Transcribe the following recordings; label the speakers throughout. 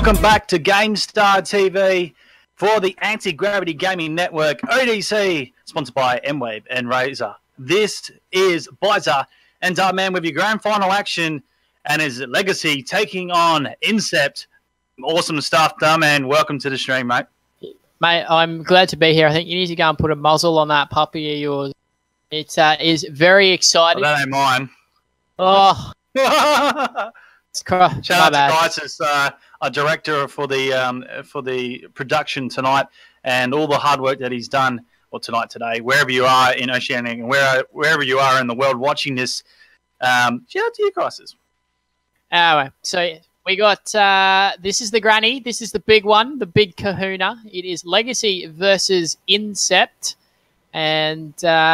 Speaker 1: Welcome back to GameStar TV for the Anti-Gravity Gaming Network, ODC, sponsored by M-Wave and Razer. This is Byza and Daman with your grand final action and his Legacy taking on Incept. Awesome stuff, Daman. Welcome to the stream, mate.
Speaker 2: Mate, I'm glad to be here. I think you need to go and put a muzzle on that puppy of yours. It is very exciting.
Speaker 1: Well, that ain't mine.
Speaker 2: Oh.
Speaker 1: Shout out to Crisis, our director for the production tonight, and all the hard work that he's done, or today, wherever you are in Oceania and wherever you are in the world watching this. Shout out to you, Crisis.
Speaker 2: Anyway, so we got this is the granny. This is the big one, the big kahuna. It is Legacy versus Incept, and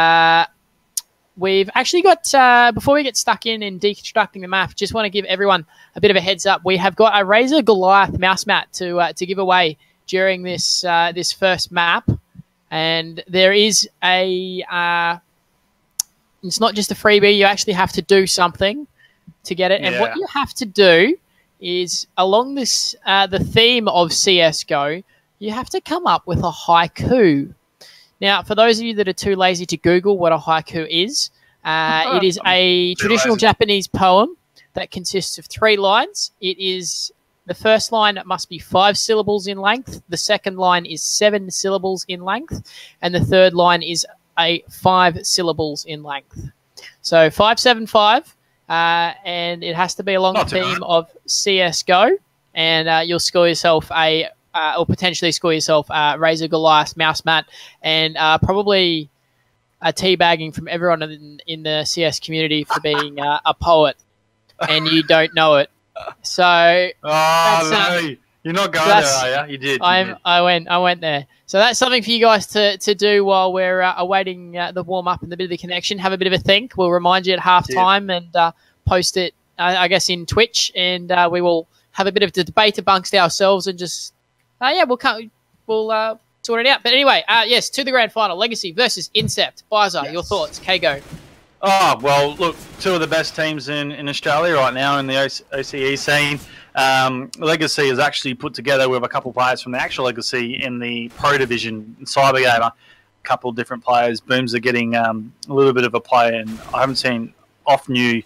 Speaker 2: we've actually got, before we get stuck in deconstructing the map, just want to give everyone a bit of a heads up. We have got a Razer Goliath mouse mat to give away during this this first map. And there is a, it's not just a freebie, you actually have to do something to get it. And what you have to do is, along this the theme of CSGO, you have to come up with a haiku. Now, for those of you that are too lazy to Google what a haiku is, it is a traditional Japanese poem that consists of 3 lines. It is, the first line must be 5 syllables in length. The second line is 7 syllables in length. And the third line is 5 syllables in length. So 575, and it has to be along the theme of CSGO. And you'll score yourself a... or potentially score yourself a Razer Goliath mouse mat, and probably a teabagging from everyone in the CS community for being a poet, and you don't know it. So,
Speaker 1: no, you're not going there, are you? You did.
Speaker 2: I went there. So that's something for you guys to do while we're awaiting the warm up and the bit of the connection. Have a bit of a think. We'll remind you at halftime and post it, I guess, in Twitch, and we will have a bit of a debate amongst ourselves and just. Yeah, we'll sort it out. But anyway, yes, to the grand final, Legacy versus Incept. Byza, your thoughts? K-Go.
Speaker 1: Oh, well, look, 2 of the best teams in Australia right now in the OCE scene. Legacy is actually put together with a couple of players from the actual Legacy in the Pro Division, Cybergamer. A couple of different players. Booms are getting a little bit of a play, and I haven't seen Off-New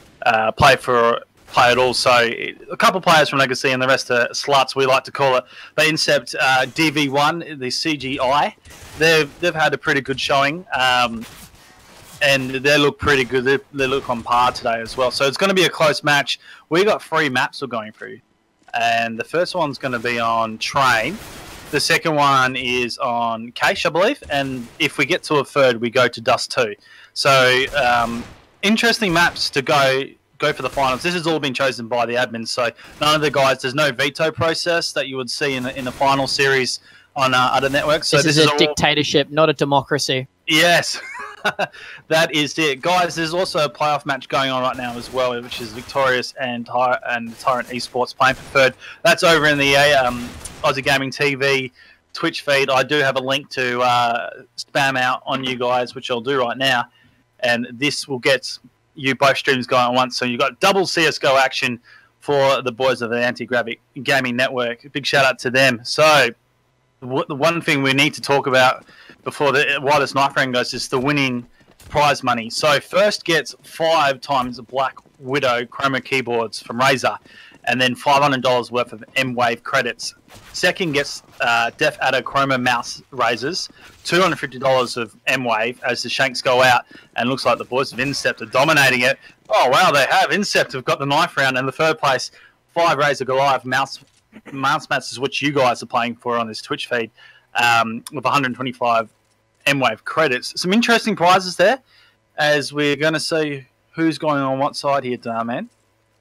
Speaker 1: play at all. So a couple of players from Legacy and the rest are sluts, we like to call it. But Incept, DV1, the CGI, they've had a pretty good showing, and they look pretty good. They look on par today as well. So it's going to be a close match. We got 3 maps we're going through, and the first one's going to be on Train. The second one is on Cache, I believe, and if we get to a third, we go to Dust 2. So interesting maps to go for the finals. This has all been chosen by the admins, so none of the guys, there's no veto process that you would see in the final series on other networks. So
Speaker 2: this is a dictatorship, not a democracy.
Speaker 1: Yes, that is it. Guys, there's also a playoff match going on right now as well, which is Victorious and Tyrant Esports playing for third. That's over in the Aussie Gaming TV Twitch feed. I do have a link to spam out on you guys, which I'll do right now, and this will get you both streams going at once, so you've got double CSGO action for the boys of the Anti-Gravity Gaming Network. Big shout out to them. So the one thing we need to talk about before while this knife round goes is the winning prize money. So first gets 5 times Black Widow chroma keyboards from Razer, and then $500 worth of M-Wave credits. Second gets Def Adder chroma mouse razors, $250 of M-Wave as the shanks go out, and looks like the boys of Incept are dominating it. Oh wow, they have. Incept have got the knife round, and the third place, 5 Razer Goliath mouse mats is what you guys are playing for on this Twitch feed, with 125 M-Wave credits. Some interesting prizes there, as we're going to see who's going on what side here, man.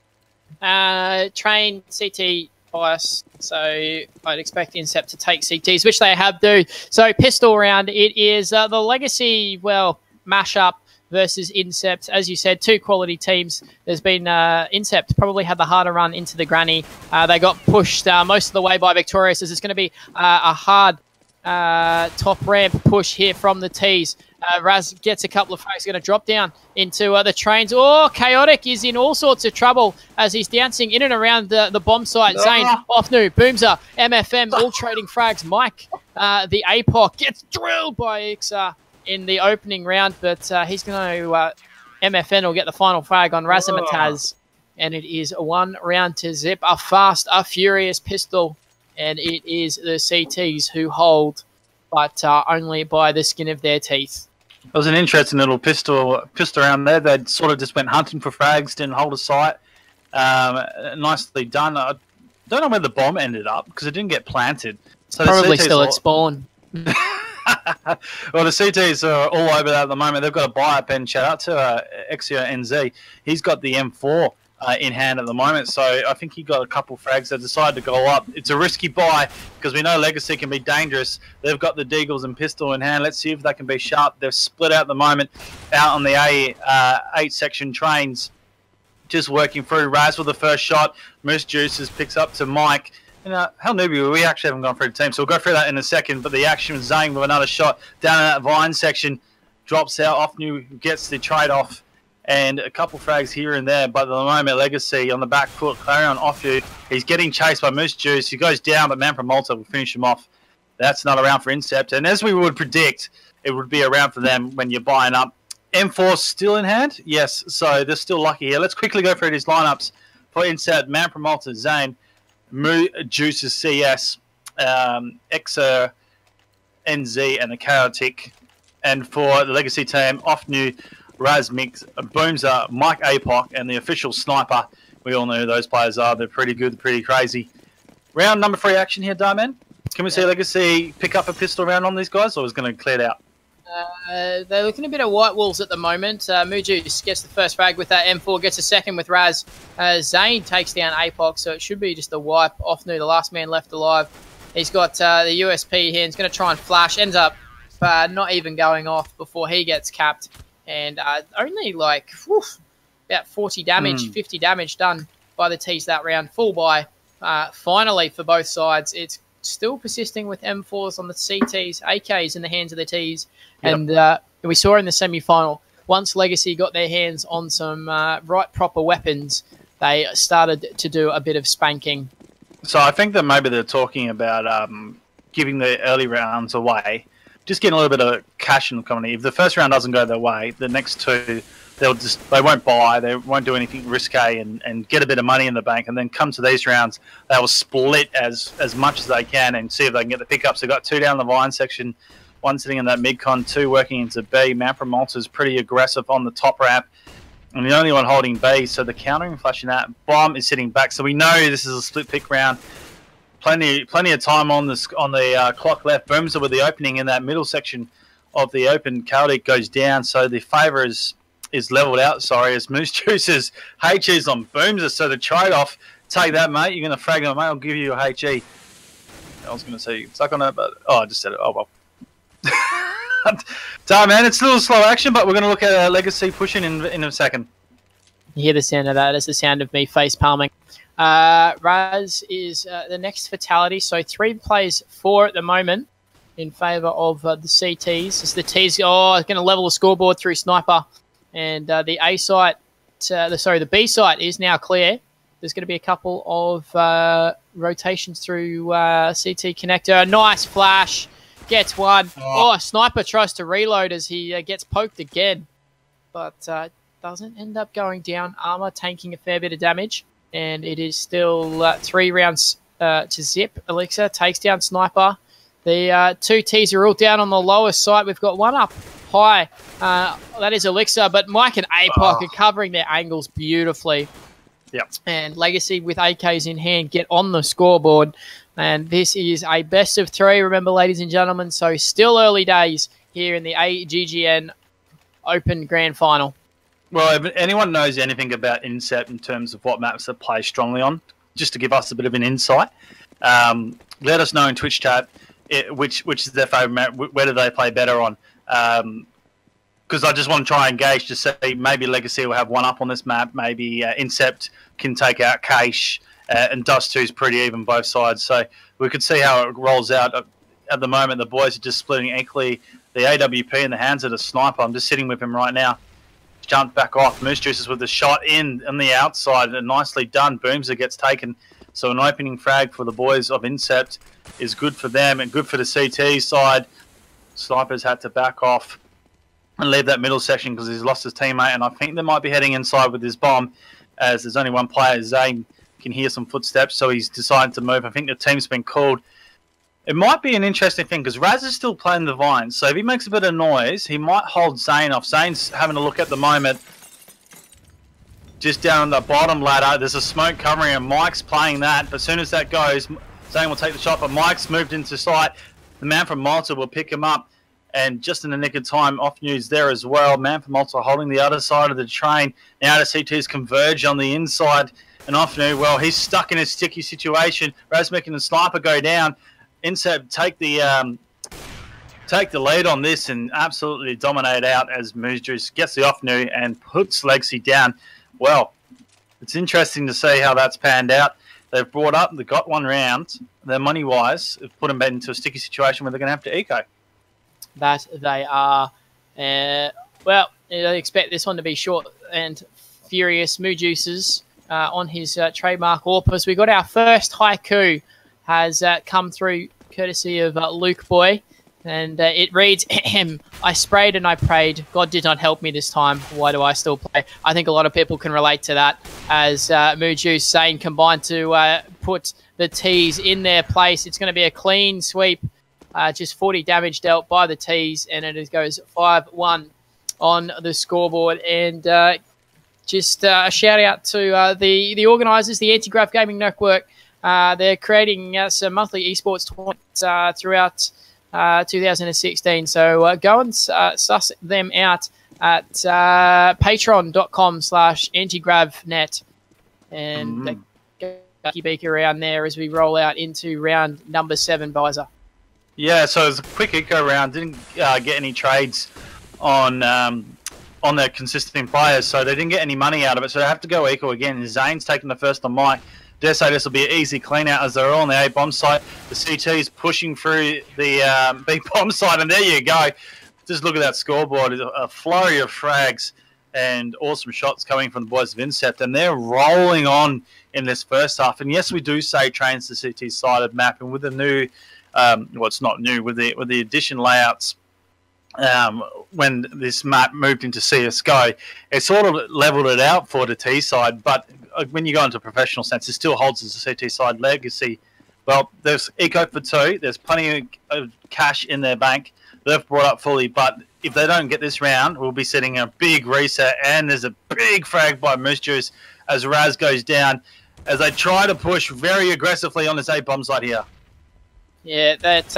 Speaker 2: Train CT bias, so I'd expect Incept to take CTs, which they have do. So pistol round, it is the Legacy, well, mashup versus Incept. As you said, 2 quality teams. There's been Incept probably had the harder run into the granny. They got pushed most of the way by Victorious, as it's going to be a hard top ramp push here from the tees. Raz gets a couple of frags, going to drop down into the trains. Oh, Kaotic is in all sorts of trouble as he's dancing in and around the bomb site. Zane, Offnu, Boomza, MFM, all trading frags. Mike, the APOC, gets drilled by Ixa in the opening round, but he's going to... MFN will get the final frag on Razamataz, and it is 1 round to zip. A fast, a furious pistol, and it is the CTs who hold, but only by the skin of their teeth.
Speaker 1: It was an interesting little pistol around there. They sort of just went hunting for frags, didn't hold a sight. Nicely done. I don't know where the bomb ended up because it didn't get planted. So
Speaker 2: probably still at spawn.
Speaker 1: Well, the CTs are all over that at the moment. They've got a buy-up, and shout out to Exio NZ. He's got the M4 in hand at the moment, so I think he got a couple frags that decided to go up. It's a risky buy because we know Legacy can be dangerous. They've got the Deagles and pistol in hand. Let's see if they can be sharp. They've split out at the moment out on the A8 section trains, just working through. Raz with the first shot. Moose Juices picks up to Mike. How newbie we actually haven't gone through the team, so we'll go through that in a second. But the action, Zane with another shot down in that vine section, drops out. Offnu gets the trade off, and a couple frags here and there. But at the moment, Legacy on the back foot, clearing on Offnu. He's getting chased by Moose Juice. He goes down, but Man from Malta will finish him off. That's not a round for Incept, and as we would predict, it would be a round for them when you're buying up. M4 still in hand, yes. So they're still lucky here. Let's quickly go through these lineups for Incept. Man from Malta, Zane. Moo Juices CS, Exa NZ, and the Kaotic. And for the Legacy team, Offnu, Raz Mix, Boomza, Mike APOC, and the official sniper. We all know who those players are. They're pretty good, pretty crazy. Round number 3 action here, Daman. Can we see Legacy pick up a pistol round on these guys, or is it going to clear it out?
Speaker 2: They're looking a bit of white walls at the moment. Mujus gets the first frag with that M4, gets a second with Raz. Zane takes down APOC, so it should be just a wipe. Offnu, the last man left alive. He's got the USP here. He's going to try and flash. Ends up not even going off before he gets capped. And only like about 40 damage, 50 damage done by the T's that round. Full buy. Finally, for both sides, it's still persisting with M4s on the CTs, AKs in the hands of the Ts. Yep. And we saw in the semi-final, once Legacy got their hands on some right proper weapons, they started to do a bit of spanking.
Speaker 1: So I think that maybe they're talking about giving the early rounds away, just getting a little bit of cash in the company. If the first round doesn't go their way, the next 2, they won't buy, they won't do anything risque and get a bit of money in the bank, and then come to these rounds, they will split as much as they can and see if they can get the pickups. They've got 2 down the vine section, 1 sitting in that mid-con, 2 working into B. Man from Malta is pretty aggressive on the top ramp, and the only one holding B, so the countering flashing that. Bomb is sitting back, so we know this is a split pick round. Plenty of time on the clock left. Boomza with the opening in that middle section of the open. Kaotic goes down, so the favour is leveled out, as Moose Juices HEs on Boomza. So the trade-off, take that, mate. You're going to frag them, mate. I'll give you a HE. I was going to say, suck on it, but... Oh, I just said it. Oh, well. Damn, man, it's a little slow action, but we're going to look at Legacy pushing in a second.
Speaker 2: You hear the sound of that? It's the sound of me face-palming. Raz is the next fatality, so 3 plays 4 at the moment in favour of the CTs. As the T's going to level the scoreboard through Sniper. And the A site, the B site is now clear. There's going to be a couple of rotations through CT connector. A nice flash, gets one. Oh, Sniper tries to reload as he gets poked again, but doesn't end up going down. Armor tanking a fair bit of damage, and it is still 3 rounds to zip. Elixir takes down Sniper. The 2 T's are all down on the lowest site. We've got one up high. That is Elixir, but Mike and APOC are covering their angles beautifully.
Speaker 1: Yep. And
Speaker 2: Legacy with AKs in hand get on the scoreboard. And this is a best of 3, remember, ladies and gentlemen. So still early days here in the AGGN Open Grand Final.
Speaker 1: Well, if anyone knows anything about Incept in terms of what maps they play strongly on, just to give us a bit of an insight, let us know in Twitch chat which is their favourite map, where do they play better on. Because I just want to try and gauge to see maybe Legacy will have one up on this map. Maybe Incept can take out Cache, and Dust 2 is pretty even both sides. So we could see how it rolls out. At the moment, the boys are just splitting equally. the AWP in the hands of the sniper. I'm just sitting with him right now. Jumped back off. Moose Juices with the shot in on the outside, and nicely done. Boomser gets taken. So an opening frag for the boys of Incept is good for them and good for the CT side. Sniper's had to back off and leave that middle section because he's lost his teammate, and I think they might be heading inside with his bomb, as there's only one player. Zane can hear some footsteps, so he's decided to move. I think the team's been called. It might be an interesting thing because Raz is still playing the vine, so if he makes a bit of noise, he might hold Zane off. Zane's having a look at the moment. Just down on the bottom ladder, there's a smoke covering him. Mike's playing that, but as soon as that goes, Zane will take the shot, but Mike's moved into sight. The man from Malta will pick him up, and just in the nick of time, off news there as well. Man from Malta holding the other side of the train. Now the CTs converge on the inside, and off new, well, he's stuck in a sticky situation. Razmik and the sniper go down. Incept take the lead on this and absolutely dominate out as Moose Juice gets the off new and puts Legacy down. Well, it's interesting to see how that's panned out. They've brought up, they've got one round. They're money-wise, have put them back into a sticky situation where they're going to have to eco.
Speaker 2: That they are. Well, I expect this one to be short and furious. Moo Juices on his trademark Orpus. We got our first haiku has come through courtesy of Luke Boy, and it reads, I sprayed and I prayed. God did not help me this time. Why do I still play? I think a lot of people can relate to that, as Moo Juice saying combined to put the T's in their place. It's going to be a clean sweep, just 40 damage dealt by the T's, and it goes 5-1 on the scoreboard. And just a shout out to the organisers, the Anti-Grav Gaming Network. They're creating some monthly esports tournaments throughout 2016. So go and suss them out at patreon.com/antigravnet. And keep around there as we roll out into round number 7, Byza.
Speaker 1: Yeah, so it was a quick eco round. Didn't get any trades on their consistent players, so they didn't get any money out of it. So they have to go eco again. Zane's taking the first on Mike. Dare say this will be an easy clean out as they're all on the A bomb site. The CT's pushing through the B bomb site, and there you go. Just look at that scoreboard. A flurry of frags and awesome shots coming from the boys of Incept, and they're rolling on in this first half. And yes, we do say trains the CT-sided map, and with the new, well, it's not new, with the addition layouts, when this map moved into CSGO, it sort of leveled it out for the T side, but when you go into a professional sense, it still holds as a CT side legacy. Well, there's eco for 2. There's plenty of cash in their bank. They've brought up fully, but if they don't get this round, we'll be sitting a big reset, and there's a big frag by Moose Juice as Raz goes down, as they try to push very aggressively on this A bomb site here. Yeah, that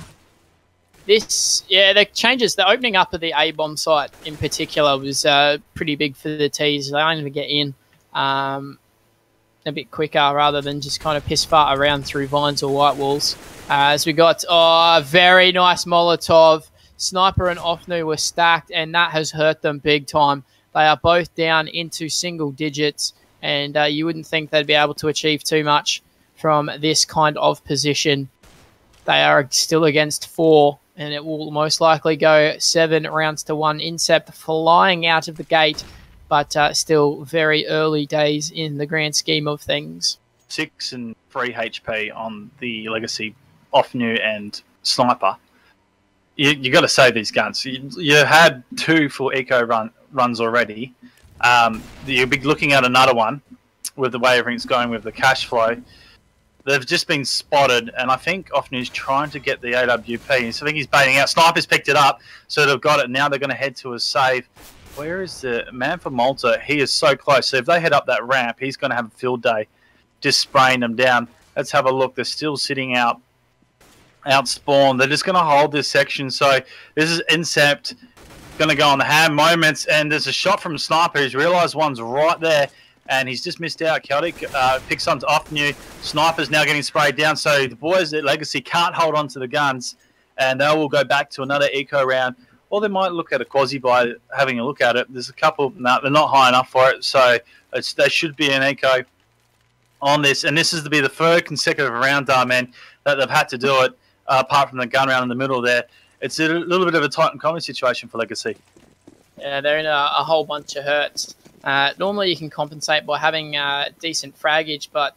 Speaker 2: the changes, the opening up of the A bomb site in particular was pretty big for the T's. They only get in a bit quicker rather than just kind of piss fart around through vines or white walls. As we got a very nice Molotov. Sniper and Offnu were stacked, and that has hurt them big time. They are both down into single digits, and you wouldn't think they'd be able to achieve too much from this kind of position. They are still against 4, and it will most likely go 7 rounds to 1. Incept flying out of the gate, but still very early days in the grand scheme of things.
Speaker 1: 6 and 3 HP on the Legacy Offnu and Sniper. You got to save these guns. You had 2 full eco runs already. You'll be looking at another one with the way everything's going with the cash flow. They've just been spotted, and I think Offnu's trying to get the AWP. So I think he's baiting out. Sniper's picked it up, so they've got it. Now they're going to head to a save. Where is the man for Malta? He is so close. So if they head up that ramp, he's going to have a field day, just spraying them down. Let's have a look. They're still sitting out spawn. They're just going to hold this section. So this is Incept going to go on the ham moments, and there's a shot from Sniper. He's realised one's right there, and he's just missed out. Kaotic picks on off new. Sniper's now getting sprayed down, so the boys at Legacy can't hold on to the guns, and they will go back to another eco round, or they might look at a quasi by having a look at it. There's a couple, no, they're not high enough for it, so they should be an eco on this, and this is to be the 3rd consecutive round, Daman, that they've had to do it, apart from the gun round in the middle there. it's a little bit of a tight and common situation for Legacy.
Speaker 2: Yeah, they're in a whole bunch of hurts. Normally you can compensate by having decent fraggage, but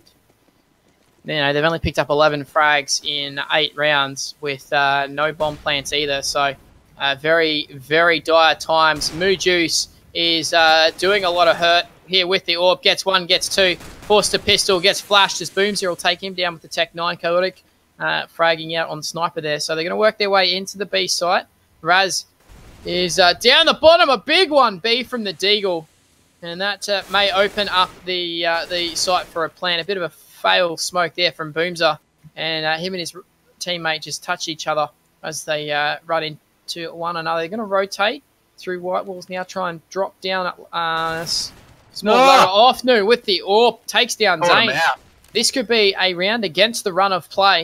Speaker 2: they've only picked up 11 frags in 8 rounds with no bomb plants either. So very, very dire times. Moo Juice is doing a lot of hurt here with the AWP. Gets 1, gets 2. Forced a pistol, gets flashed as Boomzer will take him down with the Tech 9. Kaotic fragging out on Sniper there. So they're going to work their way into the B site. Raz is down the bottom, a big one, B from the Deagle. And that may open up the site for a plan. A bit of a fail smoke there from Boomzer. And him and his teammate just touch each other as they run into one another. They're going to rotate through white walls now, try and drop down small lower off. No, with the AWP, takes down Zane. This could be a round against the run of play.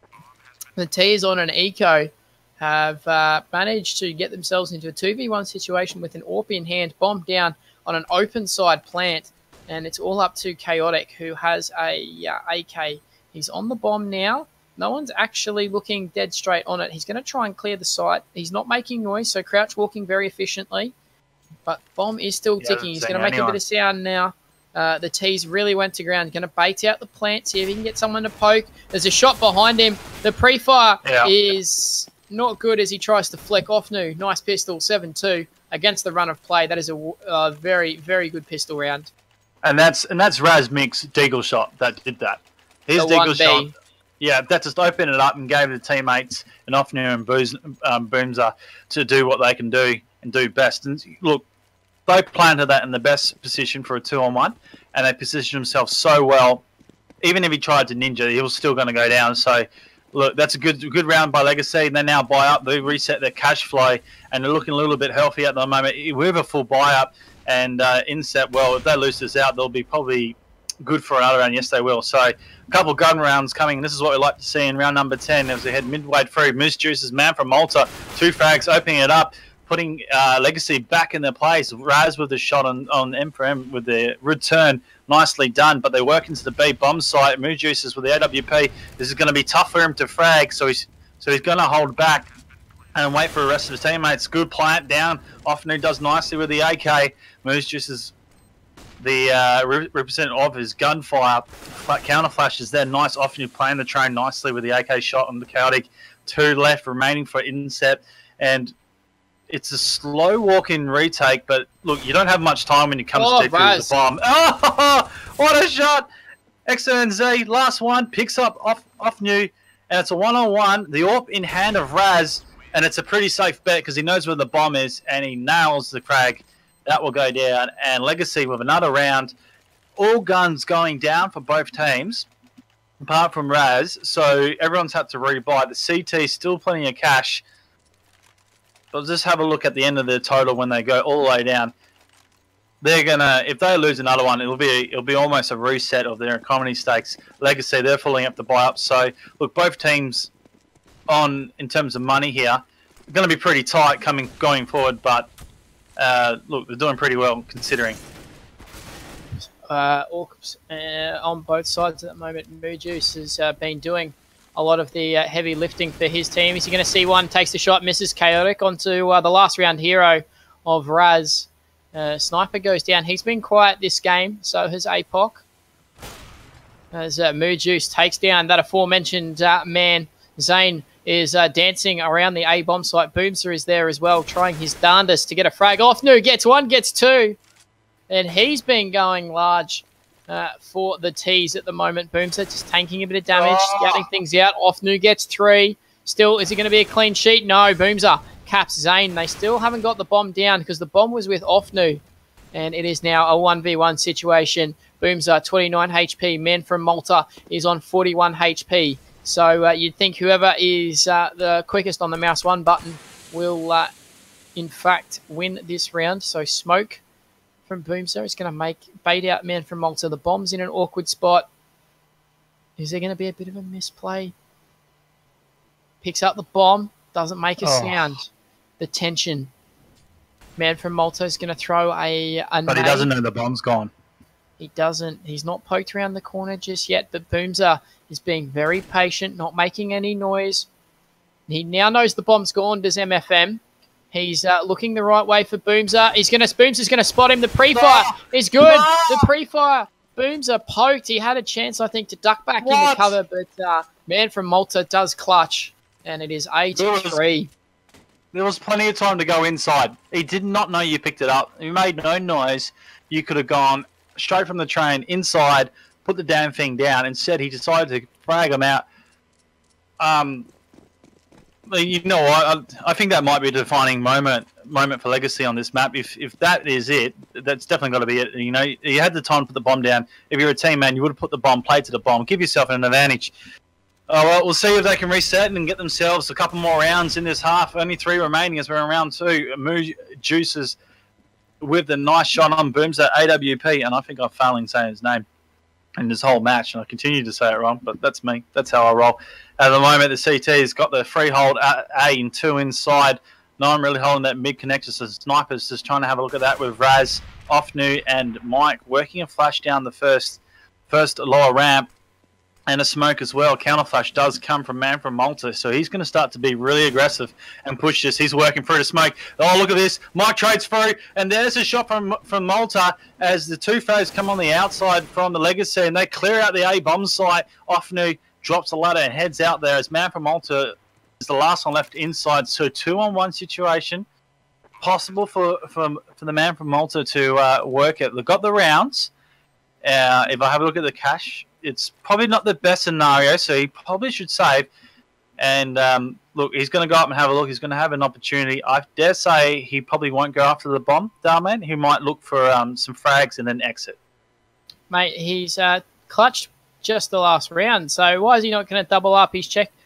Speaker 2: The T's on an eco have managed to get themselves into a 2v1 situation with an AWP in hand, bomb down on an open side plant, and it's all up to Kaotic, who has a AK. He's on the bomb now. No one's actually looking dead straight on it. He's going to try and clear the site. He's not making noise, so crouch walking very efficiently. But bomb is still ticking. He's going to make a bit of sound now. The T's really went to ground. Going to bait out the plant, see if he can get someone to poke. There's a shot behind him. The pre-fire is not good as he tries to flick off. Nice pistol, 7-2 against the run of play. That is a very, very good pistol round. And
Speaker 1: that's Raz Mick's Deagle shot that did that. His Deagle shot. Yeah, that just opened it up and gave the teammates an Offnu and Boomzer to do what they can do and do best. And look, they planted that in the best position for a 2-on-1, and they positioned themselves so well. Even if he tried to ninja, he was still going to go down. So, look, that's a good round by Legacy. They now buy up. They reset their cash flow, and they're looking a little bit healthy at the moment. We have a full buy up, and Incept, well, if they lose this out, they'll be probably good for another round. Yes, they will. So, a couple of gun rounds coming. This is what we like to see in round number 10. As we head midway through, Moose Juice's man from Malta, 2 frags, opening it up, putting Legacy back in their place. Raz with the shot on M4M with the return. Nicely done, but they work into the B bomb site. Moo Juices with the AWP. This is going to be tough for him to frag, so he's going to hold back and wait for the rest of his teammates. Good plant down. Offnu does nicely with the AK. Moo Juices, the representative of his gunfire, counter flashes there. Nice Offnu playing the train nicely with the AK shot on the Kaotic. 2 left remaining for Incept, and it's a slow walk-in retake, but look, you don't have much time when you come to deep with the bomb. Oh, what a shot! XNZ, last one, picks up Offnu, and it's a 1-on-1. The AWP in hand of Raz, and it's a pretty safe bet because he knows where the bomb is, and he nails the frag. That will go down, and Legacy with another round. All guns going down for both teams, apart from Raz, so everyone's had to rebuy. The CT still plenty of cash. But just have a look at the end of the total when they go all the way down. They're gonna, if they lose another one, it'll be almost a reset of their economy stakes. Legacy, they're filling up the buy up. So look, both teams in terms of money here are going to be pretty tight going forward. But look, they're doing pretty well considering.
Speaker 2: Orcs on both sides at the moment. Moo Juice has been doing a lot of the heavy lifting for his team. Is he going to see one? Takes the shot, misses. Kaotic onto the last round hero of Raz. Sniper goes down. He's been quiet this game, so has APOC. As Moo Juice takes down that aforementioned man. Zane is dancing around the A bomb site. Boomzer is there as well, trying his darndest to get a frag off. No, gets 1, gets 2. And he's been going large for the T's at the moment. Boomzer just tanking a bit of damage, scouting things out. Offnu gets 3. Still, is it going to be a clean sheet? No, Boomzer caps Zane. They still haven't got the bomb down because the bomb was with Offnu. And it is now a 1v1 situation. Boomzer, 29 HP. Man from Malta is on 41 HP. So you'd think whoever is the quickest on the mouse 1 button will, in fact, win this round. So smoke from Boomzer is going to bait out man from Malta. The bomb's in an awkward spot. Is there going to be a bit of a misplay? Picks up the bomb. Doesn't make a sound. The tension. Man from Malta is going to throw a
Speaker 1: But he doesn't know the bomb's gone.
Speaker 2: He doesn't. He's not poked around the corner just yet, but Boomzer is being very patient, not making any noise. He now knows the bomb's gone, does MFM. He's looking the right way for Boomza. Boomza's going to spot him. The pre-fire is good. No. The pre-fire. Boomza poked. He had a chance, I think, to duck back in the cover, but man from Malta does clutch, and it is 8-3.
Speaker 1: There was plenty of time to go inside. He did not know you picked it up. He made no noise. You could have gone straight from the train inside, put the damn thing down. Instead, he decided to frag him out. You know what? I think that might be a defining moment for Legacy on this map. If that is it, that's definitely got to be it. You know, you had the time to put the bomb down. If you're a team man, you would have put the bomb, played to the bomb, give yourself an advantage. All right, we'll see if they can reset and get themselves a couple more rounds in this half. Only 3 remaining as we're in round 2. Moo Juices with the nice shot on Boomza AWP, and I think I'm failing saying his name in this whole match, and I continue to say it wrong, but that's me. That's how I roll. At the moment, the CT's got the freehold A and 2 inside. No one really holding that mid connector, so Snipers just trying to have a look at that with Raz, Offnu, and Mike working a flash down the first lower ramp. And a smoke as well. Counter flash does come from Man from Malta, so he's going to start to be really aggressive and push this. He's working through the smoke. Oh, look at this. Mike trades through, and there's a shot from Malta as the 2 foes come on the outside from the Legacy, and they clear out the A bomb site. Offnu drops the ladder and heads out there as Man from Malta is the last one left inside. So 2-on-1 situation. Possible for the Man from Malta to work it. They've got the rounds. If I have a look at the cash, it's probably not the best scenario, so he probably should save. And look, he's going to go up and have a look. He's going to have an opportunity. I dare say he probably won't go after the bomb, Daman. He might look for some frags and then exit.
Speaker 2: Mate, he's clutched just the last round, so why is he not going to double up? He's checked.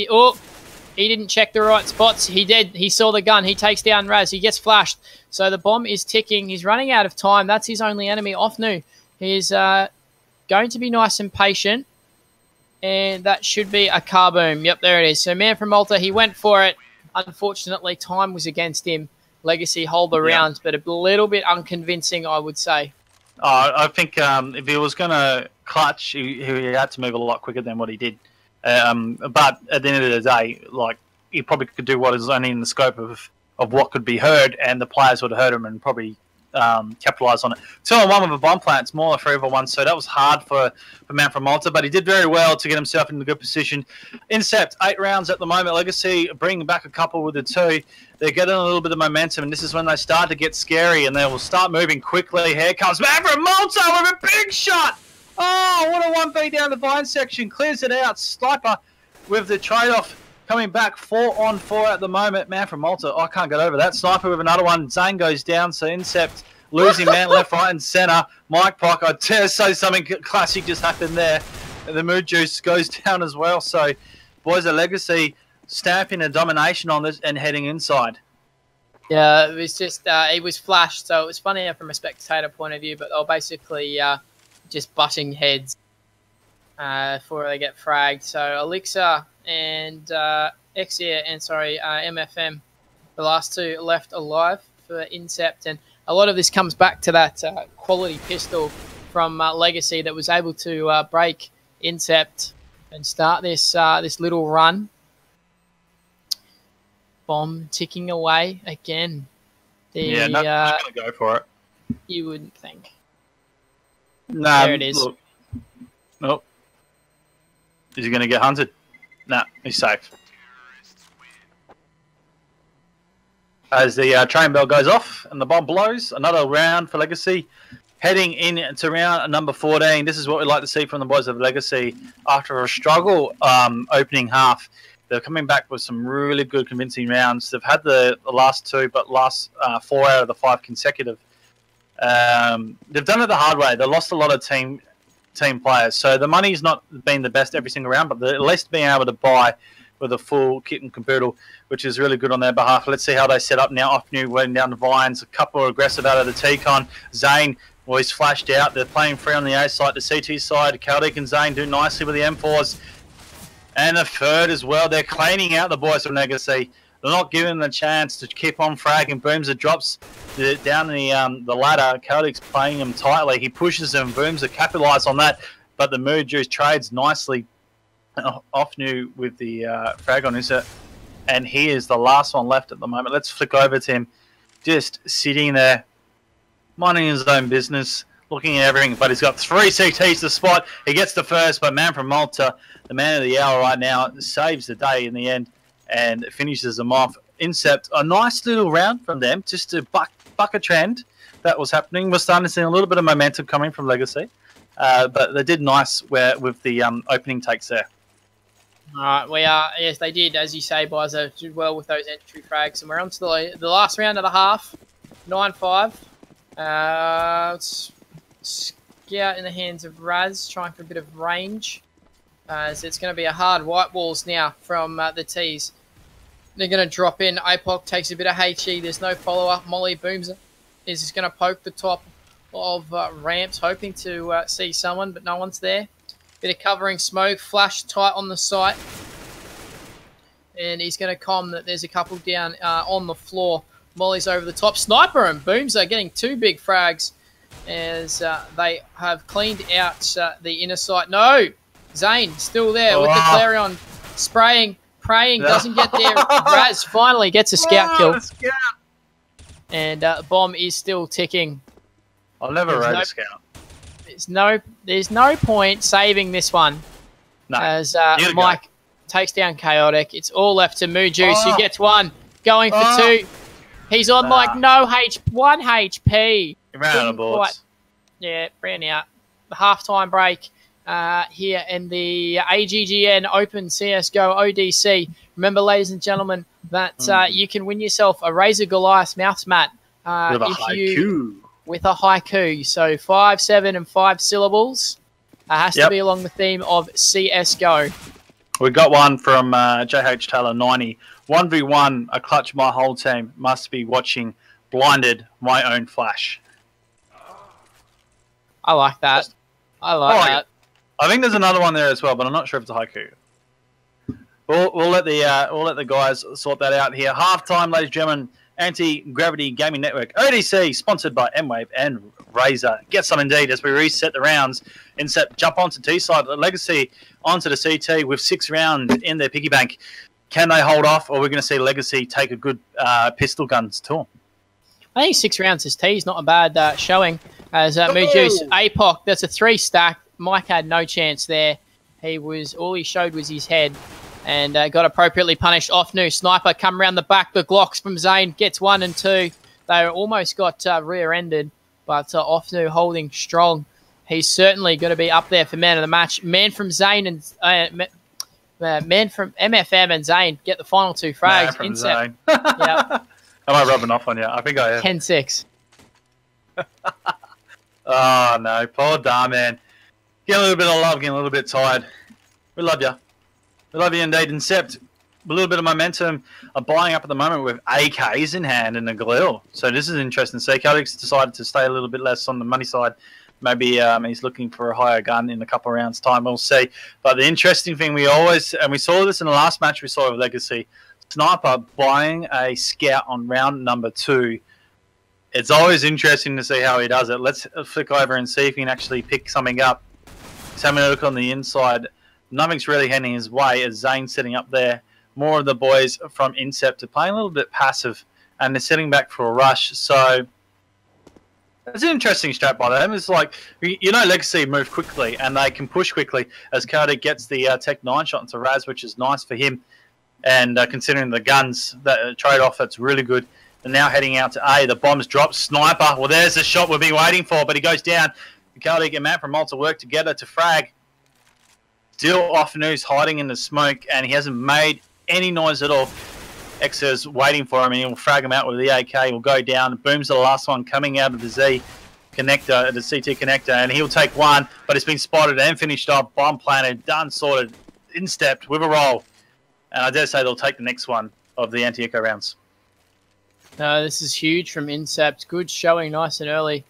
Speaker 2: He didn't check the right spots. He did. He saw the gun. He takes down Raz. He gets flashed. So the bomb is ticking. He's running out of time. That's his only enemy. Offnu. He's going to be nice and patient, and that should be a car boom. Yep, there it is. So Man from Malta, he went for it. Unfortunately, time was against him. Legacy hold the round, but a little bit unconvincing, I would say.
Speaker 1: I think if he was going to clutch, he had to move a lot quicker than what he did. But at the end of the day, like, he probably could do what is only in the scope of what could be heard, and the players would have heard him and probably capitalize on it. 2-on-1 with a bomb plant. It's more a 3-over-1, so that was hard for Man from Malta, but he did very well to get himself in a good position. Incept, 8 rounds at the moment. Legacy bringing back a couple with the 2. They're getting a little bit of momentum, and this is when they start to get scary, and they will start moving quickly. Here comes Man from Malta with a big shot! Oh, what a 1v down the vine section. Clears it out. Sniper with the trade-off. Coming back 4-on-4 at the moment. Man from Malta, I can't get over that. Sniper with another one. Zane goes down, so Incept losing man left, right, and centre. Mike Pock, I dare say something classic just happened there. The Mood Juice goes down as well. So, boys, a Legacy stamping a domination on this and heading inside.
Speaker 2: Yeah, it was just, it was flashed, so it was funny from a spectator point of view, but they were basically just butting heads before they get fragged. So, Elixir and MFM, the last 2 left alive for Incept, and a lot of this comes back to that quality pistol from Legacy that was able to break Incept and start this this little run. Bomb ticking away again.
Speaker 1: Not going to go for it.
Speaker 2: You wouldn't think.
Speaker 1: Nah,
Speaker 2: there it is.
Speaker 1: Look. Nope. Is he going to get hunted? Nah, he's safe. As the train bell goes off and the bomb blows, another round for Legacy. Heading into round number 14. This is what we like to see from the boys of Legacy after a struggle opening half. They're coming back with some really good convincing rounds. They've had the last 2, but last 4 out of the 5 consecutive. They've done it the hard way. They lost a lot of team players. So the money's not been the best every single round, but they're at least being able to buy with a full kit and caboodle, which is really good on their behalf. Let's see how they set up now. Offnu waiting down the vines. A couple aggressive out of the T-Con. Zane, well, he's flashed out. They're playing free on the A side, the CT side. Kaotic and Zane do nicely with the M4s. And a third as well. They're cleaning out the boys from Legacy. They're not giving them a chance to keep on fragging. Boomza drops down the ladder. Kaotic's playing him tightly. He pushes him. Boomza capitalize on that. But the Mood Juice trades nicely. Offnu with the frag on Incept. and he is the last one left at the moment. Let's flick over to him, just sitting there, minding his own business, looking at everything, but he's got 3 CTs to spot. He gets the first, but man from Malta, the man of the hour right now, saves the day in the end and finishes them off. Incept, a nice little round from them, just to buck a trend that was happening. We're starting to see a little bit of momentum coming from Legacy, but they did nice with the opening takes there.
Speaker 2: All right, we are. Yes, they did, as you say, Byza did well with those entry frags, and we're on to the last round of the half, 9-5. Scout in the hands of Raz, trying for a bit of range. As it's going to be a hard white walls now from the tees. They're going to drop in. APOC takes a bit of HE. There's no follow-up. Molly Booms is just going to poke the top of ramps, hoping to see someone, but no one's there. Bit of covering smoke. Flash tight on the site. And he's going to com that there's a couple down on the floor. Molly's over the top. Sniper and Booms are getting 2 big frags as they have cleaned out the inner site. No! Zane still there with the Clarion spraying, praying, doesn't get there. Raz finally gets a scout kill. And bomb is still ticking.
Speaker 1: I'll never rate a scout.
Speaker 2: There's no point saving this one.
Speaker 1: No.
Speaker 2: As Mike takes down Kaotic. It's all left to Moojuice, who gets 1, going for 2. He's on like 1 HP.
Speaker 1: He ran out of bullets.
Speaker 2: Yeah, ran out. The halftime break here in the AGGN Open CSGO ODC. Remember, ladies and gentlemen, that you can win yourself a Razor Goliath mouse mat
Speaker 1: with a haiku.
Speaker 2: With a haiku. So 5, 7, and 5 syllables. Has to be along the theme of CSGO.
Speaker 1: We got one from JH Taylor 90. 1v1, a clutch my whole team. Must be watching blinded my own flash.
Speaker 2: I like that. I like that.
Speaker 1: I think there's another one there as well, but I'm not sure if it's a haiku. We'll let the guys sort that out here. Halftime, ladies and gentlemen. Anti-Gravity Gaming Network ODC, sponsored by M-Wave and Razor. Get some indeed as we reset the rounds. Incept jump onto T-side. Legacy onto the CT with 6 rounds in their piggy bank. Can they hold off, or we're going to see Legacy take a good pistol guns to them?
Speaker 2: I think 6 rounds as T is not a bad showing. As Moojuice, APOC, that's a 3 stack. Mike had no chance there. All he showed was his head. And got appropriately punished. Off-new sniper come around the back. The Glocks from Zane gets 1 and 2. They almost got rear-ended, but Off-new holding strong. He's certainly going to be up there for man of the match. Man from Zane and man from MFM and Zane get the final 2 frags.
Speaker 1: Man from Zane. Am I rubbing off on you? I think I am.
Speaker 2: 10-6.
Speaker 1: Oh no, poor Daman. Getting a little bit of love, getting a little bit tired. We love you. We love you indeed. Incept, a little bit of momentum, buying up at the moment with AKs in hand and a Galil. So this is interesting. So Kaotic's decided to stay a little bit less on the money side. Maybe he's looking for a higher gun in a couple of rounds' time. We'll see. But the interesting thing we saw this in the last match we saw with Legacy, Sniper buying a scout on round number 2. It's always interesting to see how he does it. Let's flick over and see if he can actually pick something up. He's having a look on the inside. Nothing's really heading his way as Zane's sitting up there. More of the boys from Incept are playing a little bit passive, and they're sitting back for a rush. So it's an interesting strat by them. It's like, Legacy move quickly, and they can push quickly as Kaotic gets the Tech 9 shot into Raz, which is nice for him. And considering the guns, that trade-off, that's really good. And now heading out to A, the bombs drop. Sniper, well, there's the shot we've been waiting for, but he goes down. Kaotic and Matt from Malta work together to frag. Still Off-News hiding in the smoke, and he hasn't made any noise at all. X's waiting for him, and he'll frag him out with the AK. He'll go down. Boom's the last one coming out of the Z connector, the CT connector, and he'll take 1, but it's been spotted and finished off. Bomb planted, done, sorted, instepped with a roll. And I dare say they'll take the next one of the anti-echo rounds.
Speaker 2: No, this is huge from Incept. Good showing, nice and early.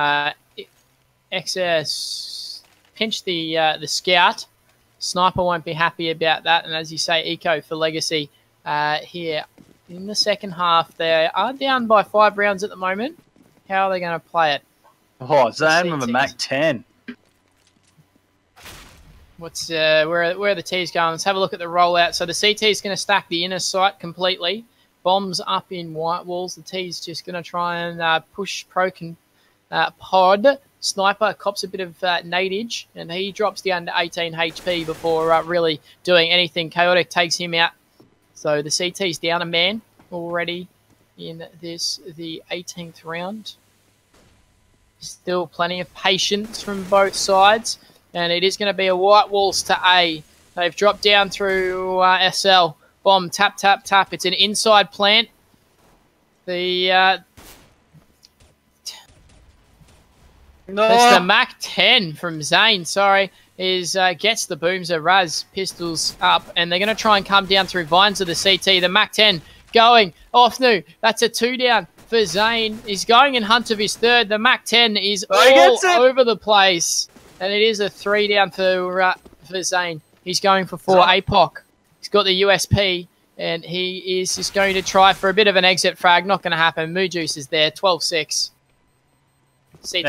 Speaker 2: XS pinched the scout. Sniper won't be happy about that. And as you say, Eco for Legacy here in the second half. They are down by 5 rounds at the moment. How are they going to play it?
Speaker 1: Oh, Zane with a Mac 10.
Speaker 2: Where are the T's going? Let's have a look at the rollout. So the CT is going to stack the inner site completely. Bombs up in white walls. The T's just going to try and push Proken pod. Sniper cops a bit of nadage, and he drops down to 18 HP before really doing anything. Kaotic takes him out. So the CT's down a man already in the 18th round. Still plenty of patience from both sides. And it is going to be a white walls to A. They've dropped down through SL. Bomb, tap, tap, tap. It's an inside plant. That's the Mac 10 from Zane, sorry, gets the Boomzer Raz pistols up, and they're going to try and come down through vines of the CT. The Mac 10 going off new. That's a 2 down for Zane. He's going in hunt of his third. The Mac 10 is all over the place, and it is a 3 down for Zane. He's going for 4. APOC. He's got the USP, and he is just going to try for a bit of an exit frag. Not going to happen. Moojuice is there, 12-6. I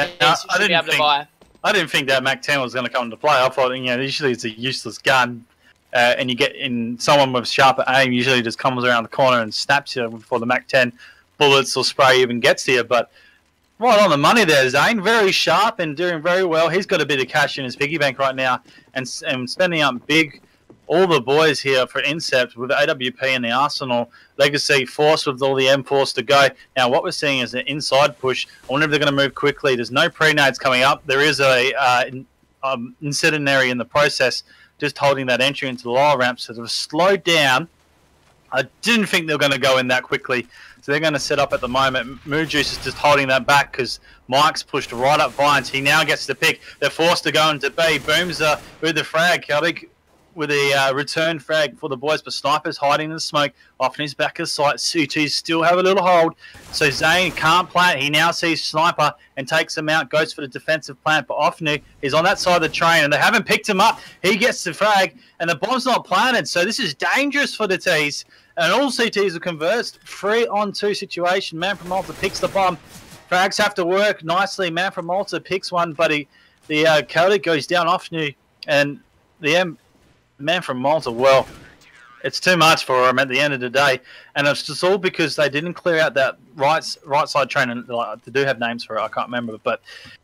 Speaker 1: didn't think that Mac 10 was going to come into play. I thought, usually it's a useless gun, and you get in someone with sharper aim usually just comes around the corner and snaps you before the Mac 10 bullets or spray even gets to you. But right on the money there, Zane. Very sharp and doing very well. He's got a bit of cash in his piggy bank right now and spending up big. All the boys here for Incept with the AWP and the Arsenal Legacy Force with all the M4s to go. Now, what we're seeing is an inside push. I wonder if they're going to move quickly. There's no pre-nades coming up. There is a incendiary in the process, just holding that entry into the lower ramp. So they've slowed down. I didn't think they were going to go in that quickly. So they're going to set up at the moment. Moojuice is just holding that back because Mike's pushed right up vines. He now gets the pick. They're forced to go into B. Boomzer with the frag. Kaotic with a return frag for the boys, but Sniper's hiding in the smoke off in his back of sight. CTs still have a little hold, so Zane can't plant. He now sees Sniper and takes him out, goes for the defensive plant, but Ofnu is on that side of the train, and they haven't picked him up. He gets the frag, and the bomb's not planted, so this is dangerous for the T's, and all CTs are conversed. 3-on-2 situation. Man from Malta picks the bomb. Frags have to work nicely. Man from Malta picks one, but the Kaotic goes down Ofnu, and the Man from Malta, well, it's too much for him at the end of the day, and it's just all because they didn't clear out that right side train. And they do have names for it, I can't remember, but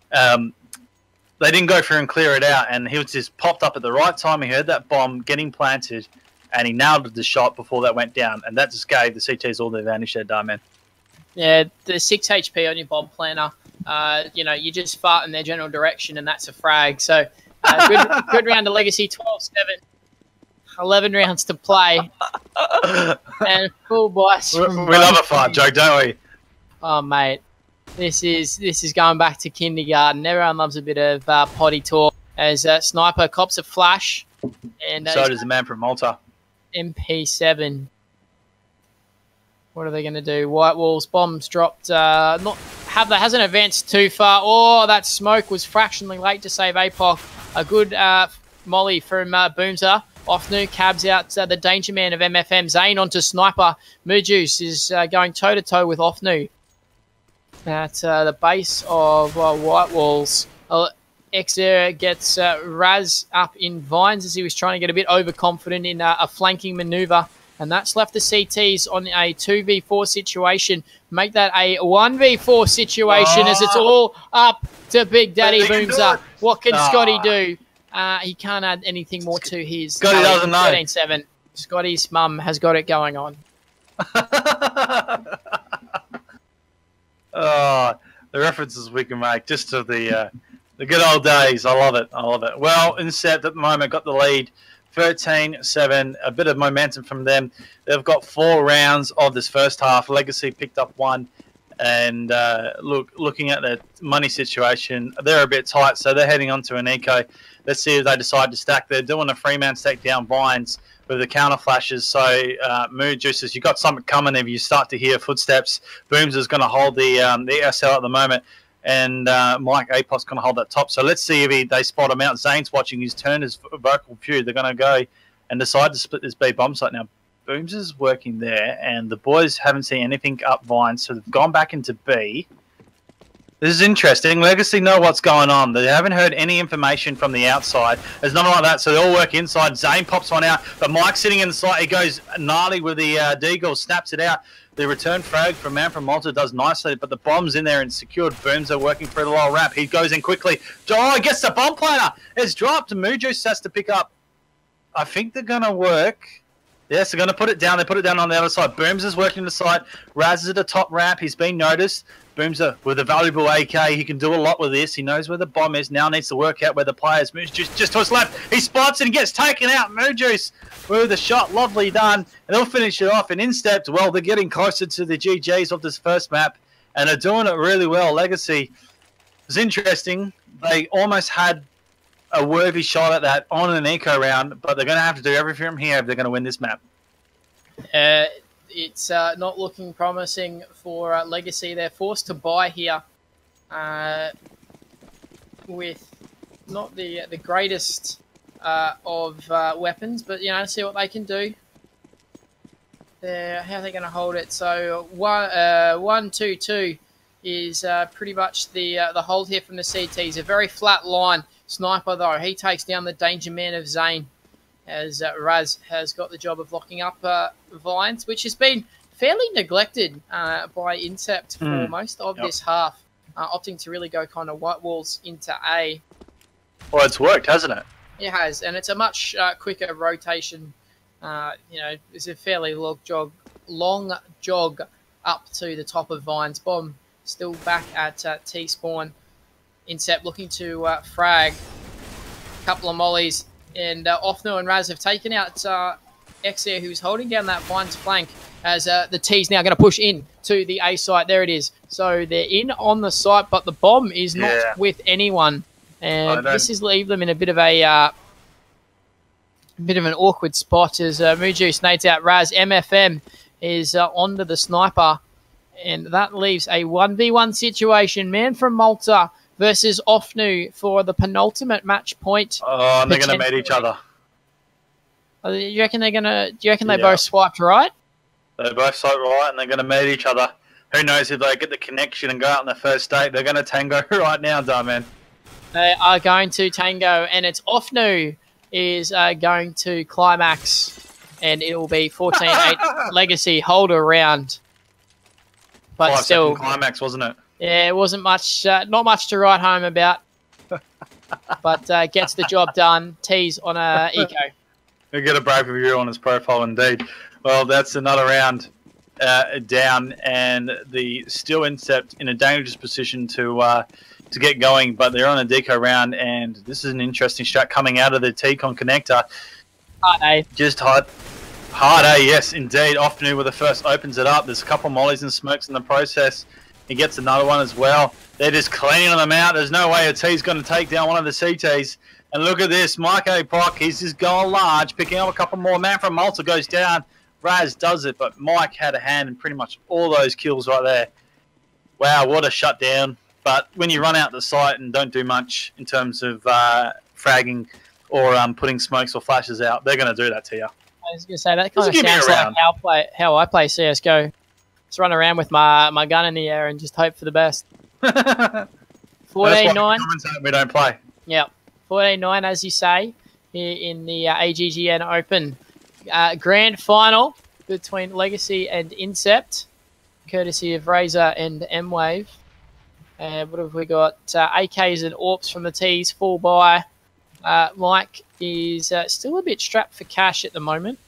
Speaker 1: they didn't go through and clear it out, and he was just popped up at the right time. He heard that bomb getting planted, and he nailed the shot before that went down, and that just gave the CTs all the advantage there, Daman.
Speaker 2: Yeah, the 6 HP on your bomb planter, you just fart in their general direction, and that's a frag. So good round of Legacy, 12-7. 11 rounds to play, and full bias.
Speaker 1: We love a fart joke, don't we?
Speaker 2: Oh, mate, this is going back to kindergarten. Everyone loves a bit of potty talk. As Sniper cops a flash, and
Speaker 1: so does the Man from Malta.
Speaker 2: MP7. What are they going to do? White walls, bombs dropped. Hasn't advanced too far. Oh, that smoke was fractionally late to save APOC. A good molly from Boomzer. Ofnu cabs out the danger man of MFM. Zane onto Sniper. Moojuice is going toe-to-toe with Ofnu at the base of White Walls. Xera gets Raz up in vines as he was trying to get a bit overconfident in a flanking maneuver. And that's left the CTs on a 2v4 situation. Make that a 1v4 situation as it's all up to Big Daddy Boomzer. What can Scotty do? He can't add anything more to his.
Speaker 1: Scotty doesn't know.
Speaker 2: 13-7. Scotty's mum has got it going on.
Speaker 1: Oh, the references we can make just to the good old days. I love it. I love it. Well, Incept at the moment got the lead. 13-7, a bit of momentum from them. They've got 4 rounds of this first half. Legacy picked up 1. And looking at the money situation, they're a bit tight, so they're heading on to an eco. Let's see if they decide to stack. They're doing a 3-man stack down vines with the counter flashes. So Moojuice, you got something coming if you start to hear footsteps. Booms is going to hold the SL at the moment. And Mike Apos going to hold that top. So let's see if they spot him out. Zane's watching his turn as vocal few. They're going to go and decide to split this B bomb site. Now, Booms is working there, and the boys haven't seen anything up vine, so they've gone back into B. This is interesting. Legacy know what's going on. They haven't heard any information from the outside. There's nothing like that, so they all work inside. Zane pops one out, but Mike's sitting inside. He goes gnarly with the deagle, snaps it out. The return frag from Man from Malta does nicely, but the bomb's in there and secured. Booms are working for the lower ramp. He goes in quickly. Oh, he gets the bomb planter. It's dropped. Mujus has to pick up. I think they're going to work. Yes, they're going to put it down. They put it down on the other side. Booms is working the side. Raz is at the top ramp. He's been noticed. Booms with a valuable AK. He can do a lot with this. He knows where the bomb is. Now needs to work out where the player is. Mujus just to his left. He spots it and gets taken out. Mujus with a shot. Lovely done. And they'll finish it off. And Incept, well, they're getting closer to the GGs of this first map. And they're doing it really well. Legacy is interesting. They almost had a worthy shot at that on an eco round, but they're going to have to do everything from here if they're going to win this map.
Speaker 2: It's not looking promising for Legacy. They're forced to buy here with not the greatest of weapons, but you know, see what they can do. How are they going to hold it? So 1-2-2 is pretty much the hold here from the CTs. A very flat line. Sniper, though, he takes down the danger man of Zane as Raz has got the job of locking up Vines, which has been fairly neglected by Incept for most of this half, opting to really go kind of white walls into A.
Speaker 1: Well, it's worked, hasn't it?
Speaker 2: It has, and it's a much quicker rotation. You know, it's a fairly long jog up to the top of Vines. Bomb still back at T-spawn. Incept looking to frag. A couple of mollies. And Offno and Raz have taken out Exia, who's holding down that Vines flank, as the T's now going to push in to the A site. There it is. So they're in on the site, but the bomb is not with anyone. And this is leave them in a bit of an awkward spot as Muju nades out Raz. MFM is onto the sniper. And that leaves a 1v1 situation. Man from Malta versus Offnu for the penultimate match point.
Speaker 1: Oh, and they're going to meet each other.
Speaker 2: Do you reckon they're going to? Do you reckon they both swiped right?
Speaker 1: They both swiped right, and they're going to meet each other. Who knows if they get the connection and go out on the first date? They're going to tango right now, Daman.
Speaker 2: They are going to tango, and it's Offnu is going to climax, and it will be 14-8 Legacy holder round. But
Speaker 1: 5
Speaker 2: still,
Speaker 1: second climax, wasn't it?
Speaker 2: Yeah, it wasn't much, not much to write home about, but gets the job done. T's on a eco.
Speaker 1: He'll get a brave review on his profile, indeed. Well, that's another round down, and the still Incept in a dangerous position to get going, but they're on a deco round, and this is an interesting strat coming out of the T-Con connector.
Speaker 2: Hard A.
Speaker 1: Just hard A, yes, indeed. Offnu with the first opens it up. There's a couple of mollies and smokes in the process. He gets another one as well. They're just cleaning them out. There's no way a T's going to take down one of the CTs. And look at this. Mike Apoc, he's just going large, picking up a couple more. Man from Malta goes down. Raz does it, but Mike had a hand in pretty much all those kills right there. Wow, what a shutdown. But when you run out the site and don't do much in terms of fragging or putting smokes or flashes out, they're going to do that to you.
Speaker 2: I was going to say, that kind of sounds like how I play CSGO. Just run around with my gun in the air and just hope for the best. 14-9.
Speaker 1: We don't play.
Speaker 2: Yeah, 14-9, as you say, here in the AGGN Open grand final between Legacy and Incept, courtesy of Razor and M-Wave. What have we got? AKs and AWPs from the T's, full buy. Mike is still a bit strapped for cash at the moment,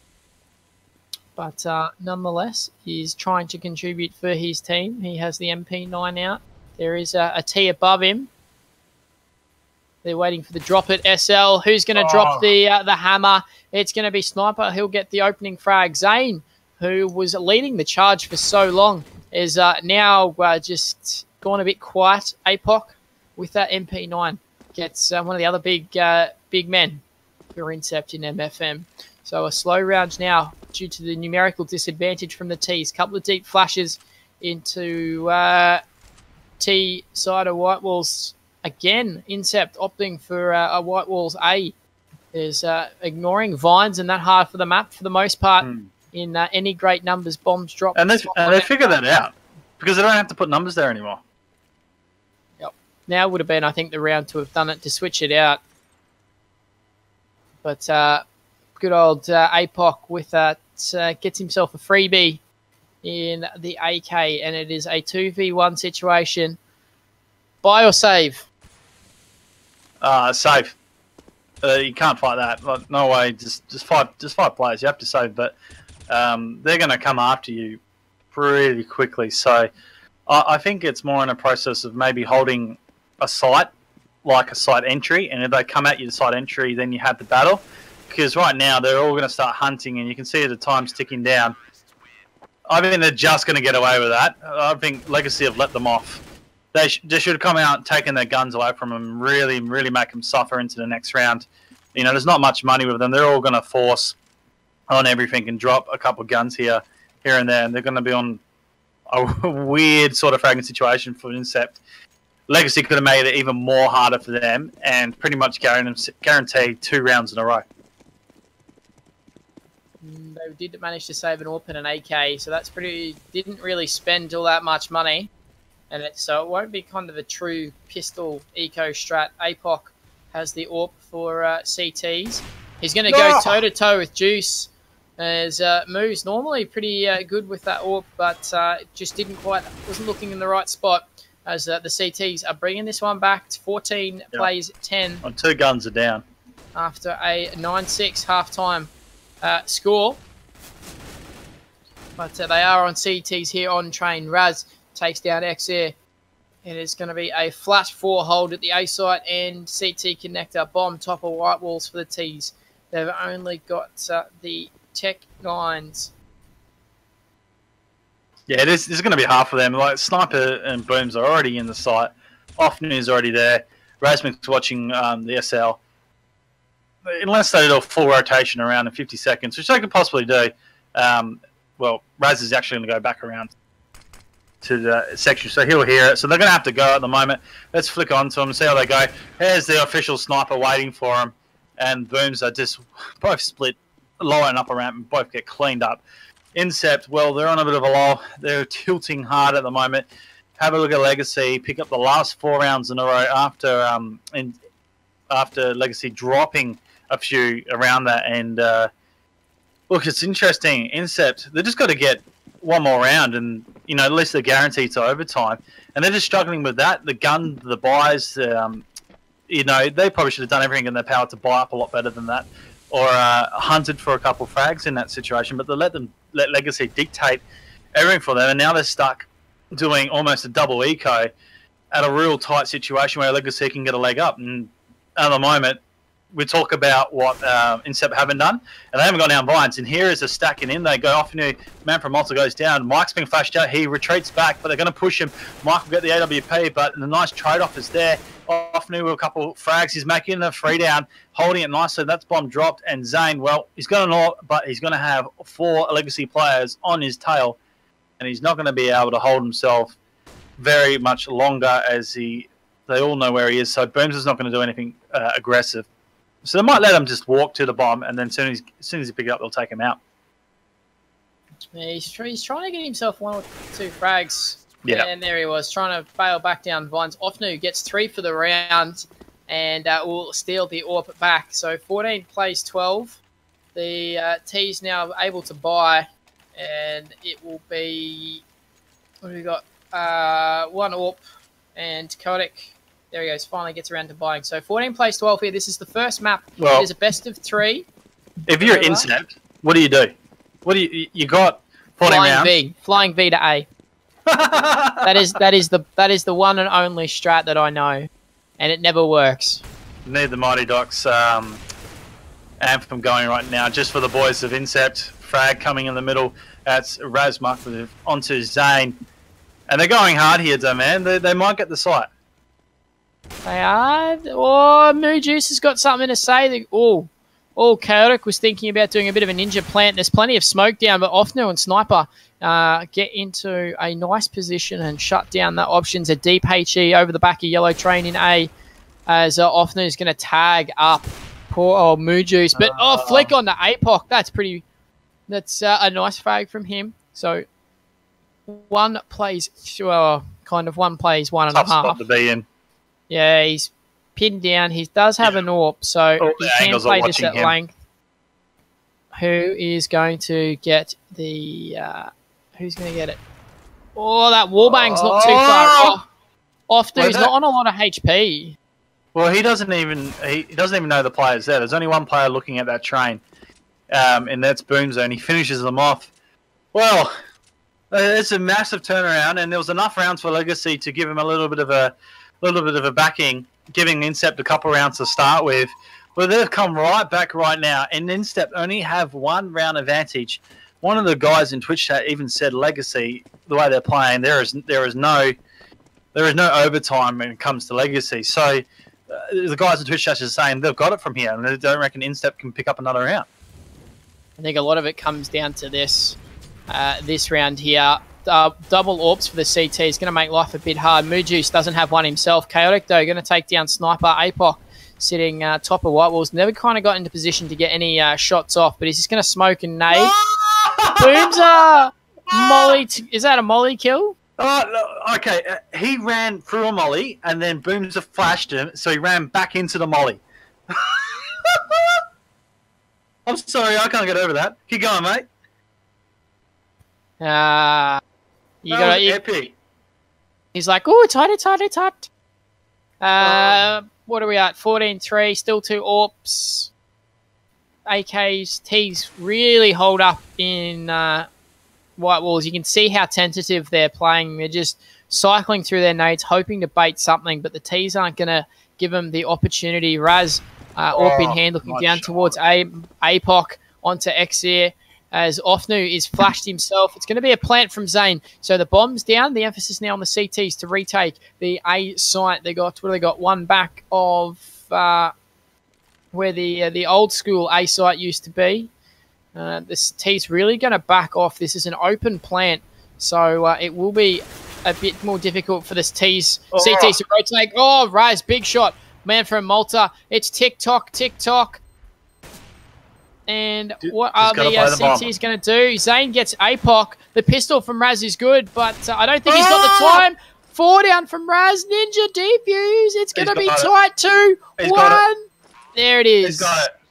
Speaker 2: but nonetheless, he's trying to contribute for his team. He has the MP9 out. There is a T above him. They're waiting for the drop at SL. Who's going to drop the hammer? It's going to be Sniper. He'll get the opening frag. Zane, who was leading the charge for so long, is now just gone a bit quiet. Apoc with that MP9 gets one of the other big men for Incept in MFM. So a slow round now due to the numerical disadvantage from the T's. Couple of deep flashes into T side of White Walls. Again, Incept opting for a White Walls A. Is ignoring Vines and that hard for the map for the most part. In any great numbers, bombs drop.
Speaker 1: And they figure that out because they don't have to put numbers there anymore.
Speaker 2: Now would have been, I think, the round to have done it to switch it out. But good old APOC with that gets himself a freebie in the AK, and it is a 2v1 situation. Buy or save?
Speaker 1: Save. You can't fight that. Like, no way. Just fight players. You have to save, but they're going to come after you pretty quickly. So I think it's more in a process of maybe holding a site, like a site entry, and if they come at you, the site entry, then you have the battle. Because right now they're all going to start hunting, and you can see the time's ticking down. I think they're just going to get away with that. I think Legacy have let them off. They should have come out and taken their guns away from them, really make them suffer into the next round. You know, there's not much money with them. They're all going to force on everything and drop a couple of guns here and there, and they're going to be on a weird sort of fragging situation for Incept. Legacy could have made it even more harder for them and pretty much guarantee 2 rounds in a row.
Speaker 2: They did manage to save an AWP and an AK, so that's pretty. Didn't really spend all that much money, and so it won't be kind of a true pistol eco strat. APOC has the AWP for CTs. He's going to go toe to toe with Juice, as Moo's normally pretty good with that AWP, but just wasn't looking in the right spot. As the CTs are bringing this one back to 14 plays 10.
Speaker 1: On 2 guns are down
Speaker 2: After a 9-6 half-time score. But they are on CTs here on train. Raz takes down XAir. It is going to be a flat 4 hold at the A site and CT connector. Bomb top of white walls for the Ts. They've only got the Tech 9s.
Speaker 1: Yeah, this is going to be half of them. Like Sniper and Booms are already in the site. Often is already there. Razmik's watching the SL. Unless they do a full rotation around in 50 seconds, which they could possibly do. Well, Raz is actually going to go back around to the section, so he'll hear it. So they're going to have to go at the moment. Let's flick on to them and see how they go. Here's the official Sniper waiting for them. And Booms are just both split lower and upper ramp and both get cleaned up. Incept, well, they're on a bit of a lull. They're tilting hard at the moment. Have a look at Legacy. Pick up the last 4 rounds in a row after Legacy dropping a few around that. And look, it's interesting. Incept, they just got to get one more round, and you know, at least they're guaranteed to overtime. And they're just struggling with that. The gun, the buys, you know, they probably should have done everything in their power to buy up a lot better than that, or hunted for a couple frags in that situation. But they let Legacy dictate everything for them, and now they're stuck doing almost a double eco at a real tight situation where Legacy can get a leg up. And at the moment, we talk about what Incept haven't done, and they haven't gone down vines. And here is a stacking in. They go off, and man from Malta goes down. Mike's been flashed out. He retreats back, but they're going to push him. Mike will get the AWP, but the nice trade-off is there. Off with a couple of frags. He's making a 3 down, holding it nicely. That's bomb dropped, and Zane, well, he's got an AWP, but he's going to have 4 Legacy players on his tail, and he's not going to be able to hold himself very much longer, as they all know where he is. So Booms is not going to do anything aggressive. So they might let him just walk to the bomb, and then as soon as he pick it up, they'll take him out.
Speaker 2: Yeah, he's trying to get himself 1 or 2 frags.
Speaker 1: Yeah.
Speaker 2: And there he was, trying to bail back down vines. Ofnu gets 3 for the round and will steal the AWP back. So 14 plays 12. The T's now able to buy, and it will be, what have we got? 1 AWP and Kaotic. There he goes, finally gets around to buying. So 14 plays 12 here. This is the first map.
Speaker 1: Well,
Speaker 2: it is a best of 3.
Speaker 1: If you're Incept, what do you do? You got 14 rounds?
Speaker 2: Flying V to A. that is the one and only strat that I know, and it never works.
Speaker 1: Need the Mighty Docs anthem going right now, just for the boys of Incept. Frag coming in the middle. That's Razmuck onto Zane, and they're going hard here, Daman. They might get the site.
Speaker 2: They are. Oh, Moo Juice has got something to say. Chaotic was thinking about doing a bit of a ninja plant. There's plenty of smoke down, but Ofnu and Sniper get into a nice position and shut down the options. A deep HE over the back of Yellow Train in A, as Ofnu is going to tag up poor old Moo Juice. But flick on the APOC. That's a nice frag from him. So one plays 1.5.
Speaker 1: Tough spot to be in.
Speaker 2: Yeah, he's pinned down. He does have an AWP, so he can play this at length. Who is going to get the... who's going to get it? Oh, that wallbang's not too far off. He's not on a lot of HP.
Speaker 1: Well, he doesn't even know the player's there. There's only one player looking at that train, and that's Byza, and he finishes them off. Well, it's a massive turnaround, and there was enough rounds for Legacy to give him a little bit of a backing, giving Incept a couple rounds to start with. But they've come right back right now, and Incept only have 1 round advantage. One of the guys in Twitch chat even said Legacy, the way they're playing, there is no overtime when it comes to Legacy. So the guys in Twitch chat are saying they've got it from here, and they don't reckon Incept can pick up another round.
Speaker 2: I think a lot of it comes down to this round here. Double AWPs for the CT is going to make life a bit hard. Mojuice doesn't have one himself. Chaotic, though, going to take down Sniper. APOC sitting top of whitewalls. Never kind of got into position to get any shots off, but he's just going to smoke and nade. Byza! Molly. Is that a molly kill?
Speaker 1: Okay. He ran through a molly, and then Byza flashed him, so he ran back into the molly. I'm sorry, I can't get over that. Keep going, mate. Epic.
Speaker 2: He's like, oh, it's hot. What are we at? 14-3, still 2 AWPs. AKs, Ts really hold up in white walls. You can see how tentative they're playing. They're just cycling through their nades, hoping to bait something, but the Ts aren't going to give them the opportunity. Raz, AWP in hand, looking down towards APOC onto Xer. As Ofnu is flashed himself. It's going to be a plant from Zane. So the bomb's down. The emphasis now on the CTs to retake the A site. They got, what do they got? One back of where the old school A site used to be. This T's really going to back off. This is an open plant. So it will be a bit more difficult for this CTs to rotate. Oh, Rise, big shot. Man from Malta. It's tick-tock. And what are the CTs going to do? Zane gets APOC. The pistol from Raz is good, but I don't think he's got the time. 4 down from Raz. Ninja defuse. It's going to be tight. 2-1. There it is.
Speaker 1: He's got it.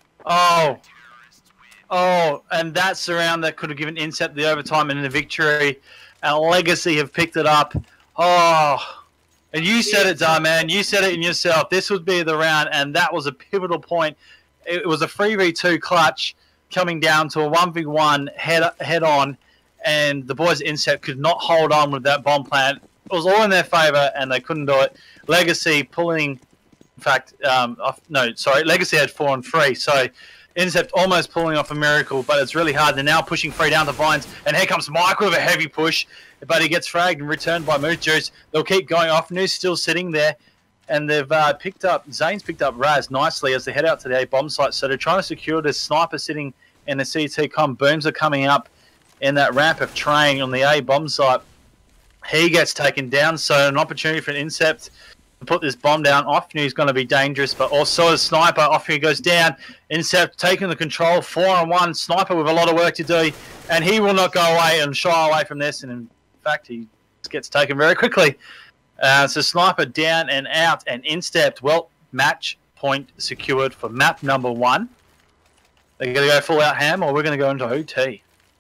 Speaker 1: Oh, and that's the round that could have given Incept the overtime and the victory. And Legacy have picked it up. Oh, and you said it, Daman. You said it in yourself. This would be the round, and that was a pivotal point. It was a 3v2 clutch coming down to a 1v1 head on, and the boys at Incept could not hold on with that bomb plant. It was all in their favour, and they couldn't do it. Legacy pulling, in fact, Legacy had 4 on 3, so Incept almost pulling off a miracle, but it's really hard. They're now pushing 3 down the vines, and here comes Mike with a heavy push, but he gets fragged and returned by Moose Juice. They'll keep going off. News still sitting there. And they've Zane's picked up Raz nicely as they head out to the A bomb site. So they're trying to secure this Sniper sitting in the CT com. Booms are coming up in that ramp of train on the A bomb site. He gets taken down. So an opportunity for an Incept to put this bomb down. Ofnu's going to be dangerous, but also a Sniper. Ofnu goes down. Incept taking the control. 4-on-1. Sniper with a lot of work to do. And he will not go away and shy away from this. And in fact, he gets taken very quickly. So Sniper down and out, and Incept, well, match point secured for map number 1. They're going to go full out ham, or we're going to go into OT.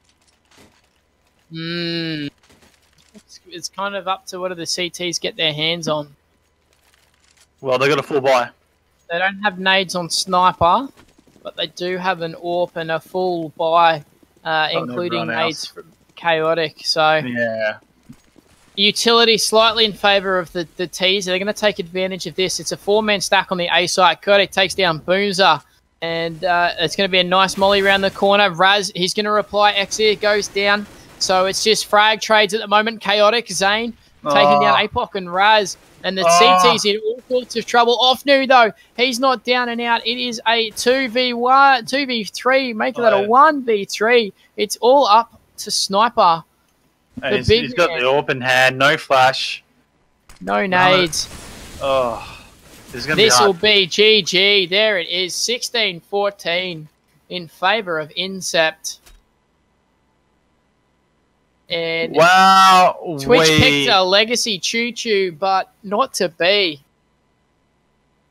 Speaker 2: It's kind of up to what do the CTs get their hands on.
Speaker 1: Well, they got a full buy.
Speaker 2: They don't have nades on Sniper, but they do have an AWP and a full buy, including nades from Chaotic. So
Speaker 1: yeah.
Speaker 2: Utility slightly in favour of the Ts. They're going to take advantage of this. It's a 4-man stack on the A side. Kaotic takes down Byza, and it's going to be a nice molly around the corner. Raz, he's going to reply. Xer goes down. So it's just frag trades at the moment. Chaotic, Zane taking down APOC and Raz. And the CT's in all sorts of trouble. Ofnu, though, he's not down and out. It is a 2v1, 2v3, making that a 1v3. It's all up to Sniper.
Speaker 1: He's got the open hand, no flash.
Speaker 2: No nades.
Speaker 1: This
Speaker 2: will be GG. There it is, 16-14 in favour of Incept. And
Speaker 1: wow,
Speaker 2: Twitch picked a Legacy choo-choo, but not to be.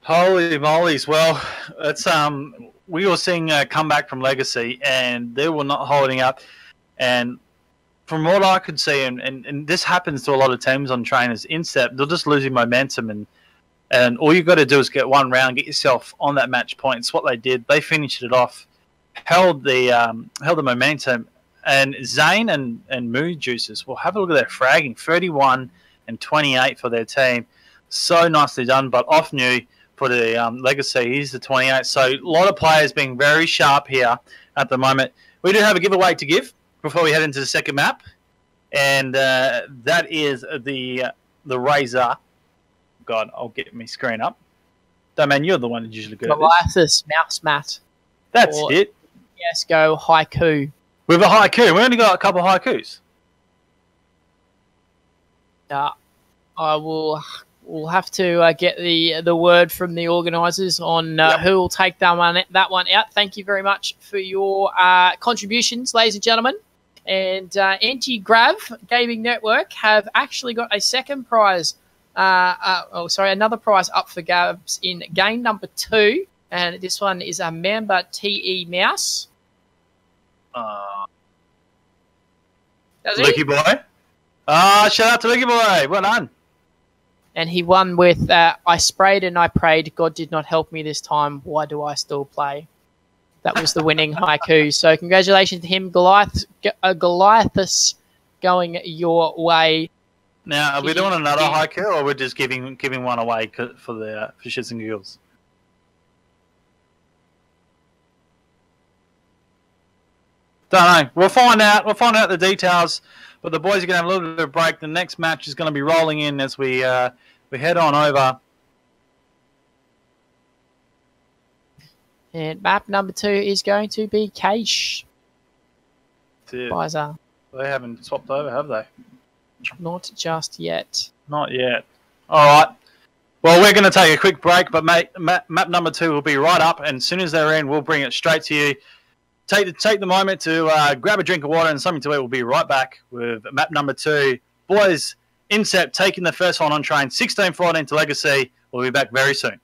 Speaker 1: Holy mollies! Well, it's we were seeing a comeback from Legacy, and they were not holding up. And from what I could see, and this happens to a lot of teams on trainers, Incept, they're just losing momentum, and all you got to do is get one round, get yourself on that match point. It's what they did. They finished it off, held the momentum, and Zane and Mood Juices. Well, have a look at their fragging, 31 and 28 for their team. So nicely done, but off new for the Legacy. He's the 28. So a lot of players being very sharp here at the moment. We do have a giveaway to give before we head into the second map, and that is the Razor. God, I'll get my screen up. Daman, you're the one who's usually good at
Speaker 2: this. Mouse mat.
Speaker 1: That's it.
Speaker 2: CSGO haiku.
Speaker 1: We have a haiku. We only got a couple of haikus.
Speaker 2: We'll have to get the word from the organisers on who will take that one out. Thank you very much for your contributions, ladies and gentlemen. And Anti-Grav Gaming Network have actually got a second prize. Another prize up for grabs in game number 2. And this one is a Mamba TE mouse.
Speaker 1: Licky boy. Shout out to Licky boy. Well done.
Speaker 2: And he won with, I sprayed and I prayed. God did not help me this time. Why do I still play? That was the winning haiku. So congratulations to him. Goliathus going your way.
Speaker 1: Now, are we doing another haiku, or we're just giving one away for shits and giggles? Don't know. We'll find out. We'll find out the details. But the boys are going to have a little bit of a break. The next match is going to be rolling in as we head on over.
Speaker 2: And map number 2 is going to be Cache.
Speaker 1: Byza. They haven't swapped over, have they?
Speaker 2: Not just yet.
Speaker 1: Not yet. All right. Well, we're going to take a quick break, but map number 2 will be right up, and as soon as they're in, we'll bring it straight to you. Take the moment to grab a drink of water and something to eat. We'll be right back with map number 2. Boys, Incept taking the first one on train, 16-14 to Legacy. We'll be back very soon.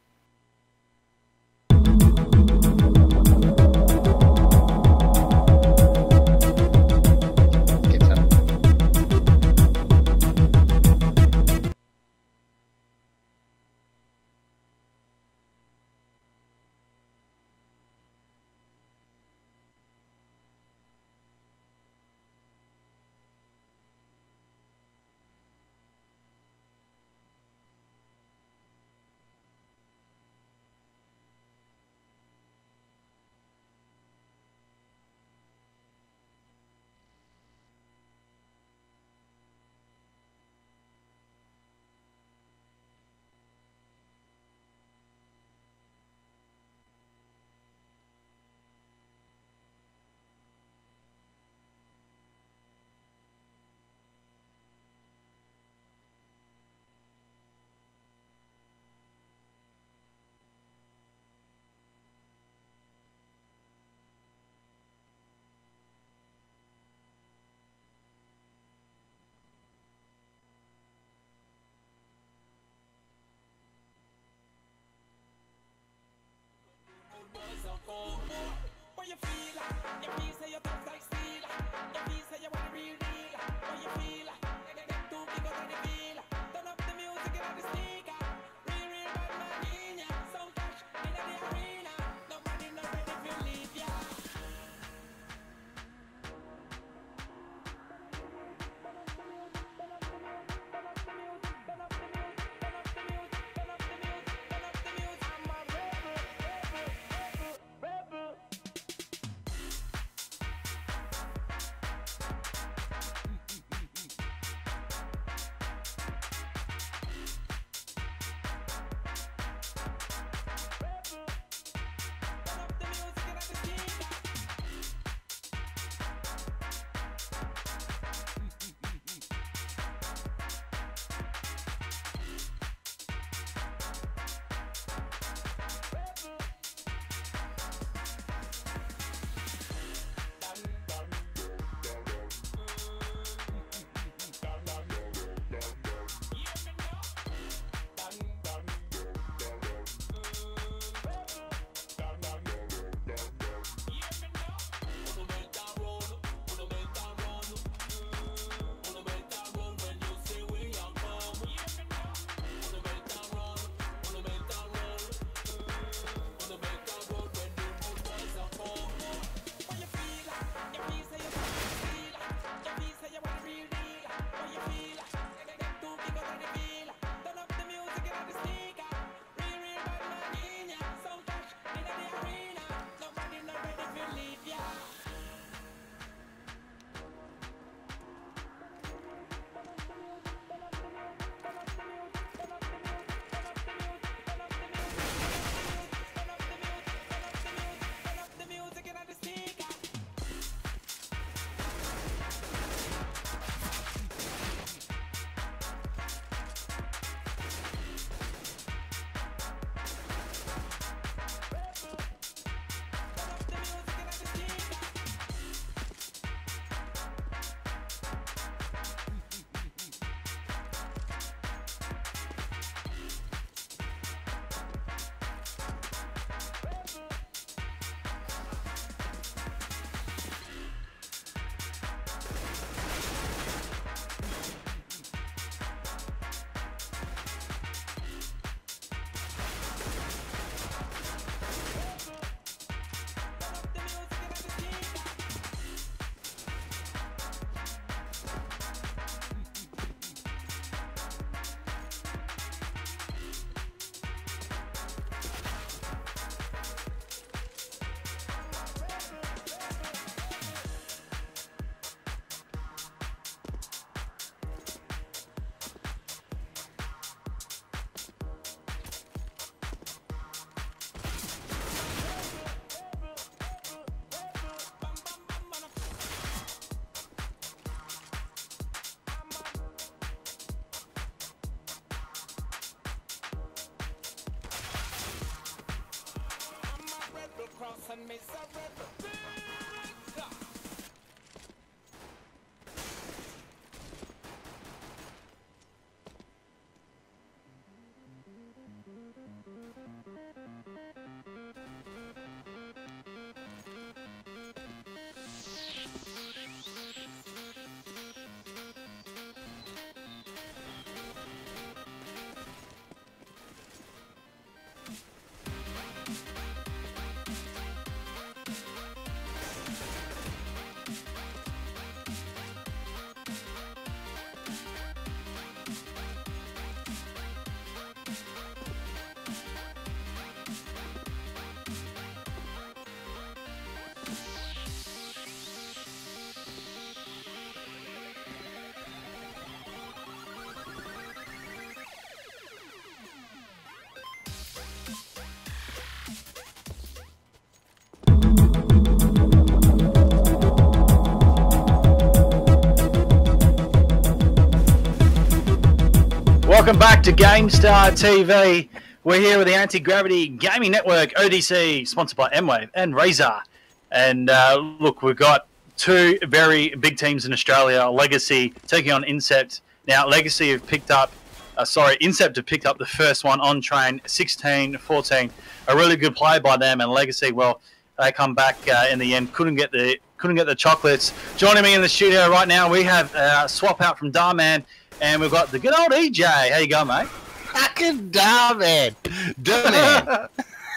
Speaker 1: Welcome back to GameStar TV. We're here with the Anti-Gravity Gaming Network, ODC, sponsored by M-Wave and Razer. And look, we've got two very big teams in Australia, Legacy taking on Incept. Now, Legacy have picked up, Incept have picked up the first one on train, 16-14. A really good play by them, and Legacy, well, they come back in the end, couldn't get the chocolates. Joining me in the studio right now, we have swap out from Daman. And we've got the good old EJ. How you going, mate?
Speaker 3: Fucking Daman. Daman.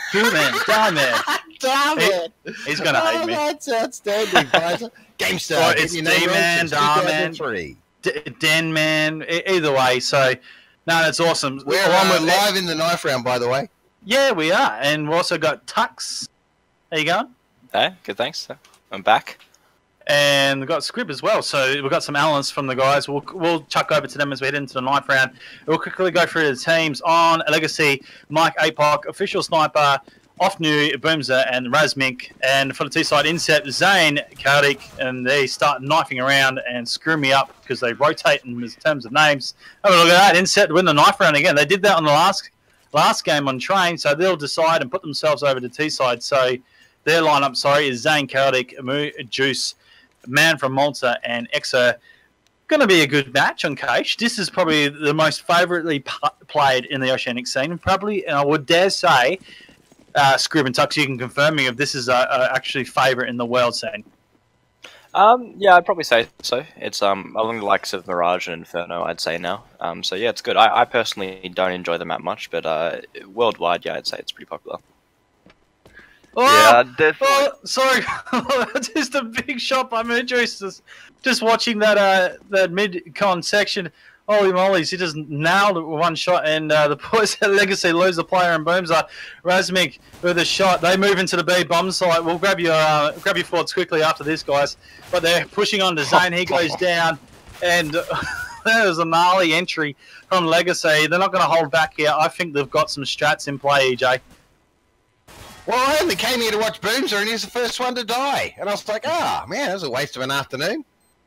Speaker 3: Daman.
Speaker 1: He's going to hate me.
Speaker 3: That's outstanding, Byza. GameStar.
Speaker 1: Well, it's D-Man, Daman, Den-Man, either way. So, no, that's awesome.
Speaker 3: We're live in the knife round, by the way.
Speaker 1: Yeah, we are. And we've also got Tux. How you going?
Speaker 4: Hey, good, thanks. I'm back.
Speaker 1: And we've got Scrib as well. So we've got some analysts from the guys. We'll chuck over to them as we head into the knife round. We'll quickly go through the teams. On Legacy, Mike Apoc, Official Sniper, Offnu, Byza, and Razmink. And for the T-side, Incept, Zane, Kaotic, and they start knifing around and screw me up because they rotate in terms of names. Have a look at that. Incept win the knife round again. They did that on the last game on train, so they'll decide and put themselves over to T-side. So their lineup, is Zane, Kaotic, Amu, Juice, Man from Malta, and Exo. Going to be a good match on Cage. This is probably the most favourably played in the Oceanic scene. Probably, and I would dare say, Scrib and Tux, you can confirm me if this is actually favourite in the world scene.
Speaker 4: Yeah, I'd probably say so. It's along the likes of Mirage and Inferno, I'd say now. So yeah, it's good. I personally don't enjoy the map much, but worldwide, yeah, I'd say it's pretty popular.
Speaker 1: Oh,
Speaker 5: yeah, definitely.
Speaker 1: Oh, sorry, just a big shot by Moodjuice. Just watching that mid-con section. Holy mollies, he just nailed it with one shot, and the boys at Legacy lose a player in Byza. Razmik with a shot. They move into the B bomb site. We'll grab your thoughts quickly after this, guys. But they're pushing on to Zane. He goes down, and there was a gnarly entry from Legacy. They're not going to hold back here. I think they've got some strats in play, EJ.
Speaker 3: Well, I only came here to watch Byza, and he's the first one to die. And I was like, man, that was a waste of an afternoon.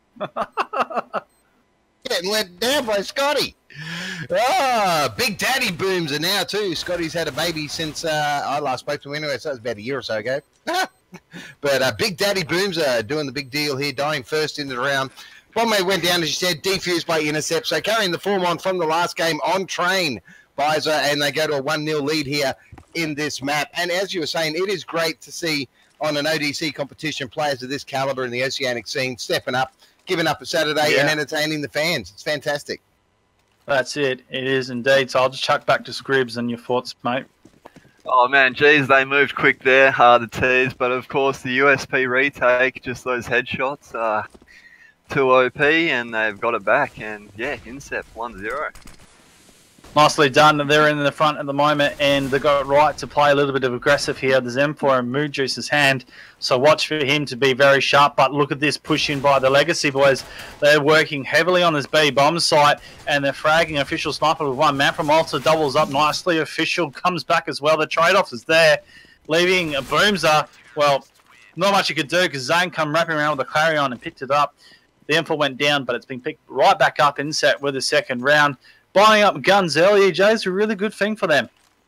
Speaker 3: Getting let down by Scotty. Big Daddy Byza now, too. Scotty's had a baby since I last spoke to him anyway, so that was about a year or so ago. But Big Daddy Byza doing the big deal here, dying first into the round. Bombay went down, as you said, defused by Intercept. So carrying the form on from the last game on train, Byza, and they go to a 1-0 lead here in this map. And as you were saying, it is great to see on an ODC competition players of this caliber in the Oceanic scene stepping up, giving up a Saturday and entertaining the fans. It's fantastic.
Speaker 1: That's it. It is indeed. So I'll just chuck back to Scribs and your thoughts, mate.
Speaker 5: Oh man, geez, they moved quick there, hard to tease, but of course the USP retake, just those headshots, too OP, and they've got it back, and yeah, Incept 1-0.
Speaker 1: Nicely done. They're in the front at the moment, and they've got right to play a little bit of aggressive here. There's M4 in Moodjuice's hand, so watch for him to be very sharp. But look at this push in by the Legacy boys. They're working heavily on this B bomb site, and they're fragging Official Sniper with one. Man from Malta doubles up nicely. Official comes back as well. The trade-off is there, leaving Byza. Well, not much you could do because Zane come wrapping around with the Clarion and picked it up. The M4 went down, but it's been picked right back up in set with the second round. Buying up guns earlier, Jay, is a really good thing for them.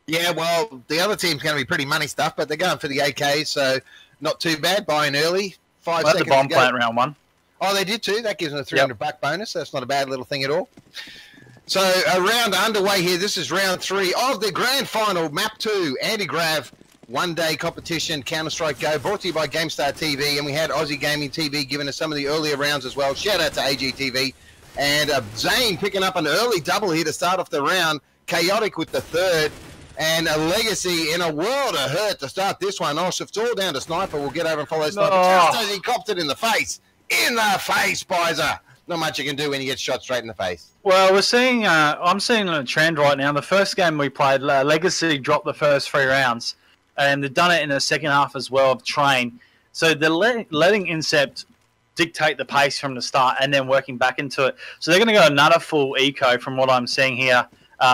Speaker 3: Yeah, well, the other team's going to be pretty money stuff, but they're going for the AK, so not too bad. Buying early, 5
Speaker 1: Well,
Speaker 3: seconds
Speaker 1: the bomb
Speaker 3: to go.
Speaker 1: plant round 1.
Speaker 3: Oh, they did too. That gives them a $300 bonus. That's not a bad little thing at all. So a round underway here. This is round 3 of the grand final, map 2, anti-grav, one-day competition, Counter-Strike Go, brought to you by GameStar TV, and we had Aussie Gaming TV giving us some of the earlier rounds as well. Shout out to AGTV. And Zane picking up an early double here to start off the round. Kaotic with the third. And a Legacy in a world of hurt to start this one. Oh, it's all down to Sniper. We'll get over and follow Sniper. Just as he copped it in the face. In the face, Byza. Not much you can do when you get shot straight in the face.
Speaker 1: Well, we're seeing. I'm seeing a trend right now. The first game we played, Legacy dropped the first 3 rounds, and they've done it in the second half as well of Train. So they're letting Incept dictate the pace from the start, and then working back into it. So they're going to go another full eco from what I'm seeing here.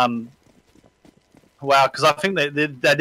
Speaker 1: Wow, because I think they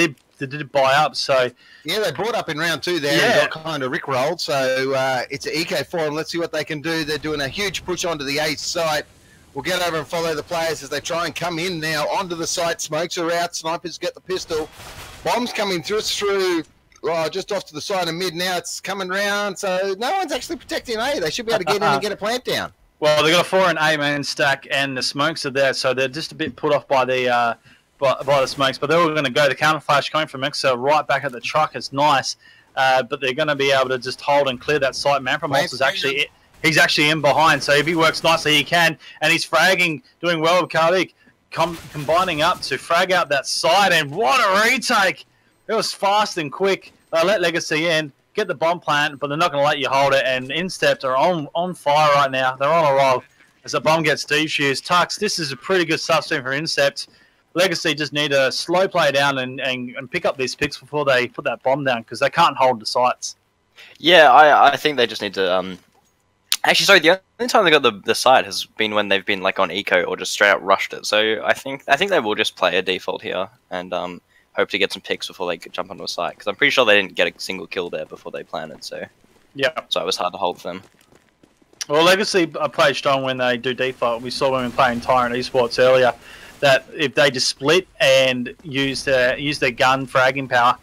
Speaker 1: did buy up. So
Speaker 3: yeah, they brought up in round 2 there.
Speaker 1: Yeah.
Speaker 3: And got kind of rickrolled. So it's an eco for them. Let's see what they can do. They're doing a huge push onto the A site. We'll get over and follow the players as they try and come in now onto the site. Smokes are out. Snipers get the pistol. Bombs coming through. It's through. Oh, just off to the side of mid now. It's coming round. So no one's actually protecting A. They should be able to get in and get a plant down.
Speaker 1: Well, they've got a 4 and A man stack, and the smokes are there. So they're just a bit put off by the by the smokes. But they're all going to go. The counter flash coming from Mixer right back at the truck is nice. But they're going to be able to just hold and clear that site. Man from Malta is actually he's actually in behind. So if he works nicely, he can. And he's fragging, doing well with Kaotic, combining up to frag out that side. And what a retake! It was fast and quick. They let Legacy in, get the bomb plant, but they're not going to let you hold it. And Incept are on fire right now. They're on a roll as the bomb gets defused. Tux, this is a pretty good substance for Incept. Legacy just need to slow play down and pick up these picks before they put that bomb down because they can't hold the sites. Yeah,
Speaker 4: I think they just need to... Actually, sorry, the only time they got the site has been when they've been like on eco or just straight out rushed it. So I think they will just play a default here and hope to get some picks before they jump onto a site. Because I'm pretty sure they didn't get a single kill there before they planted. So
Speaker 1: yeah,
Speaker 4: so it was hard to hold for them.
Speaker 1: Well, Legacy play strong when they do default. We saw when we were playing Tyrant Esports earlier that if they just split and use their gun fragging power,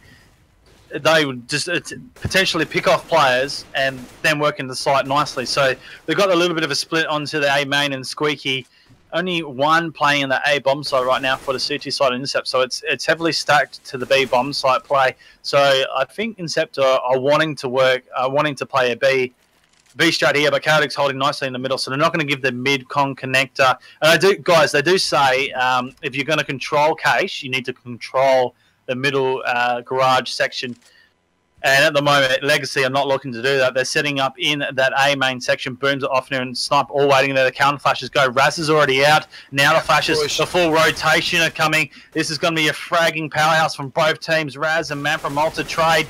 Speaker 1: they would just potentially pick off players and then work in the site nicely. So they've got a little bit of a split onto the A main and Squeaky. Only one playing in the A bomb site right now for the CT site and Incept. So it's heavily stacked to the B bomb site play. So I think Incept are wanting to work, wanting to play a B strat here, but Kaotic's holding nicely in the middle, so they're not going to give the mid-con connector. And they do say if you're going to control cache, you need to control the middle garage section. And at the moment, Legacy are not looking to do that. They're setting up in that A main section. Booms are off now and Snipe all waiting there. The counter flashes go. Raz is already out. Now the flashes, the full rotation are coming. This is going to be a fragging powerhouse from both teams. Raz and Man from Malta trade.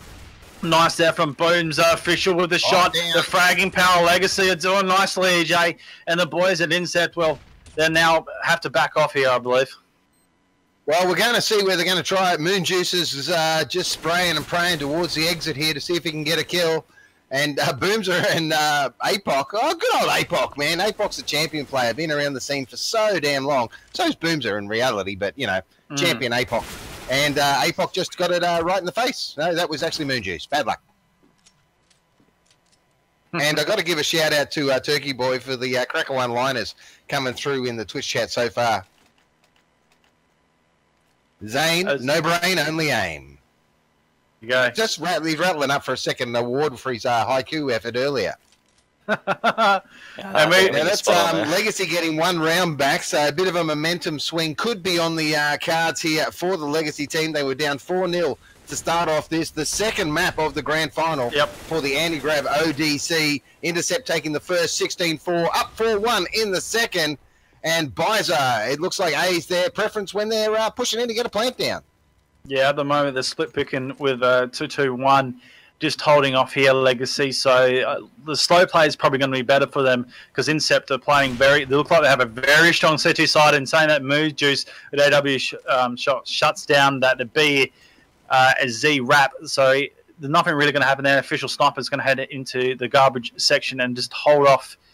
Speaker 1: Nice there from Booms, official with the shot.
Speaker 3: Damn.
Speaker 1: The fragging power Legacy are doing nicely, EJ. And the boys at Incept, well, they now have to back off here, I believe.
Speaker 3: Well, we're going to see where they're going to try it. Moon Juices is just spraying and praying towards the exit here to see if he can get a kill. And Boomser and APOC. Oh, good old APOC, man. APOC's a champion player. Been around the scene for so damn long. So's Boomser in reality, but, you know, champion APOC. And APOC just got it right in the face. No, that was actually Moon Juice. Bad luck. And I've got to give a shout-out to Turkey Boy for the Cracker One-liners coming through in the Twitch chat so far. Zane, no brain, only aim.
Speaker 1: You go.
Speaker 3: Just he's rattling up for a second award for his haiku effort earlier.
Speaker 1: That's
Speaker 3: Legacy getting one round back, so a bit of a momentum swing could be on the cards here for the Legacy team. They were down 4-0 to start off the second map of the grand final for the anti-grav ODC. Incept taking the first 16-4, up 4-1 in the second. And Byza, it looks like A's their preference when they're pushing in to get a plant down.
Speaker 1: Yeah, at the moment they're split picking with 2-2-1, just holding off here, Legacy. So the slow play is probably going to be better for them because Incept are playing they look like they have a very strong CT side, and saying that Moon Juice at AW shuts down that the B Z wrap. So there's nothing really going to happen there. Official Sniper's going to head into the garbage section and just hold off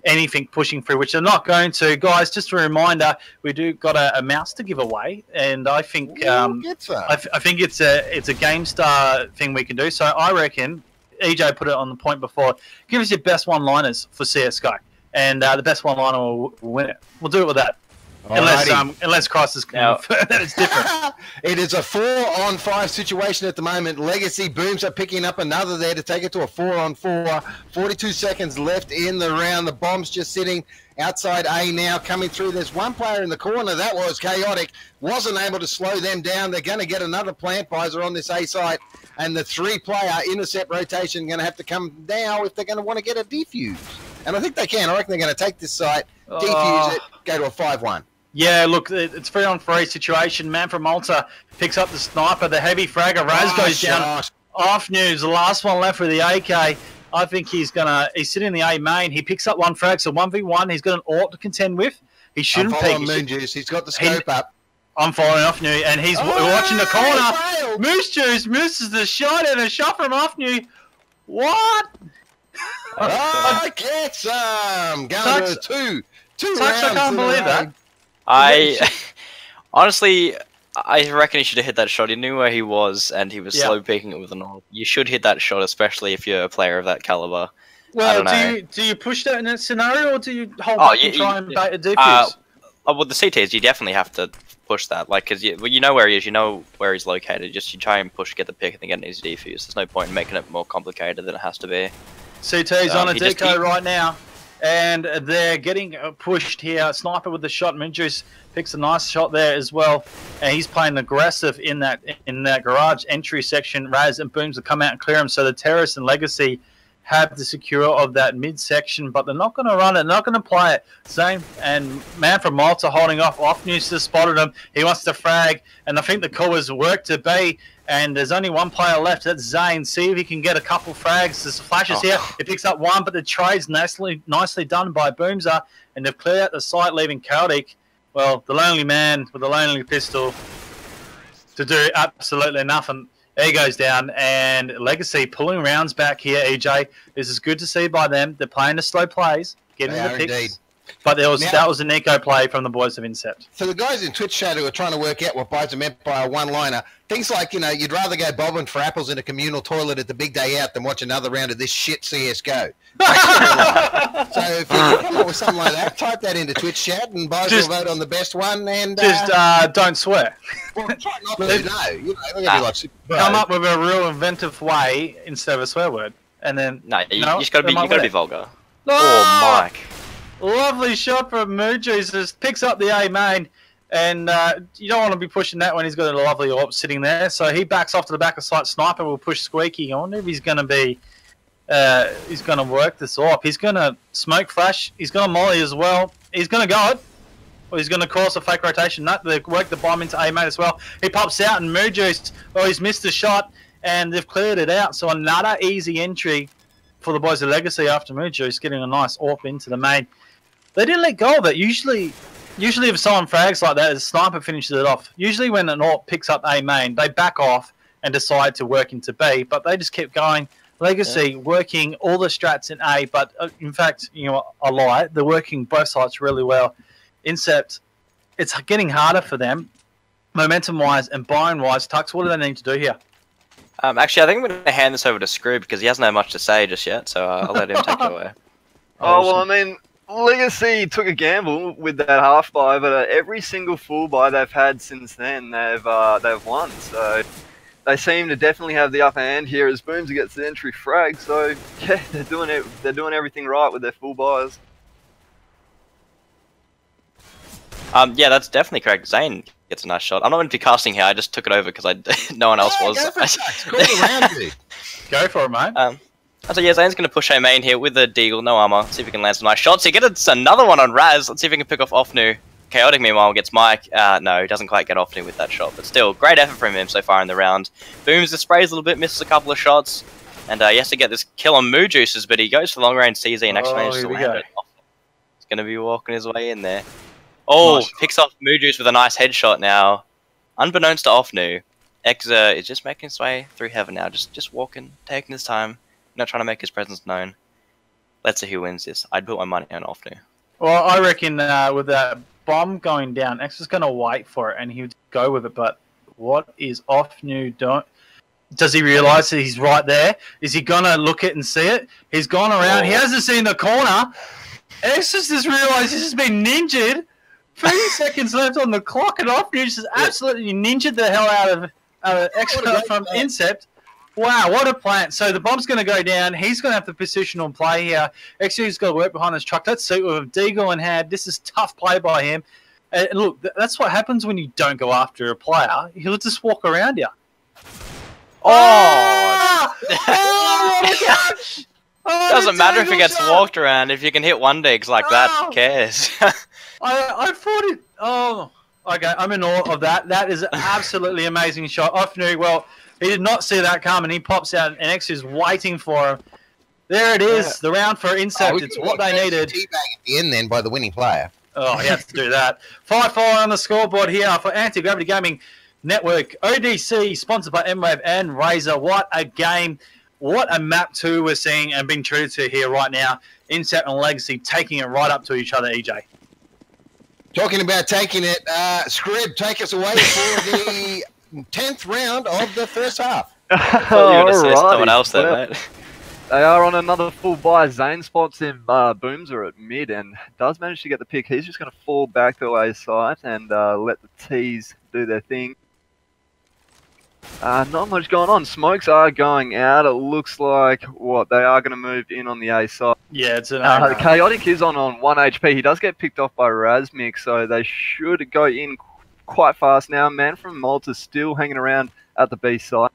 Speaker 1: anything pushing through, which they're not going to. Guys, just a reminder, we do got a mouse to give away, and I think I think it's a GameStar thing we can do. So I reckon EJ put it on the point before. Give us your best one-liners for CSGO, and the best one-liner will win it. We'll do it with that. Unless Crisis can it's different.
Speaker 3: It is a 4-on-5 situation at the moment. Legacy Booms are picking up another there to take it to a 4-on-4. 42 seconds left in the round. The bomb's just sitting outside A now, coming through. There's one player in the corner. That was Kaotic. Wasn't able to slow them down. They're going to get another plant Byza on this A site. And the 3-player intercept rotation going to have to come now if they're going to want to get a defuse. And I think they can. I reckon they're going to take this site, defuse it, go to a 5-1.
Speaker 1: Yeah, look, it's 3-on-3 situation. Man from Malta picks up the sniper, the heavy fragger. Raz goes down. Off news, the last one left for the AK. I think he's sitting in the A main. He picks up one frag, so 1v1. He's got an AWP to contend with. He shouldn't peek.
Speaker 3: Moon Juice. He's got the scope up.
Speaker 1: I'm following Off New, and he's watching the corner. Moose Juice misses the shot, and a shot from Off New. What?
Speaker 3: Get some. Going to two rounds.
Speaker 1: I can't believe that.
Speaker 4: Honestly, I reckon he should have hit that shot. He knew where he was, and he was slow peeking it with an AWP. You should hit that shot, especially if you're a player of that caliber.
Speaker 1: Well, do you push that in that scenario, or do you hold back and try and bait a defuse?
Speaker 4: Well, the CTs, you definitely have to push that, like, because you know where he is, you know where he's located. Just you try and push, get the pick, and then get an easy defuse. There's no point in making it more complicated than it has to be.
Speaker 1: CT's on a deco right now, and they're getting pushed here. Sniper with the shot. Minjuice picks a nice shot there as well, and he's playing aggressive in that garage entry section. Raz and Booms will come out and clear him. So the Terrorists and Legacy have the secure of that midsection, but they're not going to run it. They're not going to play it. Zane and man from Malta holding off. Off News just spotted him. He wants to frag, and I think the call was work to B. And there's only one player left. That's Zane. See if he can get a couple frags. There's flashes here. He picks up one, but the trade's nicely done by Boomser, and they've cleared out the site, leaving Kaotic, well, the lonely man with the lonely pistol, to do absolutely nothing. There he goes down, and Legacy pulling rounds back here, EJ. This is good to see by them. They're playing the slow plays, getting the picks. Indeed. But that was an eco play from the boys of Incept.
Speaker 3: For the guys in Twitch chat who are trying to work out what Byza meant by a one-liner, things like, you'd rather go bobbing for apples in a communal toilet at the big day out than watch another round of this shit CSGO. So if you come up with something like that, type that into Twitch chat, and Byza will vote on the best one. And
Speaker 1: just don't swear.
Speaker 3: Well, try not to,
Speaker 1: come up with a real inventive way instead of a swear word. And then
Speaker 4: you just got to be vulgar.
Speaker 1: Oh,
Speaker 4: Mike.
Speaker 1: Lovely shot from Moojis. Just picks up the A main, and you don't want to be pushing that when he's got a lovely AWP sitting there. So he backs off to the back of site. Sniper will push Squeaky. I wonder if he's going to be, he's going to work this AWP. He's going to smoke flash. He's going to molly as well. He's going to go it. Or he's going to cause a fake rotation. They work the bomb into A main as well. He pops out, and Moojis, he's missed the shot, and they've cleared it out. So another easy entry for the boys of Legacy after Moojis getting a nice AWP into the main. They didn't let go of it. Usually if someone frags like that, a sniper finishes it off. Usually when an AWP picks up A main, they back off and decide to work into B, but they just kept going. Legacy working all the strats in A, but in fact, I lie. They're working both sides really well. Incept, it's getting harder for them, momentum-wise and buy-in-wise. Tux, what do they need to do here?
Speaker 4: Actually, I think I'm going to hand this over to Scrib because he hasn't had much to say just yet, so I'll let him take it away.
Speaker 5: Well, I mean, Legacy took a gamble with that half buy, but every single full buy they've had since then, they've won. So they seem to definitely have the upper hand here as Boomser gets the entry frag. So yeah, they're doing it. They're doing everything right with their full buys.
Speaker 4: Yeah, that's definitely correct. Zane gets a nice shot. I'm not going to be casting here. I just took it over because no one else was.
Speaker 1: Go for it, mate.
Speaker 4: So yeah, Zane's going to push A main here with the Deagle, no armor. See if he can land some nice shots. He gets another one on Raz. Let's see if he can pick off Offnu. Kaotic, meanwhile, gets Mike. No, he doesn't quite get Offnu with that shot. But still, great effort from him so far in the round. Booms the sprays a little bit, misses a couple of shots. And he has to get this kill on Moo Juices, but he goes for long range CZ and actually manages to land it. He's going to be walking his way in there. Oh, nice. Picks off Moo Juice with a nice headshot now. Unbeknownst to Offnu, Exa is just making his way through heaven now. Just walking, taking his time. Not trying to make his presence known. let's see who wins this. I'd put my money on off new.
Speaker 1: Well, I reckon with that bomb going down, X is going to wait for it and he would go with it. But what is off new doing? Does he realise that he's right there? Is he going to look it and see it? He's gone around. Oh. He hasn't seen the corner. X just realised he's just been ninjaed. 30 seconds left on the clock, and off new just absolutely ninjaed the hell out of X from Incept. Wow, what a plant. So the bomb's going to go down. He's going to have the positional play here. XU's got to work behind his truck. Let's see with Deagle in hand. This is tough play by him. And look, that's what happens when you don't go after a player. He'll just walk around you.
Speaker 4: Oh!
Speaker 1: Doesn't
Speaker 4: matter if he gets walked around. If you can hit one digs like that, who cares?
Speaker 1: I thought it... Oh, okay. I'm in awe of that. That is an absolutely amazing shot. Off new, well... He did not see that coming. He pops out, and X is waiting for him. There it is, the round for Incept. It's what they needed.
Speaker 3: Teabag at the end then by the winning player.
Speaker 1: Oh, he has to do that. 5-4 on the scoreboard here for Anti-Gravity Gaming Network. ODC, sponsored by M-Wave and Razor. What a game. What a map 2 we're seeing and being treated to here right now. Incept and Legacy taking it right up to each other, EJ.
Speaker 3: Talking about taking it, Scrib, take us away for the 10th round of the first half.
Speaker 4: I thought you were going to say someone else there, mate.
Speaker 5: They are on another full buy. Zane spots him. Booms are at mid and does manage to get the pick. He's just going to fall back to A site and let the T's do their thing. Not much going on. Smokes are going out. It looks like they are going to move in on the A side.
Speaker 1: Yeah, it's an
Speaker 5: Kaotic is on 1 HP. He does get picked off by Razmik, so they should go in quite fast now. Man from Malta still hanging around at the B side.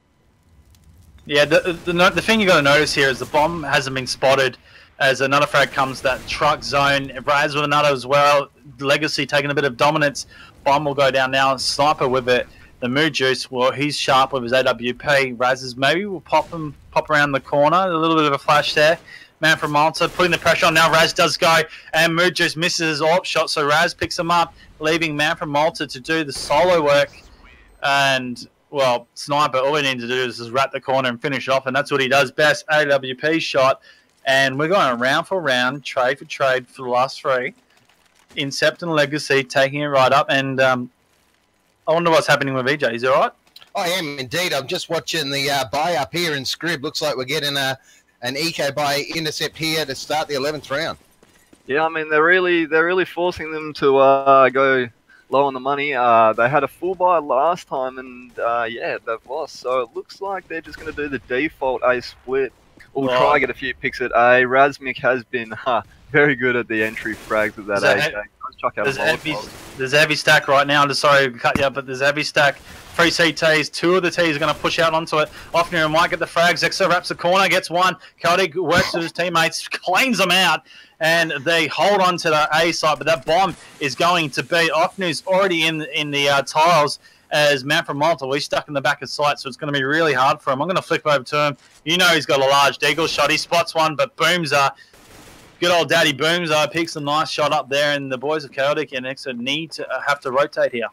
Speaker 1: Yeah, the thing you got to notice here is the bomb hasn't been spotted as another frag comes that truck zone. Raz with another as well. Legacy taking a bit of dominance. Bomb will go down now. Sniper with it. The Mood Juice, well, he's sharp with his AWP. Raz's maybe will pop around the corner. A little bit of a flash there. Man from Malta putting the pressure on now. Raz does go, and Mood Juice misses his AWP shot, so Raz picks him up, leaving Man from Malta to do the solo work. And, well, Sniper, all we need to do is just wrap the corner and finish it off, and that's what he does best. AWP shot, and we're going round for round, trade for trade for the last 3. Incept and Legacy taking it right up, and I wonder what's happening with EJ. Is he all right?
Speaker 3: I am indeed. I'm just watching the buy up here in Scrib. Looks like we're getting an eco by Intercept here to start the 11th round.
Speaker 5: Yeah, I mean they're really forcing them to go low on the money. They had a full buy last time, and yeah, they've lost. So it looks like they're just going to do the default A split. We'll try to get a few picks at A. Razmik has been very good at the entry frags of that A.
Speaker 1: There's a heavy stack right now. I'm sorry to cut you up, but there's a heavy stack. 3 CTs, 2 of the T's are going to push out onto it. Offner might get the frags. Exo wraps the corner, gets one. Kaotic works with his teammates, cleans them out, and they hold on to the A side. But that bomb is going to be Offner's already in the tiles as Man from Malta. He's stuck in the back of sight, so it's going to be really hard for him. I'm going to flick over to him. You know he's got a large deagle shot. He spots one, but Booms good old Daddy Booms picks a nice shot up there, and the boys of Kaotic and Exo need to have to rotate here.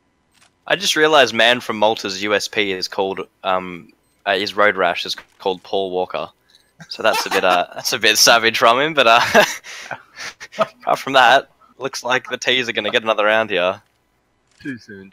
Speaker 4: I just realised Man from Malta's USP is called his road rash is called Paul Walker, so that's a bit savage from him. But apart from that, looks like the T's are going to get another round here.
Speaker 5: Too soon.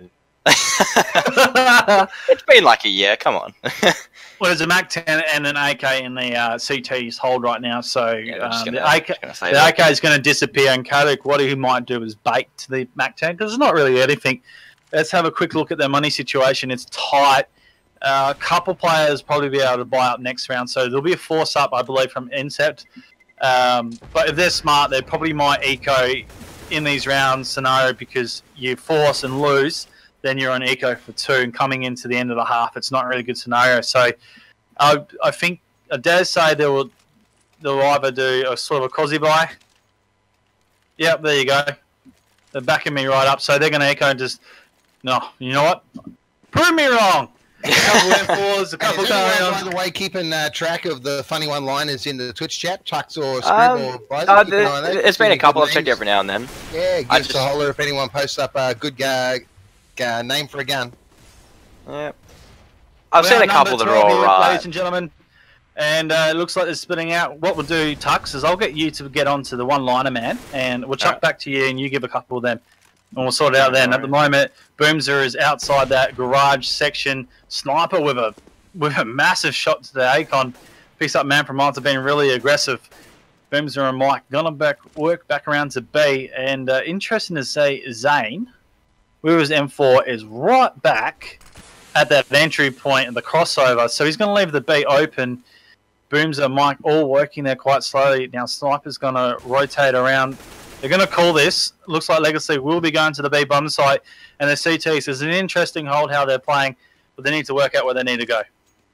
Speaker 4: It's been like a year. Come on.
Speaker 1: Well, there's a Mac 10 and an AK in the CT's hold right now, so the AK is going to disappear, and Kaotic, what he might do is bait to the Mac 10, because there's not really anything. Let's have a quick look at their money situation. It's tight. A couple players probably be able to buy up next round, so there'll be a force up, I believe, from Incept. But if they're smart, they probably might eco in these rounds scenario, because you force and lose, then you're on eco for 2, and coming into the end of the half, it's not a really good scenario. So I think, I dare say they'll either do a sort of a Cosy buy. Yep, there you go. They're backing me right up, so they're going to eco and just... No, you know what? Prove me wrong. A couple M4s, a couple
Speaker 3: by the way, keeping track of the funny one-liners in the Twitch chat, Chucks or Scrib or Byza?
Speaker 4: It's been a couple. I've checked every now and then.
Speaker 3: Yeah, give us a holler if anyone posts up a good name for a gun.
Speaker 4: Yeah, I've seen a couple that are all right.
Speaker 1: Ladies and gentlemen, And it looks like they're splitting out. What we'll do, Tux, is I'll get you to get onto the one-liner, man, and we'll chuck back to you, and you give a couple of them, and we'll sort it out then. At the moment, Boomzer is outside that garage section. Sniper with a massive shot to the AGGN. Picks up man from Malta, being really aggressive. Boomzer and Mike gonna work back around to B, and interesting to say, Zane, with his M4, is right back at that entry point and the crossover, so he's going to leave the B open. Boomzer and Mike all working there quite slowly. Now Sniper's going to rotate around. They're going to call this. Looks like Legacy will be going to the B bomb site, and the CTs is an interesting hold how they're playing, but they need to work out where they need to go.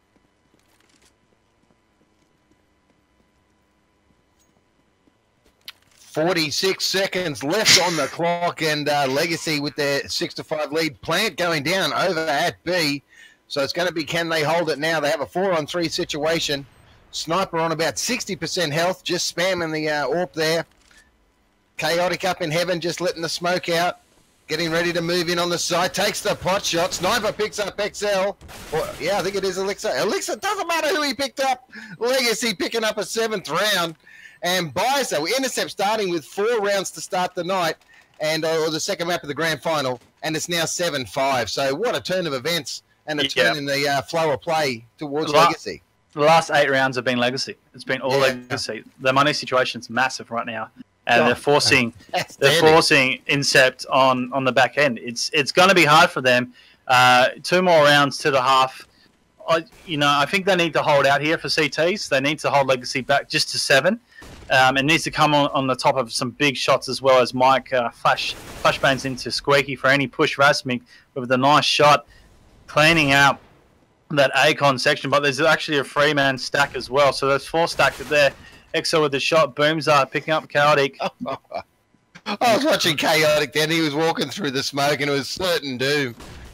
Speaker 3: .46 seconds left on the clock, and Legacy with their 6-5 lead. Plant going down over at B, so it's going to be, can they hold it now? They have a 4-on-3 situation. Sniper on about 60% health, just spamming the AWP there. Kaotic up in heaven, just letting the smoke out. Getting ready to move in on the side. Takes the pot shot. Sniper picks up XL. Yeah, I think it is Elixir. Elixir, doesn't matter who he picked up. Legacy picking up a 7th round. And Byza, we Intercept starting with 4 rounds to start the night, and or the second map of the grand final, and it's now 7-5. So what a turn of events and a turn in the flow of play towards Legacy.
Speaker 1: The last 8 rounds have been Legacy. It's been all Legacy. The money situation's massive right now, and they're forcing Incept on the back end. It's going to be hard for them. 2 more rounds to the half. I think they need to hold out here for CTs. They need to hold Legacy back just to 7. It needs to come on the top of some big shots, as well as Mike flashbangs into Squeaky for any push. Rasmic with the nice shot, cleaning out that AGGN section. But there's actually a 3-man stack as well, so there's 4 stacked there. EXO with the shot. Boomzer picking up Kaotic.
Speaker 3: I was watching Kaotic then. He was walking through the smoke, and it was certain doom.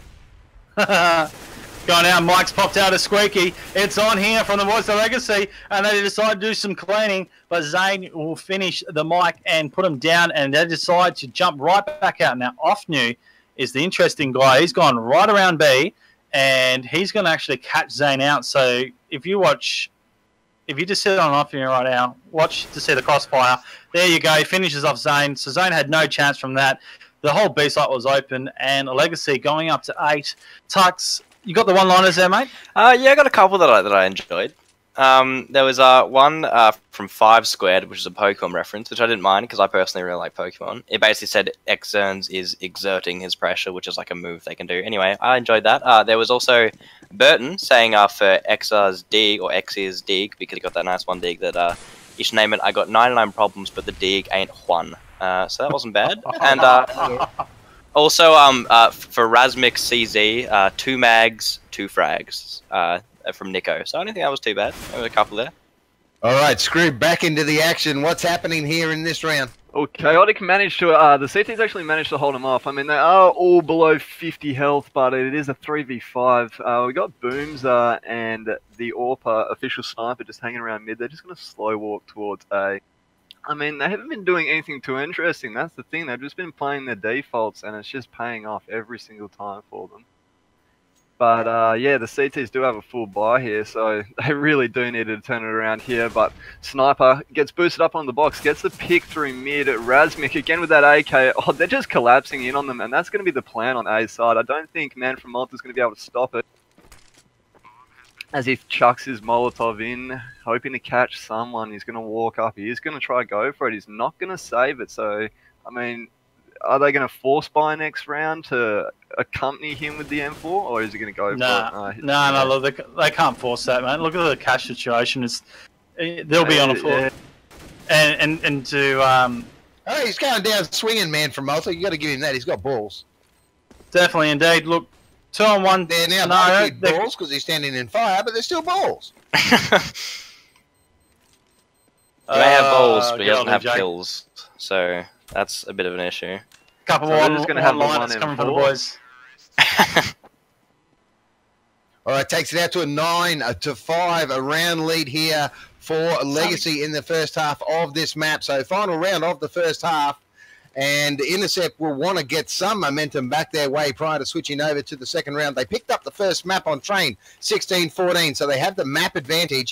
Speaker 1: Going out, Mike's popped out of Squeaky. It's on here from the Voice of Legacy, and they decide to do some cleaning, but Zane will finish the Mike and put him down, and they decide to jump right back out. Now, Offnew is the interesting guy. He's gone right around B, and he's going to actually catch Zane out. So if you just sit on Offnew right now, watch to see the crossfire. There you go. He finishes off Zane. So Zane had no chance from that. The whole B site was open, and Legacy going up to 8. Tux, you got the one-liners there, mate?
Speaker 4: Yeah, I got a couple that I enjoyed. There was one from 5 Squared, which is a Pokemon reference, which I didn't mind because I personally really like Pokemon. It basically said Exerns is exerting his pressure, which is like a move they can do. Anyway, I enjoyed that. There was also Burton saying for X's dig, or X's dig, because he got that nice one dig that you should name it, I got 99 problems, but the dig ain't one. So that wasn't bad. And also, for Rasmic CZ, 2 mags, 2 frags from Nico. So I don't think that was too bad. There were a couple there.
Speaker 3: All right, Skrib, back into the action. What's happening here in this round?
Speaker 5: Well, Kaotic managed to, the CTs actually managed to hold them off. I mean, they are all below 50 health, but it is a 3v5. We got Boomzer and the AWP official sniper just hanging around mid. They're just going to slow walk towards A. I mean, they haven't been doing anything too interesting. That's the thing. They've just been playing their defaults, and it's just paying off every single time for them. But, yeah, the CTs do have a full buy here, so they really do need to turn it around here. But Sniper gets boosted up on the box, gets the pick through mid. Rasmic, again with that AK. Oh, they're just collapsing in on them, and that's going to be the plan on A's side. I don't think Man from Malta's going to be able to stop it, as he chucks his Molotov in, hoping to catch someone. He's going to walk up. He is going to try to go for it. He's not going to save it. So, I mean, are they going to force buy next round to accompany him with the M4, or is he going to go for it?
Speaker 1: No, look, they can't force that, man. Look at the cash situation. They'll be on a floor. Yeah. And to...
Speaker 3: Oh, he's going down swinging, Man from Malta. You got to give him that. He's got balls.
Speaker 1: Definitely, indeed. Look, 2-on-1.
Speaker 3: They're now balls because he's standing in fire, but they're still balls.
Speaker 4: He may have balls, but he doesn't have kills. So that's a bit of an issue.
Speaker 1: Couple more liners coming for the boys.
Speaker 3: All right, takes it out to a 9-5, a round lead here for Legacy in the first half of this map. So final round of the first half. And Intercept will want to get some momentum back their way prior to switching over to the second round. They picked up the first map on train, 16-14, so they have the map advantage.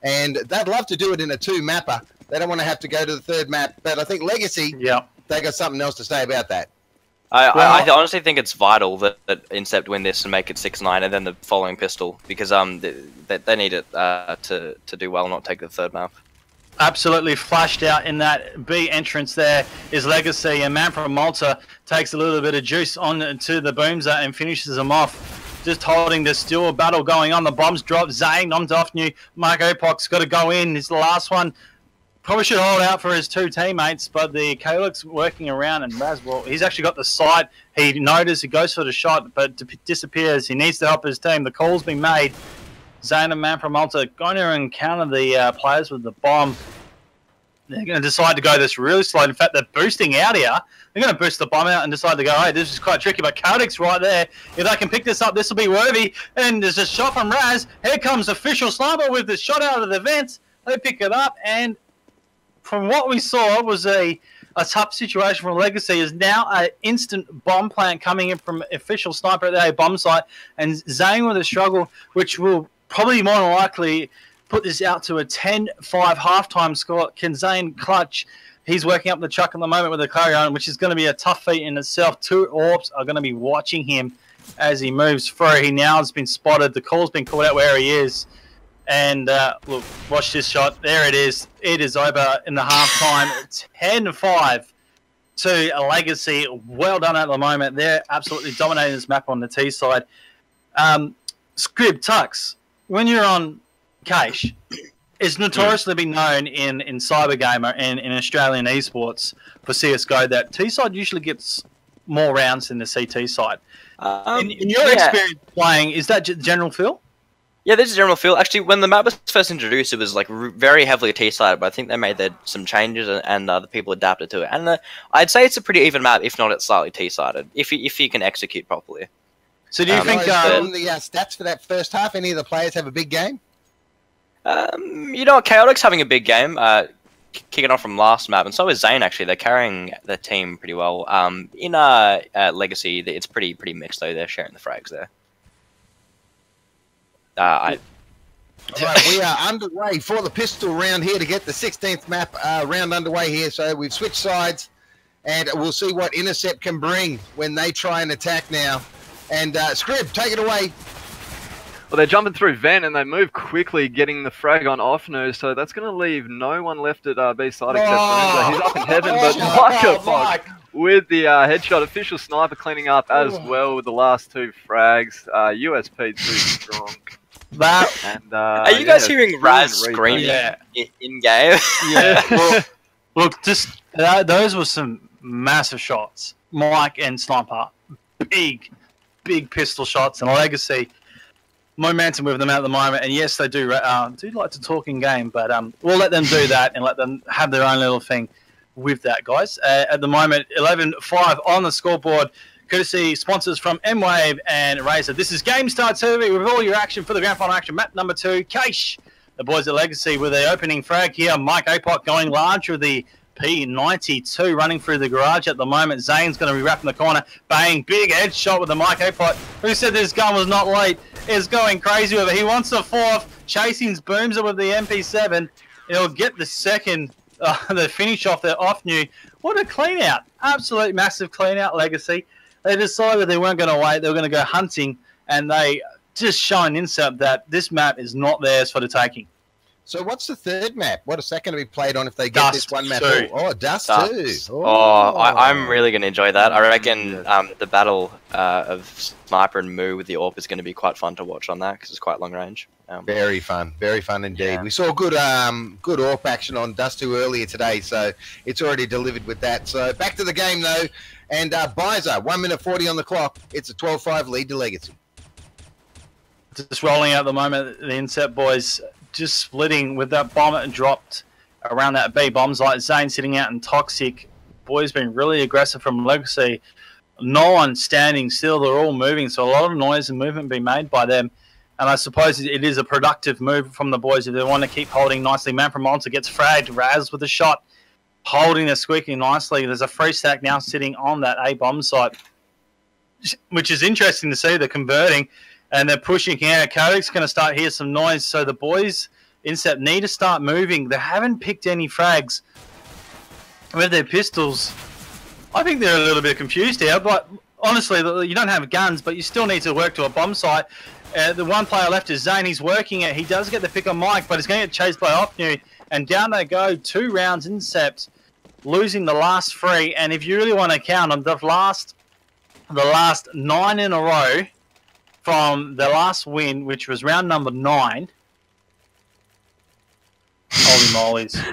Speaker 3: And they'd love to do it in a 2-mapper. They don't want to have to go to the 3rd map. But I think Legacy, they got something else to say about that.
Speaker 4: I honestly think it's vital that Incept win this and make it 6-9 and then the following pistol, because they need it to do well, not take the 3rd map.
Speaker 1: Absolutely flashed out in that B entrance there is Legacy, and man from Malta takes a little bit of juice on to the Boomzer and finishes them off. Just holding the still battle going on. The bombs drop. Zane onto off new. Mark Opok's got to go in. It's the last one. Probably should hold out for his 2 teammates, but the Kaotic's working around, and Raz, well, he's actually got the sight. He noticed, he goes for the shot, but disappears. He needs to help his team. The call's been made. Zane and man from Malta going to encounter the players with the bomb. They're going to decide to go this really slow. In fact, they're boosting out here. They're going to boost the bomb out and decide to go, hey, this is quite tricky, but Kaotic's right there. If they can pick this up, this will be worthy. And there's a shot from Raz. Here comes official sniper with the shot out of the vents. They pick it up, and from what we saw, it was a tough situation for Legacy. Is now an instant bomb plant coming in from official sniper at the bomb site, and Zane with a struggle, which will probably more than likely put this out to a 10-5 halftime score. Can Zane clutch? He's working up the truck at the moment with the Clarion, which is going to be a tough feat in itself. 2 Orbs are going to be watching him as he moves through. He now has been spotted. The call's been called out where he is. And look, watch this shot. There it is. It is over in the halftime. 10-5 to a Legacy. Well done at the moment. They're absolutely dominating this map on the T side. Scrib Tux, when you're on Cache, it's notoriously been known in Cybergamer and in Australian esports for CSGO that T side usually gets more rounds than the CT side. In your experience playing, is that general feel?
Speaker 4: Yeah, this is general feel. Actually, when the map was first introduced, it was like very heavily T-sided, but I think they made some changes and the people adapted to it. And I'd say it's a pretty even map, if not it's slightly T-sided, if you can execute properly.
Speaker 3: So do you think the stats for that first half, any of the players have a big game?
Speaker 4: You know what, Kaotic's having a big game, kicking off from last map, and so is Zane, actually. They're carrying the team pretty well. In Legacy, it's pretty mixed, though. They're sharing the frags there.
Speaker 3: All right, we are underway for the pistol round here to get the 16th map round underway here. So we've switched sides, and we'll see what Intercept can bring when they try and attack now. And Scrib, take it away.
Speaker 5: Well, they're jumping through vent, and they move quickly, getting the frag on off nose, so that's going to leave no one left at B side except Byza. He's up in heaven, but Mike with the headshot. Official sniper cleaning up as well with the last 2 frags. USP too strong. And,
Speaker 4: are you guys hearing Raz screaming in game?
Speaker 1: Yeah. Well, look, just those were some massive shots. Mike and Sniper, big pistol shots, and Legacy. Momentum with them at the moment, and yes, they do like to talk in game, but we'll let them do that and let them have their own little thing with that, guys. At the moment, 11-5 on the scoreboard, courtesy sponsors from M-Wave and Razer. This is GameStar TV with all your action for the grand final action. Map number 2, Cache. The boys at Legacy with the opening frag here. Mike Opok going large with the P92 running through the garage at the moment. Zane's going to be wrapping the corner. Bang, big headshot with the Mike Opok. Who said this gun was not late? Is going crazy with it. He wants the 4th. Chasing Boomzer with the MP7. He'll get the 2nd, the finish off there off new. What a clean out. Absolute massive clean out, Legacy. They decided they weren't going to wait. They were going to go hunting, and they just showing Incept that this map is not theirs for the taking.
Speaker 3: So what's the 3rd map? What is that going to be played on if they get this one map? Dust 2.
Speaker 4: I'm really going to enjoy that. I reckon the battle of Sniper and Moo with the AWP is going to be quite fun to watch on that because it's quite long range.
Speaker 3: Very fun indeed. Yeah. We saw good AWP action on Dust 2 earlier today, so it's already delivered with that. So back to the game though, and Byza, 1 minute 40 on the clock. It's a 12-5 lead to Legacy.
Speaker 1: Just rolling out at the moment, the Incept boys just splitting with that bomb and dropped around that B bomb site. Zane sitting out in Toxic. Boys been really aggressive from Legacy. No one standing still. They're all moving, so a lot of noise and movement being made by them. And I suppose it is a productive move from the boys if they want to keep holding nicely. Man from Monster gets fragged. Raz with a shot, holding the squeaky nicely. There's a free stack now sitting on that A bomb site, which is interesting to see. They're converting. And they're pushing here. Kaotic's going to start hear some noise. So the boys Incept need to start moving. They haven't picked any frags with their pistols. I think they're a little bit confused here, but honestly, you don't have guns, but you still need to work to a bomb site. The one player left is Zane. He's working it. He does get the pick on Mike, but he's going to get chased by Opnu. And down they go. 2 rounds Incept, losing the last 3. And if you really want to count them, the last 9 in a row from the last win, which was round number 9. Holy mollies.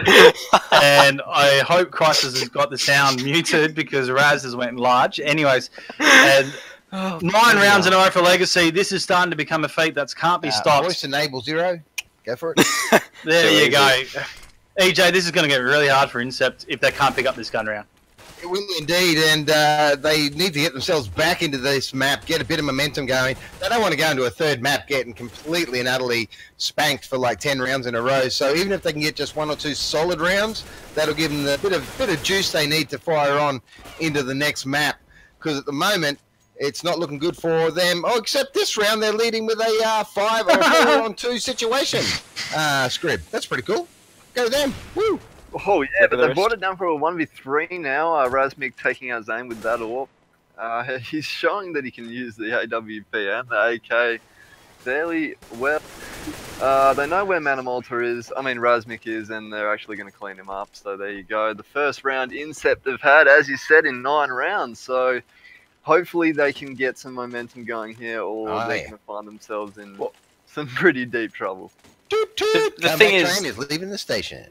Speaker 1: And I hope Crisis has got the sound muted because Raz has went large. Anyways, and 9 rounds in a row for Legacy. This is starting to become a feat that can't be stopped.
Speaker 3: Voice enable 0. Go for it.
Speaker 1: There you go. EJ, this is going to get really hard for Incept if they can't pick up this gun round.
Speaker 3: It will indeed, and they need to get themselves back into this map, get a bit of momentum going. They don't want to go into a third map getting completely and utterly spanked for like 10 rounds in a row. So even if they can get just 1 or 2 solid rounds, that'll give them the bit of juice they need to fire on into the next map. Because at the moment, it's not looking good for them. Oh, except this round, they're leading with a 5 or 4 on 2 situation. Scrib, that's pretty cool. Go them. Woo!
Speaker 5: Oh, yeah, but they brought it down for a 1v3 now. Razmik taking out Zane with that AWP. He's showing that he can use the AWP and the AK fairly well. They know where Manamolta is, Razmik is, and they're actually going to clean him up. So there you go. The first round Incept have had, as you said, in 9 rounds. So hopefully they can get some momentum going here, or they're going to find themselves in some pretty deep trouble.
Speaker 4: The thing
Speaker 3: is leaving the station.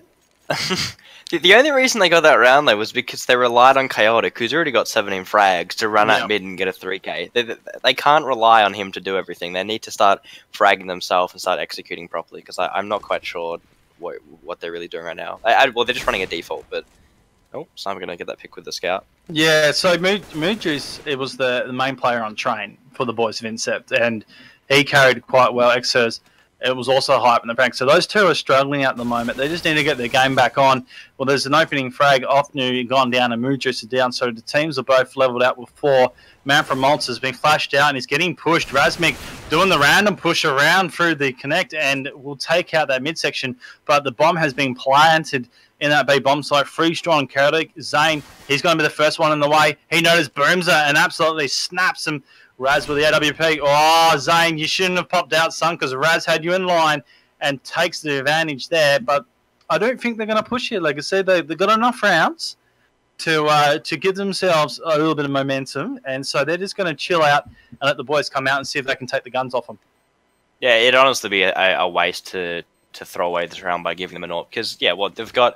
Speaker 4: The only reason they got that round though was because they relied on Kaotic, who's already got 17 frags, to run at mid and get a 3k. They can't rely on him to do everything. They need to start fragging themselves and start executing properly, because I'm not quite sure what they're really doing right now. Well, they're just running a default, but so I'm going to get that pick with the scout.
Speaker 1: Yeah, so Mood Juice, it was the main player on train for the boys of Incept, and he carried quite well. Exers, it was also hype in the bank. So those two are struggling at the moment. They just need to get their game back on. Well, there's an opening frag. Ofnu gone down and Mood Juice is down. So the teams are both leveled out with 4. Man from Maltz has been flashed out and he's getting pushed. Razmik doing the random push around through the connect and will take out that midsection. But the bomb has been planted in that B bomb site. Free strong Kaotic. Zane, he's going to be the first one in the way. He noticed Boomzer and absolutely snaps him. Raz with the AWP. Oh, Zane, you shouldn't have popped out, son, because Raz had you in line and takes the advantage there. But I don't think they're going to push here. Like I said, they've got enough rounds to give themselves a little bit of momentum. And so they're just going to chill out and let the boys come out and see if they can take the guns off them.
Speaker 4: Yeah, it'd honestly be a waste to throw away this round by giving them an AWP, because they've got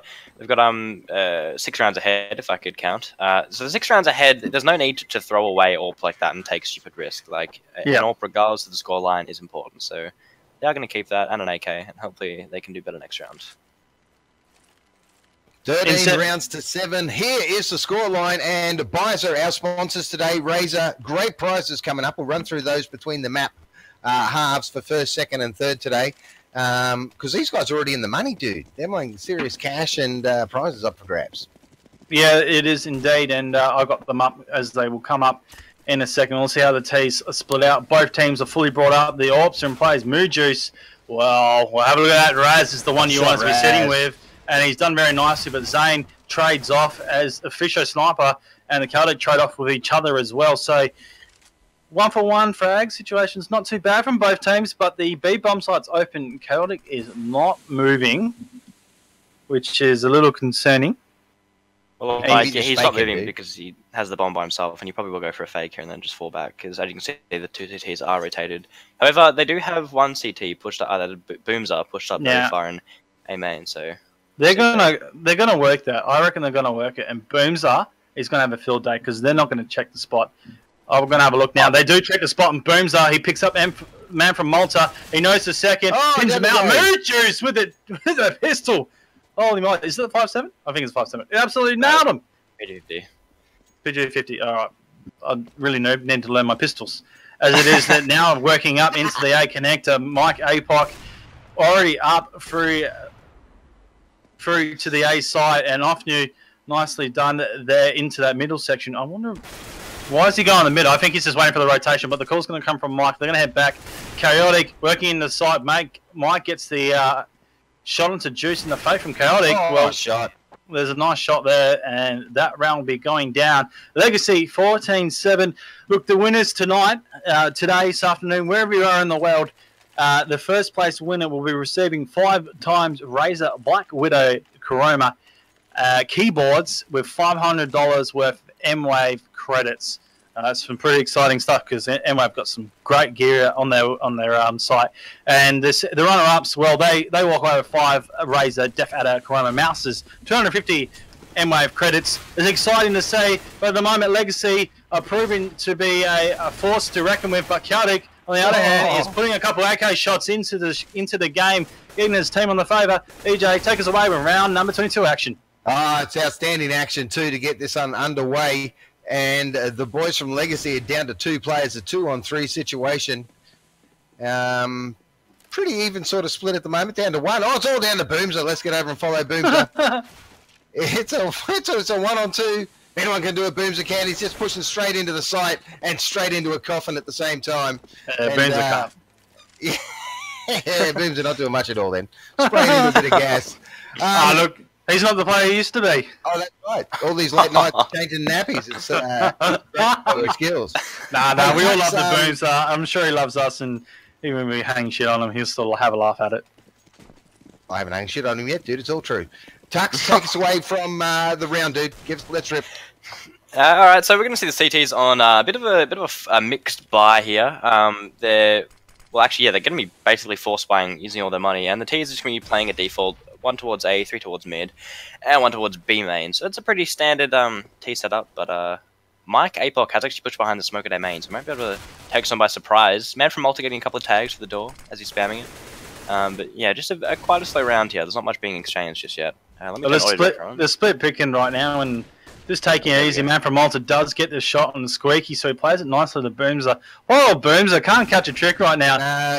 Speaker 4: 6 rounds ahead, if I could count. So the 6 rounds ahead, there's no need to throw away AWP like that and take stupid risk. Like an AWP, regardless of the scoreline, is important. So they are going to keep that and an AK, and hopefully they can do better next round.
Speaker 3: 13 rounds to 7. Here is the scoreline, and Byza, our sponsors today, Razor, great prizes coming up. We'll run through those between the map halves for first, second, and third today. Because these guys are already in the money, dude. They're making serious cash and prizes up for grabs.
Speaker 1: Yeah, it is indeed, and I got them up as they will come up in a second. We'll see how the teams are split out. Both teams are fully brought up. The AWPs are in place. Mood Juice, well, we'll have a look at that. Raz is the one you want to be sitting with, and he's done very nicely, but Zane trades off as a Fisher sniper, and the Kaotic trade off with each other as well. So 1-for-1 frag situation's not too bad from both teams, but the B bomb site's open. Kaotic is not moving, which is a little concerning.
Speaker 4: Well, he's not moving because he has the bomb by himself, and he probably will go for a fake here and then just fall back, because as you can see, the 2 CTs are rotated. However, they do have 1 CT pushed up, booms are pushed up very far in A main, so they're gonna work that. I reckon they're gonna work it, and Boomzer is gonna have a field day because they're not gonna check the spot. Oh, we're going to have a look now. They do check the spot, and Boomzer, he picks up Man from Malta. He knows the second. Pins him out. Mood Juice with a pistol. Holy moly. Is it a 5.7? I think it's 5.7. It absolutely nailed him. PG50. All right. I really need to learn my pistols. As it is that now working up into the A connector. Mike APOC already up through to the A side, and Ofnu nicely done there into that middle section. I wonder... why is he going in the middle? I think he's just waiting for the rotation, but the call's going to come from Mike. They're going to head back. Kaotic working in the side. Mike gets the
Speaker 1: shot into Juice in the face from Kaotic.
Speaker 3: Oh,
Speaker 1: well,
Speaker 3: shot.
Speaker 1: There's a nice shot there, and that round will be going down. Legacy 14-7. Look, the winners tonight, today, this afternoon, wherever you are in the world, the first place winner will be receiving 5 times Razer Black Widow Chroma keyboards with $500 worth of M-Wave credits. Some pretty exciting stuff because M-Wave got some great gear on their site. And the runner-ups, well, they walk away with 5 Razer Def Adder Chroma mouses, 250 M-Wave credits. It's exciting to see, but at the moment, Legacy are proving to be a force to reckon with. But Kaotic, on the other hand, is putting a couple of AK shots into the game, getting his team on the favour. EJ, take us away with round number 22 action.
Speaker 3: It's outstanding action, too, to get this underway. And the boys from Legacy are down to 2 players, a 2-on-3 situation. Pretty even sort of split at the moment, down to 1. Oh, it's all down to Boomzer. Let's get over and follow Boomzer. It's a 1-on-2. Anyone can do it. Boomzer can. He's just pushing straight into the site and straight into a coffin at the same time.
Speaker 1: Boomzer can't.
Speaker 3: Yeah, Boomzer not doing much at all then. Spraying in a bit of gas.
Speaker 1: Look. He's not the player he used to be.
Speaker 3: Oh, that's right. All these late nights changing nappies. It's skills.
Speaker 1: Nah, we all love the Booms. I'm sure he loves us, and even when we hang shit on him, he'll still have a laugh at it.
Speaker 3: I haven't hung shit on him yet, dude. It's all true. Tux, take us away from the round, dude. Let's rip.
Speaker 4: All right, so we're going to see the CTs on a bit of a mixed buy here. They're going to be basically force buying using all their money, and the Ts are just going to be playing a default. 1 towards A, 3 towards mid, and 1 towards B main. So it's a pretty standard T setup, but Mike APOC has actually pushed behind the smoke at A main, so might be able to take some by surprise. Man from Malta getting a couple of tags for the door as he's spamming it. But yeah, just quite a slow round here. There's not much being exchanged just yet.
Speaker 1: They're split picking right now, and just taking it easy. Man from Malta does get the shot on the squeaky, so he plays it nicely to Boomzer. Oh, Boomzer can't catch a trick right now.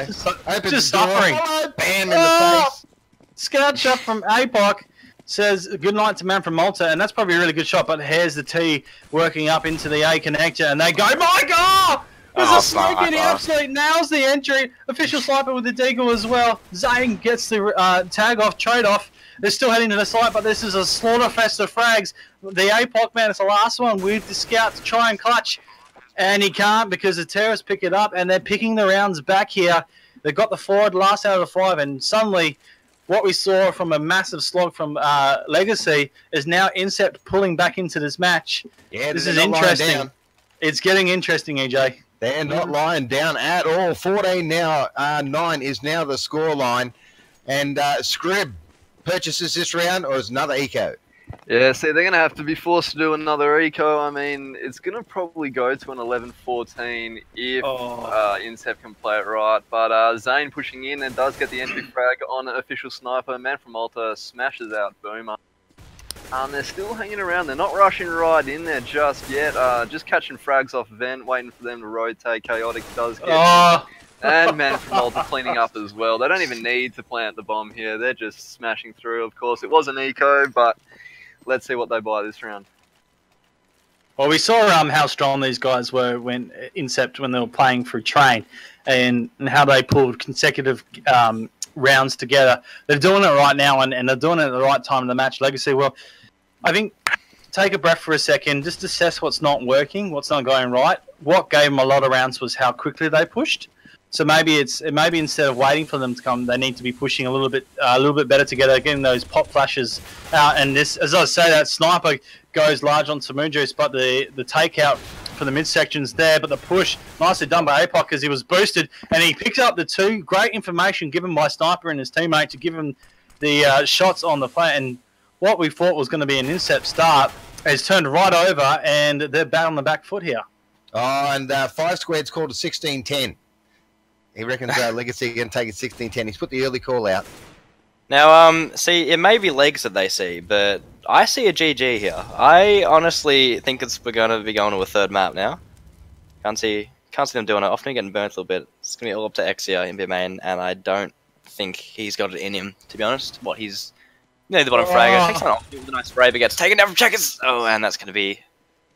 Speaker 1: Just suffering.
Speaker 3: Oh, bam in the face.
Speaker 1: Scout shot from APOC says good night to Man from Malta, and that's probably a really good shot, but here's the T working up into the A connector, and they go, my God! There's a smoke, and he absolutely nails the entry. Official sniper with the deagle as well. Zane gets the tag off, trade off. They're still heading to the site, but this is a slaughter fest of frags. The APOC man is the last one with the scout to try and clutch, and he can't because the terrorists pick it up, and they're picking the rounds back here. They've got the forward last out of 5, and suddenly what we saw from a massive slog from Legacy is now Incept pulling back into this match.
Speaker 3: Yeah,
Speaker 1: this is interesting. It's getting interesting, EJ.
Speaker 3: They're not lying down at all. 14 now, 9 is now the score line. And Skrib purchases this round, or is another eco?
Speaker 5: Yeah, see, they're going to have to be forced to do another eco. I mean, it's going to probably go to an 11-14 if Incept can play it right. But Zane pushing in and does get the entry frag on official sniper. Man from Malta smashes out Boomer. They're still hanging around. They're not rushing right in there just yet. Just catching frags off vent, waiting for them to rotate. Kaotic does get and Man from Malta cleaning up as well. They don't even need to plant the bomb here. They're just smashing through. Of course, it was an eco, but let's see what they buy this round.
Speaker 1: Well, we saw how strong these guys were when Incept when they were playing through Train, and how they pulled consecutive rounds together. They're doing it right now, and they're doing it at the right time in the match. Legacy, well, I think take a breath for a second, just assess what's not working, what's not going right. What gave them a lot of rounds was how quickly they pushed. So maybe instead of waiting for them to come, they need to be pushing a little bit better together, getting those pop flashes out. And this, as I say, that sniper goes large on Samujus, but the takeout for the midsection's there. But the push, nicely done by APOC because he was boosted, and he picks up the 2. Great information given by Sniper and his teammate to give him the shots on the play. And what we thought was going to be an Incept start has turned right over, and they're back on the back foot here.
Speaker 3: Oh, and 5 squared's called a 16-10. He reckons Legacy can take it 16-10. He's put the early call out.
Speaker 4: Now, see, it may be legs that they see, but I see a GG here. I honestly think we're going to be going to a 3rd map now. Can't see them doing it. Often getting burnt a little bit. It's going to be all up to X here in B main, and I don't think he's got it in him, to be honest. He's the bottom fragger. Takes one off with a nice spray, but gets taken down from checkers. Oh, and that's going to be it.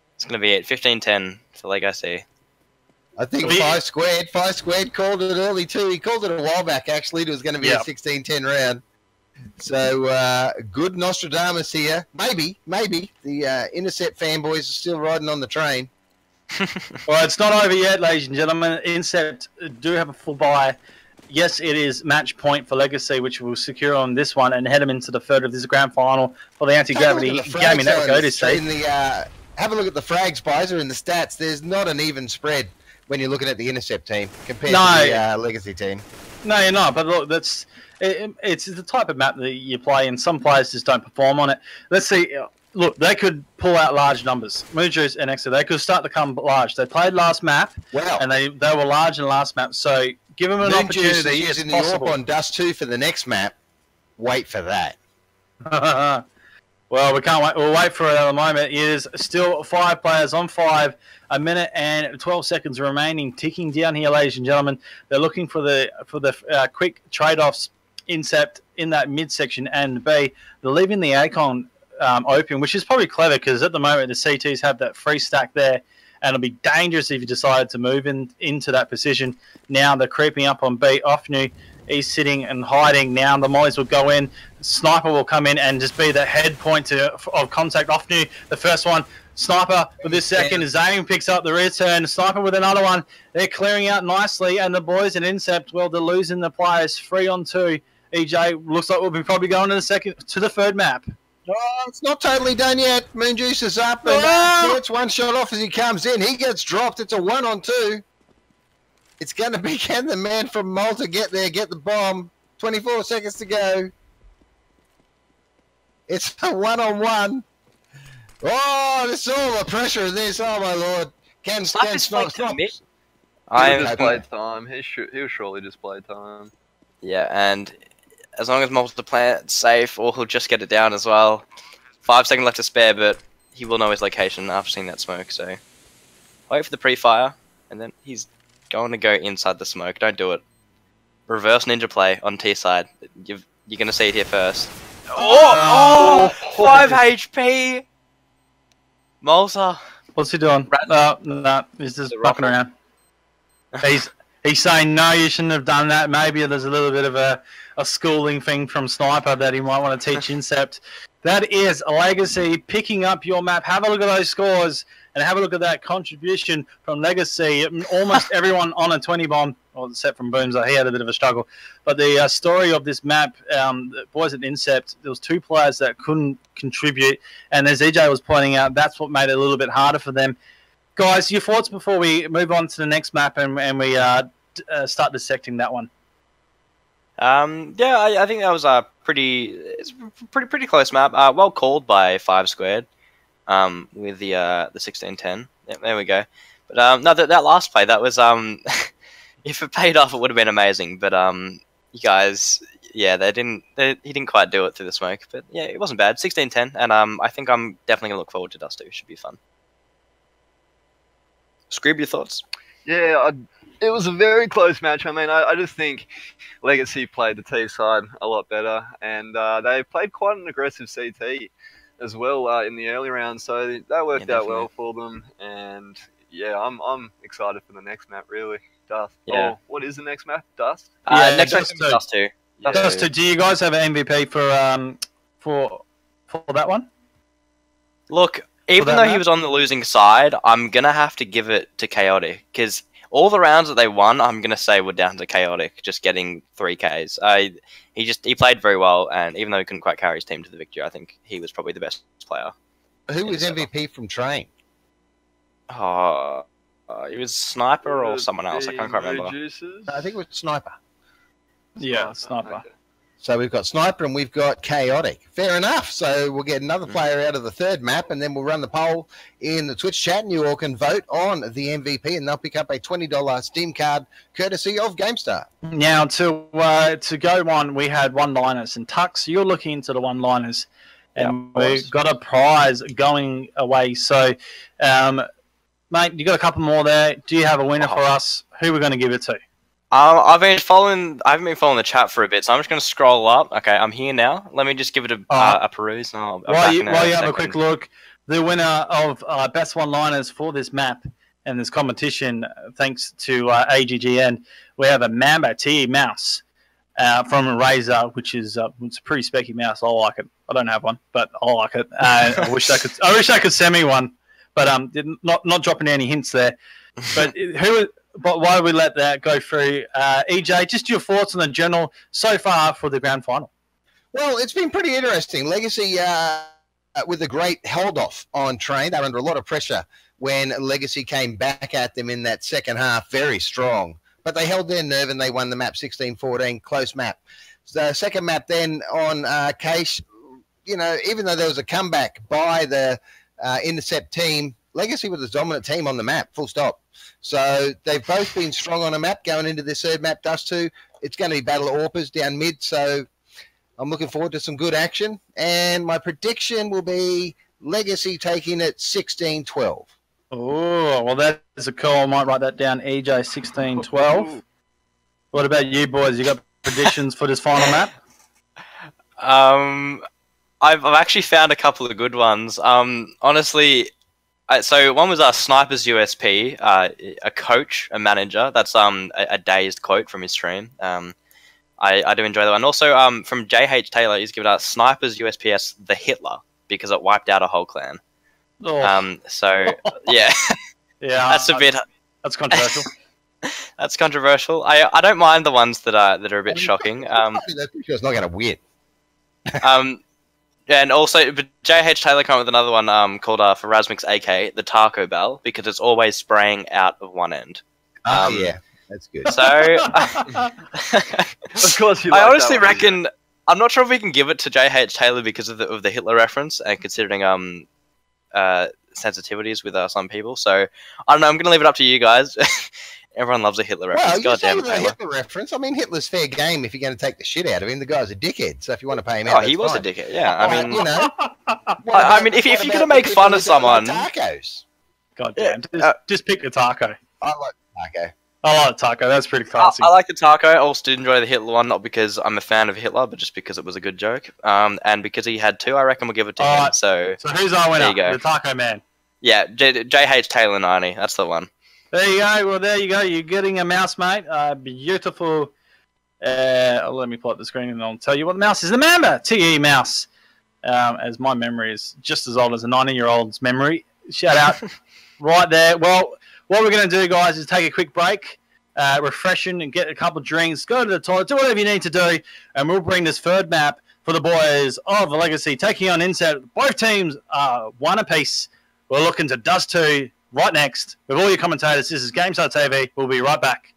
Speaker 4: 15-10 for Legacy.
Speaker 3: I think 5 squared called it early too. He called it a while back, actually. It was going to be a 16-10 round. So good Nostradamus here. Maybe the Incept fanboys are still riding on the train.
Speaker 1: Well, it's not over yet, ladies and gentlemen. Incept do have a full buy. Yes, it is match point for Legacy, which we'll secure on this one and head them into the third of this grand final for the Anti-Gravity Gaming Network Odyssey.
Speaker 3: Have a look at the frags, Byza, and the stats. There's not an even spread when you're looking at the Incept team compared to the Legacy team.
Speaker 1: No, you're not. But look, it's the type of map that you play, and some players just don't perform on it. Let's see. Look, they could pull out large numbers. Moonjuice and Exeter, they could start to come large. They played last map, and they were large in last map. So give them an opportunity.
Speaker 3: Using the AWP on Dust 2 for the next map. Wait for that.
Speaker 1: Well, we can't wait. We'll wait for it at the moment. It is still 5 players on 5. 1 minute and 12 seconds remaining, ticking down here, ladies and gentlemen. They're looking for the quick trade-offs. Incept in that midsection and B. They're leaving the AGGN open, which is probably clever because at the moment the CTs have that free stack there, and it'll be dangerous if you decided to move into that position. Now they're creeping up on B. Offnu, he's sitting and hiding. Now the mollies will go in. Sniper will come in and just be the head point of contact. Offnu, the first one. Sniper with this second. Zane picks up the return. Sniper with another one. They're clearing out nicely, and the boys at Incept, well, they're losing the players 3-on-2. EJ looks like we'll be probably going to the third map.
Speaker 3: Oh, it's not totally done yet. Moonjuice is up and gets one shot off as he comes in. He gets dropped. It's a 1-on-2. It's going to be, can the man from Malta get there, get the bomb? 24 seconds to go. It's a 1-on-1. Oh, this is all the pressure of this. Oh, my Lord. Can stop.
Speaker 5: He'll just play time. He'll surely just play time.
Speaker 4: Yeah, and as long as Malta play it safe, or he'll just get it down as well. 5 seconds left to spare, but he will know his location after seeing that smoke, so wait for the pre-fire, and then he's going to go inside the smoke. Don't do it. Reverse ninja play on T side. You're going to see it here first. Oh, 5 HP! Malta.
Speaker 1: What's he doing? No, he's just fucking around. He's saying, no, you shouldn't have done that. Maybe there's a little bit of a schooling thing from Sniper that he might want to teach Incept. That is Legacy picking up your map. Have a look at those scores and have a look at that contribution from Legacy. Almost everyone on a 20 bomb, except from Boomza. He had a bit of a struggle. But the story of this map, the boys at Incept, there was 2 players that couldn't contribute. And as EJ was pointing out, that's what made it a little bit harder for them. Guys, your thoughts before we move on to the next map and we start dissecting that one?
Speaker 4: Yeah, I think that was a pretty close map. Well called by 5 Squared. With the 16-10. Yeah, there we go. But no, that last play, that was if it paid off, it would have been amazing. But you guys, yeah, he didn't quite do it through the smoke. But yeah, it wasn't bad. 16-10, and I think I'm definitely gonna look forward to Dust 2. It should be fun. Scrib, your thoughts?
Speaker 5: Yeah, it was a very close match. I mean, I just think Legacy played the T side a lot better, and they played quite an aggressive CT as well in the early rounds, so that worked out well for them. And yeah, I'm excited for the next map. Really, Dust.
Speaker 4: Yeah.
Speaker 5: Oh, what is the next map? Dust.
Speaker 4: Next map is Dust 2.
Speaker 5: Yeah.
Speaker 1: Dust 2. Do you guys have an MVP for that one?
Speaker 4: Look, even though he was on the losing side, I'm gonna have to give it to Kaotic because all the rounds that they won, I'm gonna say were down to Kaotic just getting 3 Ks. He played very well, and even though he couldn't quite carry his team to the victory, I think he was probably the best player.
Speaker 3: Who was MVP from Train?
Speaker 4: It was Sniper or someone else. I can't quite remember.
Speaker 3: I think it was Sniper.
Speaker 1: Yeah, Sniper.
Speaker 5: Okay.
Speaker 3: So we've got Sniper and we've got Kaotic. Fair enough. So we'll get another player out of the third map, and then we'll run the poll in the Twitch chat, and you all can vote on the MVP, and they'll pick up a $20 Steam card courtesy of GameStar.
Speaker 1: Now, to go on, we had one-liners, and Tux, you're looking into the one-liners, and we've got a prize going away. So, mate, you got a couple more there. Do you have a winner for us? Who are we going to give it to?
Speaker 4: I haven't been following the chat for a bit, so I'm just going to scroll up. Okay, I'm here now. Let me just give it a peruse. While
Speaker 1: you have a quick look, the winner of best one-liners for this map and this competition, thanks to AGGN, we have a Mamba T Mouse, from Razor, which is it's a pretty specky mouse. I like it. I don't have one, but I like it. I wish I could. I wish I could send me one, but not dropping any hints there. But But why don't we let that go through? EJ, just your thoughts on the general so far for the grand final.
Speaker 3: Well, it's been pretty interesting. Legacy with a great held off on Train. They were under a lot of pressure when Legacy came back at them in that second half, very strong. But they held their nerve and they won the map 16-14, close map. The second map then on Case, you know, even though there was a comeback by the Incept team, Legacy was the dominant team on the map, full stop. So they've both been strong on a map going into this third map, Dust 2. It's going to be Battle of Orpers down mid, so I'm looking forward to some good action. And my prediction will be Legacy taking it 16-12.
Speaker 1: Oh, well, that is a call. I might write that down, EJ 16-12. What about you boys? You got predictions for this final map?
Speaker 4: I've actually found a couple of good ones. Honestly, so one was Sniper's USP, a coach, a manager. That's a dazed quote from his stream. I do enjoy that one. Also, from JH Taylor, he's given us Sniper's USPS, the Hitler, because it wiped out a whole clan.
Speaker 1: Oh.
Speaker 4: So yeah,
Speaker 1: yeah, that's controversial.
Speaker 4: That's controversial. I don't mind the ones that are a bit shocking.
Speaker 3: It's not going to win.
Speaker 4: And also, but JH Taylor came up with another one called for Razmix AK, the Taco Bell, because it's always spraying out of one end.
Speaker 3: Yeah, that's good.
Speaker 4: So,
Speaker 5: of course, you.
Speaker 4: I honestly reckon I'm not sure if we can give it to JH Taylor because of the Hitler reference and considering sensitivities with some people. So I don't know. I'm going to leave it up to you guys. Everyone loves a Hitler reference.
Speaker 3: Well,
Speaker 4: God damn it, Taylor.
Speaker 3: Hitler reference. I mean, Hitler's fair game if you're going to take the shit out of him. The guy's a dickhead. So if you want to pay him out,
Speaker 4: he was
Speaker 3: fine.
Speaker 4: a dickhead. Yeah, I mean,
Speaker 3: you know.
Speaker 4: I mean, if you're going to make fun of someone,
Speaker 3: tacos.
Speaker 1: God damn, just pick the taco.
Speaker 3: I like taco.
Speaker 1: I like taco. That's pretty classy.
Speaker 4: I like the taco. I also did enjoy the Hitler one, not because I'm a fan of Hitler, but just because it was a good joke. And because he had two, I reckon we'll give it to him.
Speaker 1: Right. So who's our winner?
Speaker 4: There you go.
Speaker 1: The Taco Man.
Speaker 4: Yeah, JH Taylor 90. That's the one.
Speaker 1: There you go. Well, there you go. You're getting a mouse, mate. Beautiful. Let me pull up the screen and I'll tell you what the mouse is. The Mamba TE mouse. As my memory is just as old as a 90-year-old's memory. Shout out right there. Well, what we're going to do, guys, is take a quick break, refreshing and get a couple of drinks, go to the toilet, do whatever you need to do, and we'll bring this third map for the boys of Legacy taking on Incept. Both teams are one apiece. We're looking to Dust 2 right next with all your commentators. This is GameStar TV. We'll be right back.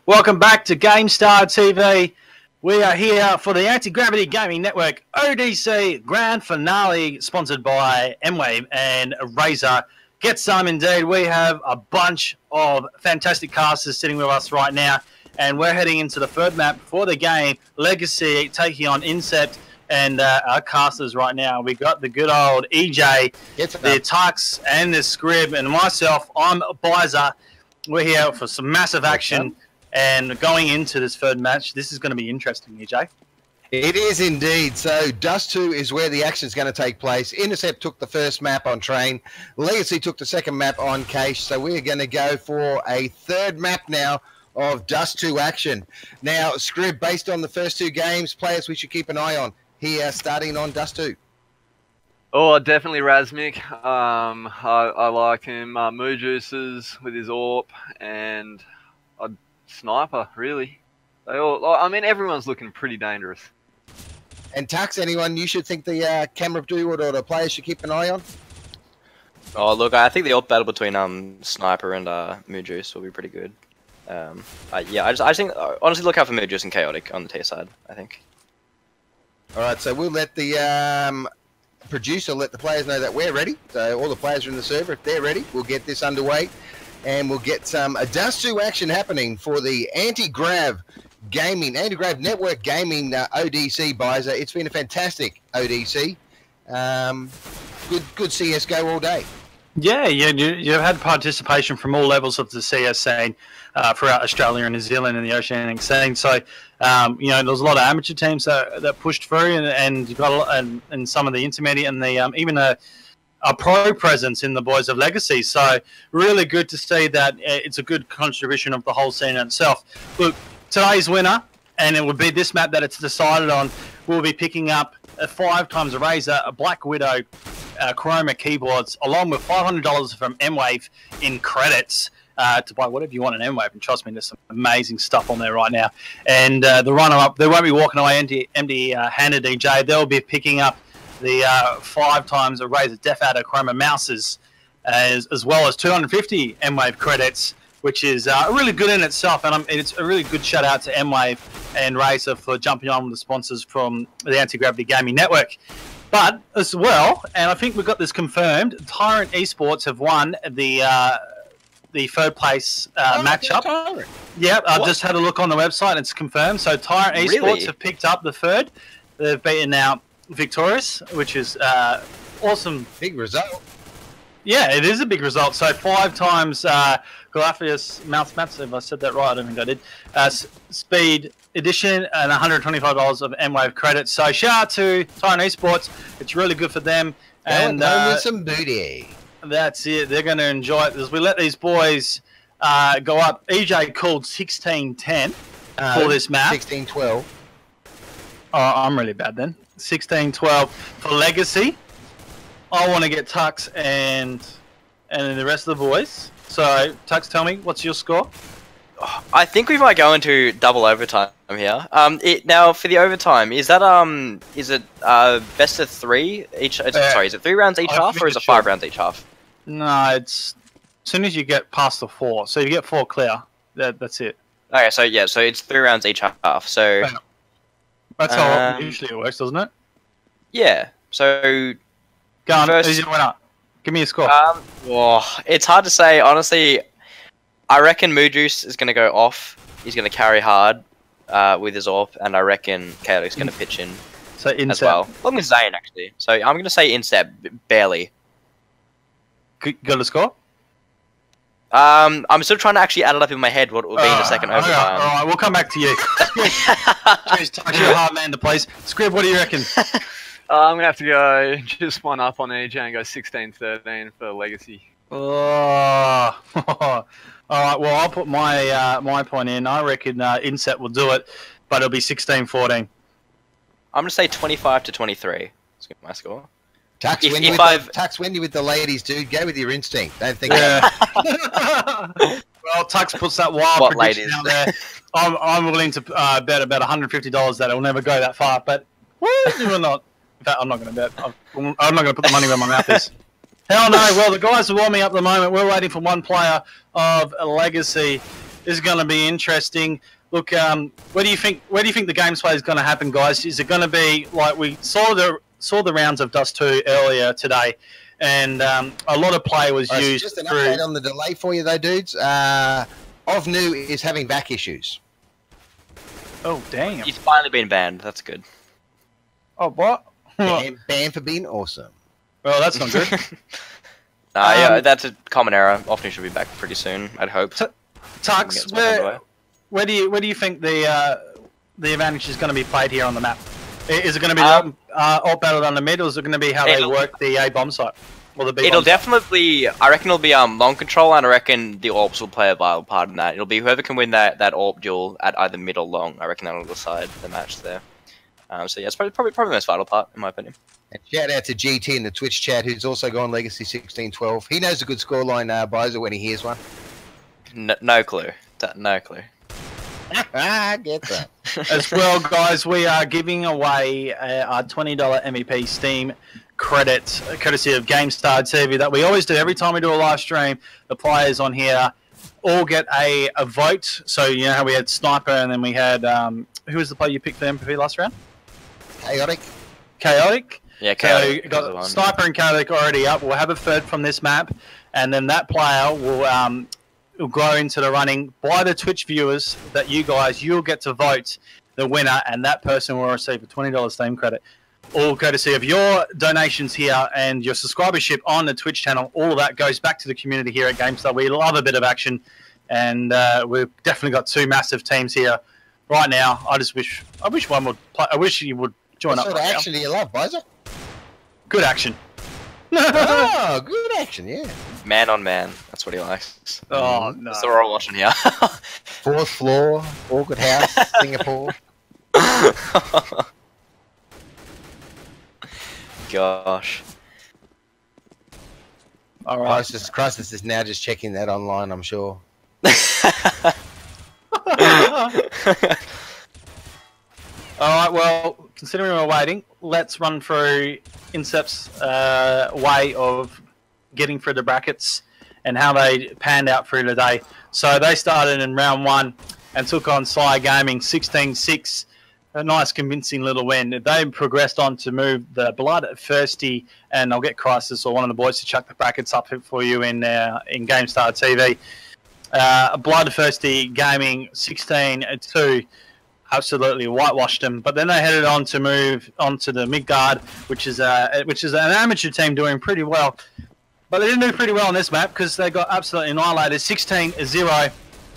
Speaker 1: Welcome back to GameStar TV. We are here for the Anti-Gravity Gaming Network ODC Grand Finale, sponsored by M-Wave and Razer. Get some indeed. We have a bunch of fantastic casters sitting with us right now, and we're heading into the third map for the game, Legacy taking on Incept. And our casters right now, we got the good old EJ, the Tux, and the Skrib, and myself. I'm Byza. We're here for some massive action, and going into this third match, this is going to be interesting, EJ.
Speaker 3: It is indeed. So Dust 2 is where the action is going to take place. Intercept took the first map on Train. Legacy took the second map on Cache. So we're going to go for a third map now of Dust 2 action. Now, Skrib, based on the first two games, players we should keep an eye on here starting on Dust 2.
Speaker 5: Oh, definitely Razmik. I like him. Moo Juices with his AWP and a Sniper, really. They all. I mean, everyone's looking pretty dangerous.
Speaker 3: And Tux, anyone you should think the camera dude or the players should keep an eye on?
Speaker 4: Oh, look, I think the AWP battle between Sniper and Moo Juice will be pretty good. Yeah, I just think, honestly, look out for Moo Juice and Kaotic on the T side, I think.
Speaker 3: All right, so we'll let the producer let the players know that we're ready. So all the players are in the server. If they're ready, we'll get this underway, and we'll get some Dust 2 action happening for the Anti-Grav Network Gaming ODC, Byza. It's been a fantastic ODC. Good CSGO all day.
Speaker 1: Yeah, you've had participation from all levels of the CS scene throughout Australia and New Zealand and the oceanic scene. So, you know, there's a lot of amateur teams that pushed through, and you've got a lot, and some of the intermediate and the even a pro presence in the boys of Legacy. So, really good to see that it's a good contribution of the whole scene itself. Look, today's winner, and it would be this map that it's decided on. We'll be picking up 5 times a Razer, a Black Widow, Chroma keyboards, along with $500 from M-Wave in credits to buy whatever you want in M-Wave. And trust me, there's some amazing stuff on there right now. And the runner-up, they won't be walking away empty-handed, DJ. They'll be picking up the 5 times a Razer Def Adder Chroma mouses, as well as 250 M-Wave credits, which is really good in itself. And it's a really good shout-out to M-Wave and Razer for jumping on with the sponsors from the Anti-Gravity Gaming Network. But as well, and I think we've got this confirmed, Tyrant Esports have won the third place matchup. Yeah, I've just had a look on the website. It's confirmed. So Tyrant Esports have picked up the third. They've beaten out Victorious, which is awesome.
Speaker 3: Big result.
Speaker 1: Yeah, it is a big result. So 5 times Galapagos Mouth Maps, if I said that right, I don't think I did. Speed Edition and $125 of M-Wave credits. So shout out to Tyrant Esports. It's really good for them. And
Speaker 3: with some booty.
Speaker 1: That's it. They're going to enjoy it as we let these boys go up. EJ called 16-10 for this map.
Speaker 3: 16-12.
Speaker 1: Oh, I'm really bad then. 16-12 for Legacy. I want to get Tux and the rest of the boys. So, Tux, tell me, what's your score?
Speaker 4: I think we might go into double overtime here. Now for the overtime, is that is it best of 3 each? Sorry, is it 3 rounds each half, or is it 5 rounds each half?
Speaker 1: No, it's as soon as you get past the 4. So you get 4 clear. That's it.
Speaker 4: Okay, so yeah, so it's 3 rounds each half. So
Speaker 1: that's how usually it works, doesn't it?
Speaker 4: Yeah. So
Speaker 1: go on, who's your winner? Give me a score.
Speaker 4: It's hard to say, honestly. I reckon Moo Juice is going to go off. He's going to carry hard with his AWP, and I reckon Kaotic's going to pitch in as well. I'm going to say actually. So I'm going to say Incept, barely.
Speaker 1: Got a score?
Speaker 4: I'm still trying to actually add it up in my head what it will be in the second overtime.
Speaker 1: All right, we'll come back to you. Jeez, Tux, you're a hard man to please. Skrib, what do you reckon?
Speaker 5: I'm going to have to go just one up on AGGN and go 16-13 for Legacy.
Speaker 1: Oh. All right, well, I'll put my point in. I reckon Incept will do it, but it'll be 16-14.
Speaker 4: I'm going to say 25-23. That's my score.
Speaker 3: Tux, when you're with the ladies, dude, go with your instinct. Don't think
Speaker 1: Well, Tux puts that wild prediction out there. I'm willing to bet about $150 that it'll never go that far, but will not. In fact, I'm not going to bet. I'm not going to put the money where my mouth is. Hell no. Well, the guys are warming up at the moment. We're waiting for one player of Legacy This is going to be interesting. Look, where do you think the gameplay is going to happen, guys? Is it going to be like we saw the rounds of Dust 2 earlier today, and a lot of play was used.
Speaker 3: Just an update on the delay for you, though, dudes. Ovnu is having back issues.
Speaker 1: Oh damn!
Speaker 4: He's finally been banned. That's good.
Speaker 1: Oh what?
Speaker 3: Banned for being awesome.
Speaker 1: Well, that's not good.
Speaker 4: Yeah, that's a common error. Often should be back pretty soon. I'd hope.
Speaker 1: Tux, where do you think the advantage is going to be played here on the map? Is it going to be all battled on the mid, or is it going to be how they work the A bomb site? Or the B
Speaker 4: it'll
Speaker 1: bomb site?
Speaker 4: definitely. I reckon it'll be long control, and I reckon the AWPs will play a vital part in that. It'll be whoever can win that AWP duel at either mid or long. I reckon that'll decide the match there. So yeah, it's probably the most vital part in my opinion.
Speaker 3: And shout out to GT in the Twitch chat, who's also gone Legacy 1612. He knows a good scoreline, Byza, when he hears one.
Speaker 4: No clue. No clue.
Speaker 3: I get that.
Speaker 1: As well, guys, we are giving away our $20 MEP Steam credit, courtesy of GameStar TV, that we always do every time we do a live stream. The players on here all get a vote. So you know how we had Sniper, and then we had who was the player you picked for MVP last round?
Speaker 3: Kaotic.
Speaker 1: Yeah, Kaotic. So got Sniper and Kaotic already up. We'll have a third from this map, and then that player will grow into the running by the Twitch viewers that you'll get to vote the winner, and that person will receive a $20 Steam credit. All courtesy of your donations here and your subscribership on the Twitch channel. All of that goes back to the community here at GameStar. We love a bit of action, and we've definitely got two massive teams here right now. I wish one would play. I wish you would join up.
Speaker 3: What sort of action do you love, Byza?
Speaker 1: Good action.
Speaker 3: Oh, good action, yeah.
Speaker 4: Man on man. That's what he likes.
Speaker 1: Oh, no.
Speaker 4: So we're all watching here.
Speaker 3: Fourth floor, Orchid House, Singapore.
Speaker 4: Gosh.
Speaker 1: All right.
Speaker 3: Crisis is now just checking that online, I'm sure.
Speaker 1: All right, well, considering we're waiting, let's run through Incept's way of getting through the brackets and how they panned out through the day. So they started in round 1 and took on Sly Gaming 16-6. A nice convincing little win. They progressed on to move the Bloodthirsty, and I'll get Crisis or one of the boys to chuck the brackets up for you in GameStar TV. Bloodthirsty Gaming 16-2. Absolutely whitewashed them, but then they headed on to move on to the Midgard, which is an amateur team doing pretty well. But they didn't do pretty well on this map because they got absolutely annihilated, 16-0.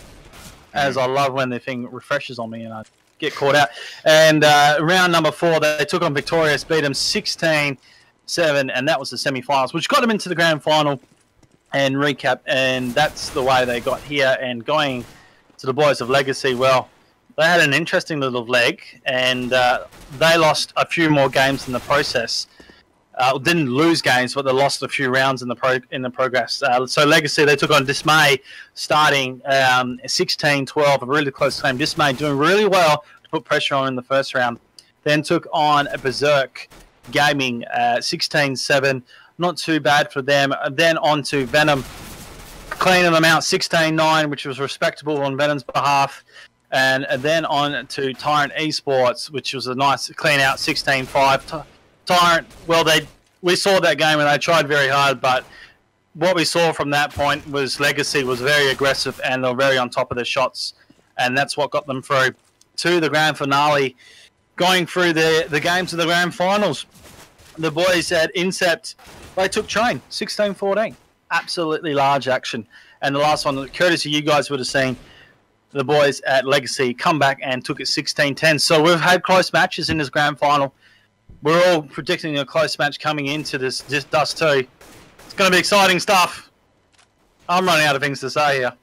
Speaker 1: As I love when the thing refreshes on me and I get caught out. And round number 4, they took on Victorious, beat them 16-7, and that was the semi-finals, which got them into the grand final and recap. And that's the way they got here. And going to the boys of Legacy, well, they had an interesting little leg, and they lost a few more games in the process. Didn't lose games, but they lost a few rounds in the progress. So Legacy, they took on Dismay, starting 16-12, a really close game. Dismay doing really well to put pressure on in the first round. Then took on Berserk Gaming, 16-7, not too bad for them. Then on to Venom, cleaning them out, 16-9, which was respectable on Venom's behalf. And then on to Tyrant Esports, which was a nice clean out, 16-5. Tyrant, well, we saw that game and they tried very hard, but what we saw from that point was Legacy was very aggressive and they were very on top of the shots, and that's what got them through to the grand finale, going through the games of the grand finals. The boys at Incept, they took train, 16-14. Absolutely large action. And the last one, courtesy you guys would have seen, the boys at Legacy come back and took it 16-10. So we've had close matches in this grand final. We're all predicting a close match coming into this Dust 2. It's going to be exciting stuff. I'm running out of things to say here.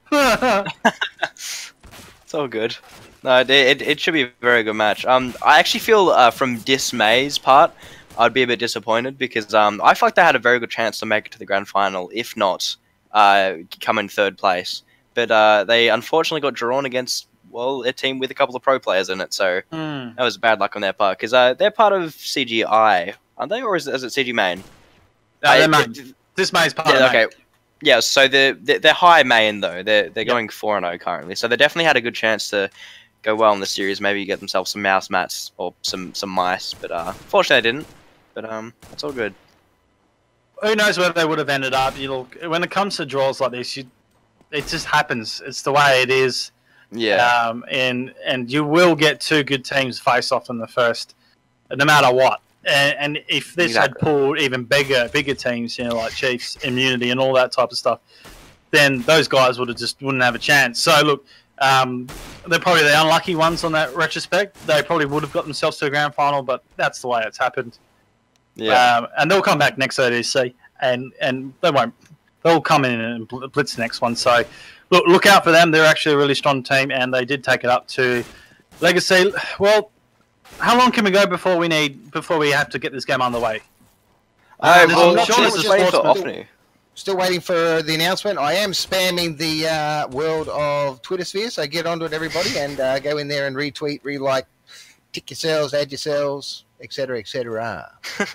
Speaker 4: It's all good. No, it should be a very good match. I actually feel from Dismay's part, I'd be a bit disappointed because I feel like they had a very good chance to make it to the grand final, if not come in 3rd place. But they unfortunately got drawn against, well, a team with a couple of pro players in it, so that was bad luck on their part. Because they're part of CGI, aren't they? Or is it CG Main?
Speaker 1: No, they're main. This Main's part of
Speaker 4: okay. Yeah, so they're high main though. They're going 4-0 currently, so they definitely had a good chance to go well in the series. Maybe get themselves some mouse mats or some mice, but fortunately they didn't. But that's all good.
Speaker 1: Who knows where they would have ended up? When it comes to draws like this, it just happens. It's the way it is.
Speaker 4: Yeah.
Speaker 1: And you will get two good teams face off in the first, no matter what. And if this had pulled even bigger teams, like Chiefs, Immunity, and all that type of stuff, then those guys wouldn't have a chance. So look, they're probably the unlucky ones on that retrospect. They probably would have got themselves to a grand final, but that's the way it's happened.
Speaker 4: Yeah.
Speaker 1: And they'll come back next ODC, and they won't. They'll come in and blitz the next one. So look out for them. They're actually a really strong team, and they did take it up to Legacy. Well. How long can we go before we have to get this game underway?
Speaker 3: Still waiting for the announcement. I am spamming the world of Twitter sphere, so get onto it, everybody, and go in there and retweet, re-like, tick yourselves, add yourselves, etc., etc.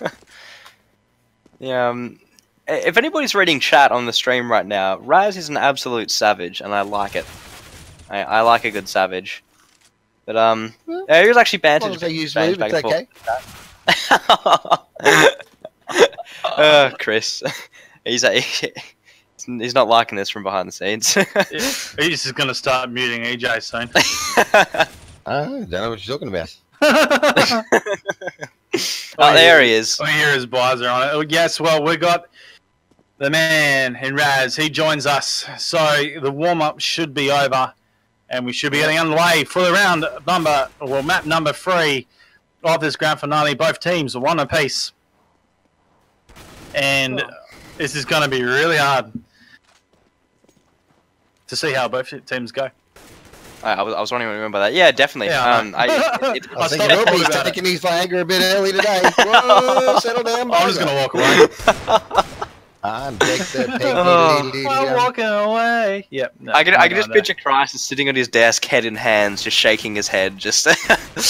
Speaker 4: Yeah. If anybody's reading chat on the stream right now, Raz is an absolute savage, and I like it. I like a good savage. But he was actually banned.
Speaker 3: As long as they use lube, it's okay.
Speaker 4: Chris, he's not liking this from behind the scenes.
Speaker 1: He's just gonna start muting EJ soon.
Speaker 3: I don't know what you're talking about.
Speaker 4: There he is.
Speaker 1: Here is Byza on it. Yes, well, we got the man in Raz. He joins us, so the warm up should be over. And we should be getting underway for the map number 3 of this grand finale. Both teams are 1 apiece. And this is going to be really hard to see how both teams go.
Speaker 4: I was wondering what you remember that. Yeah, definitely.
Speaker 3: Yeah, I think Roby's taking his Viagra a bit early today. Whoa, settle down,
Speaker 1: I'm just going to walk away.
Speaker 3: I'm walking
Speaker 1: away. Yep. No,
Speaker 4: I can just picture Crisis sitting on his desk, head in hands, just shaking his head. Just.
Speaker 3: I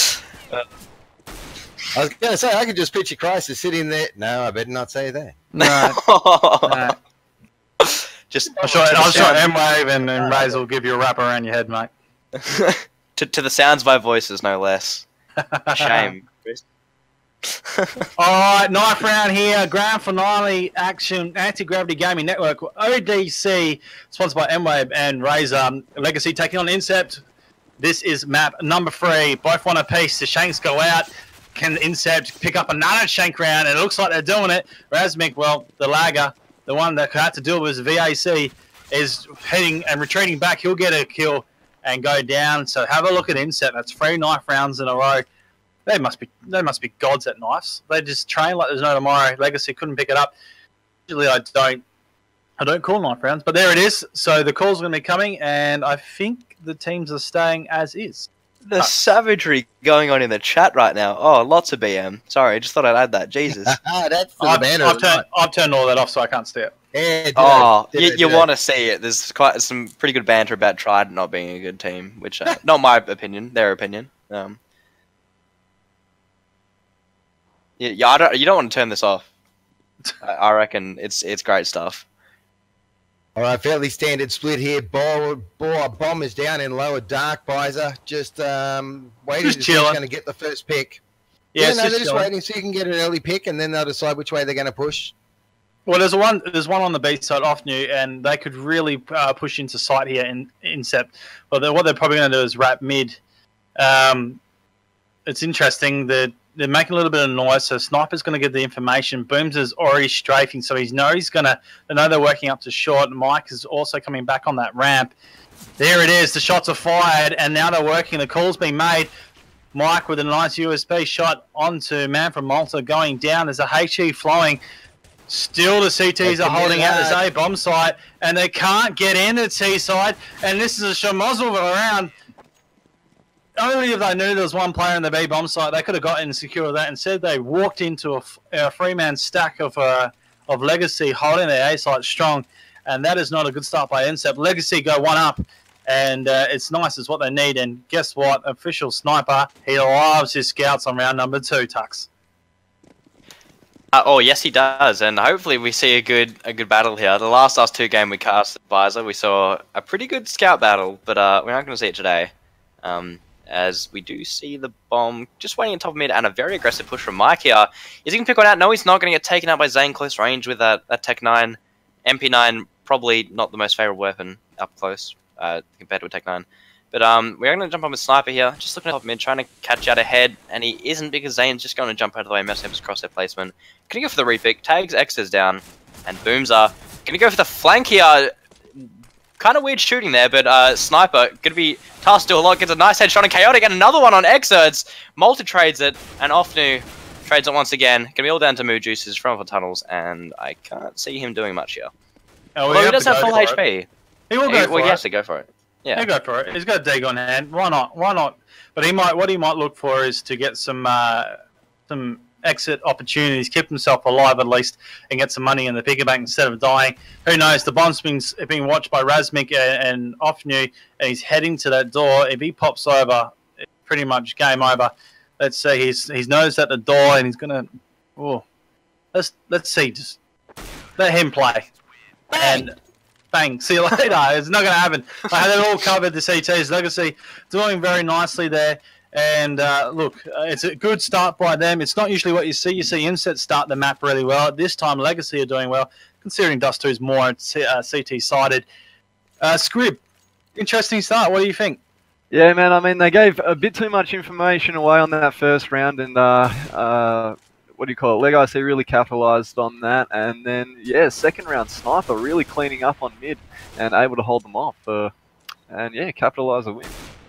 Speaker 3: was going to say I could just picture Crisis sitting there. No, I better not say that.
Speaker 1: No.
Speaker 4: No. Just.
Speaker 1: I'll show M-Wave and Raze will give you a wrap around your head, mate.
Speaker 4: to the sounds of my voices, no less. Shame.
Speaker 1: Alright, knife round here, grand finale action, Anti-Gravity Gaming Network, ODC, sponsored by M-Wave and Razor. Legacy taking on Incept. This is map number 3, both 1 apiece. The Shanks go out. Can Incept pick up another Shank round? And it looks like they're doing it. Razmik, well, the lagger, the one that had to deal with VAC, is heading and retreating back. He'll get a kill and go down. So have a look at Incept. That's 3 knife rounds in a row. They must be gods at knives. They just train like there's no tomorrow. Legacy couldn't pick it up. Usually I don't call knife rounds, but there it is. So the call's going to be coming, and I think the teams are staying as is.
Speaker 4: The savagery going on in the chat right now. Oh, lots of BM. Sorry, I just thought I'd add that. Jesus.
Speaker 3: That's the
Speaker 1: I've turned all that off so I can't see it.
Speaker 4: Yeah, you want to see it. There's quite some pretty good banter about Trident not being a good team, which not my opinion, their opinion. Yeah, you don't want to turn this off. I reckon it's great stuff.
Speaker 3: All right, fairly standard split here. Bomb is down in lower dark. Byza just waiting to see who's going to get the first pick.
Speaker 1: Yeah,
Speaker 3: they're just waiting so you can get an early pick, and then they'll decide which way they're going to push.
Speaker 1: Well, there's one on the B side off new, and they could really push into sight here in Incept. But what they're probably going to do is wrap mid. It's interesting that they're making a little bit of noise, so Sniper's going to get the information. Booms is already strafing, so they know they're working up to short. Mike is also coming back on that ramp. There it is. The shots are fired, and now they're working. The call's been made. Mike with a nice USB shot onto Man from Malta going down. There's a HE flowing. Still the CTs are holding out this A bomb site, and they can't get in the T side, and this is a schmozzle around. Only if they knew there was one player in the B bomb site, they could have gotten and secured that. Instead, they walked into a 3-man stack of Legacy holding their A site strong, and that is not a good start by Incept. Legacy go 1 up, and it's nice. It's what they need. And guess what? Official Sniper, he loves his scouts on round number 2, Tux.
Speaker 4: Oh yes, he does, and hopefully we see a good battle here. The last us 2 game we cast at Byza, we saw a pretty good scout battle, but we're not going to see it today, as we do see the bomb just waiting on top of mid and a very aggressive push from Mike here. Is he going to pick one out? No, he's not going to get taken out by Zane close range with that Tech 9, MP9. Probably not the most favorable weapon up close compared to a Tech 9. But we're going to jump on with Sniper here, just looking at top mid, trying to catch out ahead, and he isn't because Zane's just going to jump out of the way, messing up his crosshair placement. Going to go for the repick, tags X's down, and Booms are going to go for the flank here. Kind of weird shooting there, but Sniper going to be tasked to do a lot, gets a nice headshot on Kaotic, and another one on Exerts. Multi trades it, and Ofnu trades it once again. Going to be all down to Mood Juices from the tunnels, and I can't see him doing much here.
Speaker 1: Oh,
Speaker 4: well, he does have full HP.
Speaker 1: He will go for it.
Speaker 4: He has to go for it. Yeah,
Speaker 1: he'll go for it. He's got a dig on hand. Why not? Why not? But what he might look for is to get some exit opportunities, keep himself alive at least, and get some money in the piggy bank instead of dying. Who knows? The bomb's being watched by Razmik and Ofnu, and he's heading to that door. If he pops over, it's pretty much game over. Let's see. He's noticed at the door, and he's gonna. Oh, let's see. Just let him play. And bang, see you later. It's not going to happen. I had it all covered, the CTs. Legacy doing very nicely there. And look, it's a good start by them. It's not usually what you see. You see Incept start the map really well. This time, Legacy are doing well, considering Dust 2 is more CT-sided. Scrib, interesting start. What do you think?
Speaker 5: Yeah, man, I mean, they gave a bit too much information away on that first round, and what do you call it? Legacy really capitalized on that, and then yeah, second round Sniper really cleaning up on mid and able to hold them off, and yeah, capitalize a win.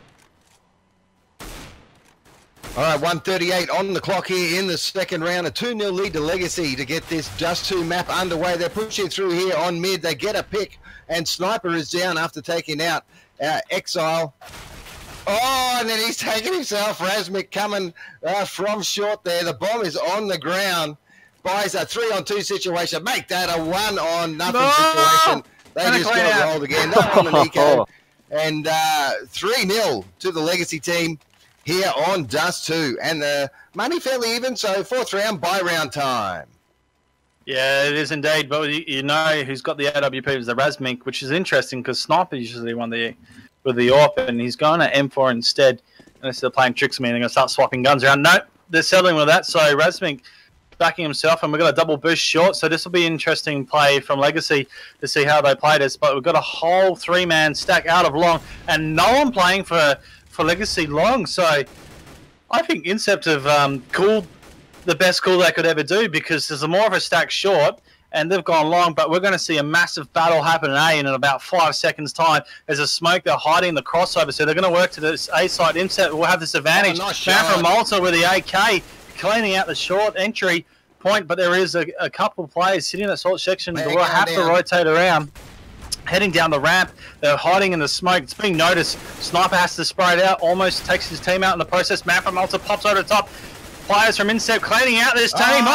Speaker 3: All right, 1:38 on the clock here in the second round. A 2-0 lead to Legacy to get this Dust 2 map underway. They're pushing through here on mid. They get a pick, and Sniper is down after taking out Exile. Oh, and then he's taking himself. Razmik coming from short there. The bomb is on the ground. Byza 3-on-2 situation. Make that a 1-on-nothing situation. They just got rolled again. Not on the Nico. And 3-0 to the Legacy team here on Dust 2. And the money fairly even, so fourth round, buy round time.
Speaker 1: Yeah, it is indeed. But you know who's got the AWP is the Razmik, which is interesting because Sniper usually won with the AWP, and he's going to M4 instead. Unless they're playing tricks on me, they're going to start swapping guns around. Nope, they're settling with that. So Razmik backing himself, and we've got a double boost short. So this will be an interesting play from Legacy to see how they play this. But we've got a whole 3-man stack out of long, and no one playing for Legacy long. So I think Incept have called the best call they could ever do, because there's more of a stack short, and they've gone long, but we're going to see a massive battle happen in about 5 seconds' time. There's a smoke, they're hiding the crossover, so they're going to work to this A side. Incept will have this advantage. Man from Malta with the AK, cleaning out the short entry point, but there is a couple of players sitting in that short section who will have to rotate around. Heading down the ramp, they're hiding in the smoke. It's being noticed. Sniper has to spray it out, almost takes his team out in the process. Man from Malta pops over the top. Players from Incept cleaning out this team.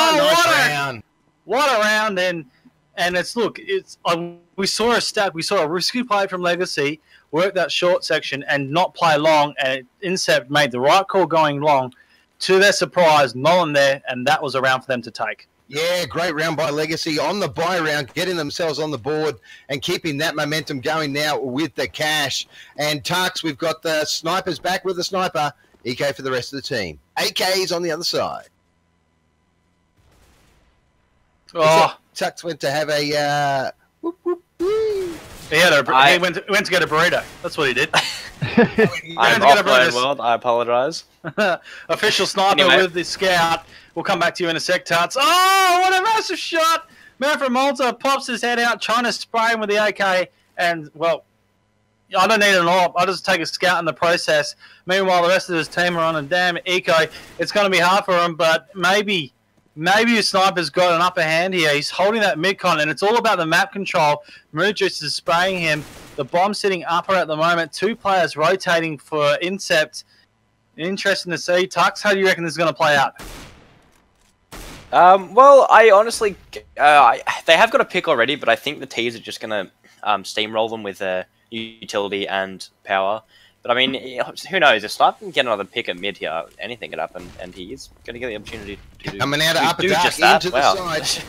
Speaker 1: What a round, and it's look, we saw a stat, we saw a risky play from Legacy work that short section and not play long, and Incept made the right call going long. To their surprise, no one there, and that was a round for them to take.
Speaker 3: Yeah, great round by Legacy on the buy round, getting themselves on the board and keeping that momentum going now with the cash. And Tux, we've got the Snipers back with the Sniper. EK for the rest of the team. AK's on the other side.
Speaker 1: Oh,
Speaker 3: Tux went to have a whoop, whoop, whoop.
Speaker 1: He went to get a burrito. That's what he did.
Speaker 4: I'm offline world. I apologize.
Speaker 1: Official Sniper with the scout. We'll come back to you in a sec, Tuts. Oh, what a massive shot! Man from Malta pops his head out, trying to spray him with the AK, and well, I don't need an AWP. I'll just take a scout in the process. Meanwhile, the rest of his team are on a damn eco. It's going to be hard for him, but maybe Sniper's got an upper hand here. He's holding that mid-con, and it's all about the map control. Moodjuice is spraying him. The bomb sitting upper at the moment. 2 players rotating for Incept. Interesting to see. Tux, how do you reckon this is going to play out?
Speaker 4: Well, I honestly... they have got a pick already, but I think the T's are just going to steamroll them with utility and power. But But I mean, who knows? If Sniper can get another pick at mid here, anything could happen, and he is going to get the opportunity to do,
Speaker 3: coming out of upper dark
Speaker 4: just that.
Speaker 3: into the side.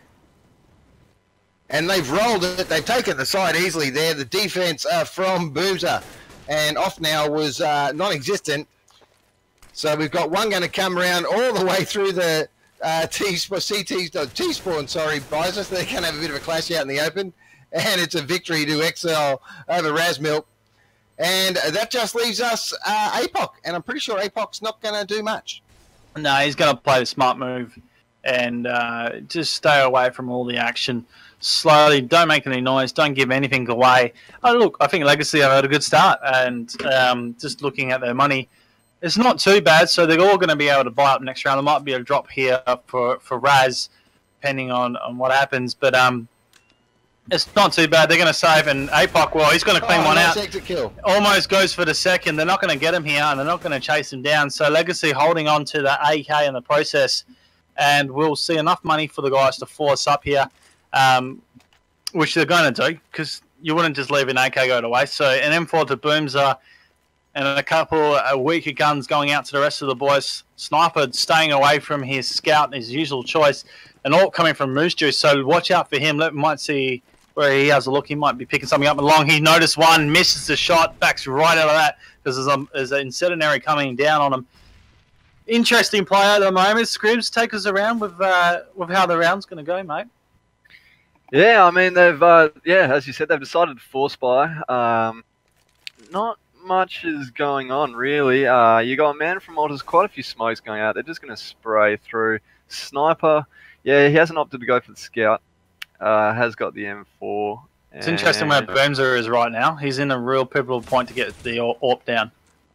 Speaker 3: And they've rolled it. They've taken the side easily there. The defense from Byza and off now was non-existent. So we've got one going to come around all the way through the T-spawn, sorry, Byza. So they're going to have a bit of a clash out in the open. And it's a victory to XL over Razmilk. And that just leaves us APOC. And I'm pretty sure APOC's not going to do much.
Speaker 1: No, he's going to play the smart move and just stay away from all the action. Slowly, don't make any noise, don't give anything away. Oh, look, I think Legacy have had a good start, and just looking at their money, it's not too bad, so they're all going to be able to buy up next round. There might be a drop here for Raz, depending on what happens, but it's not too bad. They're going to save, and APOC, well, he's going to clean one out.
Speaker 3: Kill.
Speaker 1: Almost goes for the second. They're not going to get him here, and they're not going to chase him down, so Legacy holding on to the AK in the process, and we'll see enough money for the guys to force up here. Which they're going to do, because you wouldn't just leave an AK go to waste. So an M4 to Byza and a couple weaker guns going out to the rest of the boys. Sniper staying away from his scout, his usual choice, and all coming from Moose Juice. So watch out for him. Might see where he has a look. He might be picking something up along. He noticed one, misses the shot, backs right out of that because there's an incendiary coming down on him. Interesting play at the moment. Scribs, take us around with how the round's going to go, mate.
Speaker 5: Yeah, I mean, they've, as you said, they've decided to force buy. Not much is going on, really. You got Man from Malta's, quite a few smokes going out. They're just going to spray through. Sniper, yeah, he hasn't opted to go for the scout. Has got the M4.
Speaker 1: It's interesting where Byza is right now. He's in a real pivotal point to get the AWP down.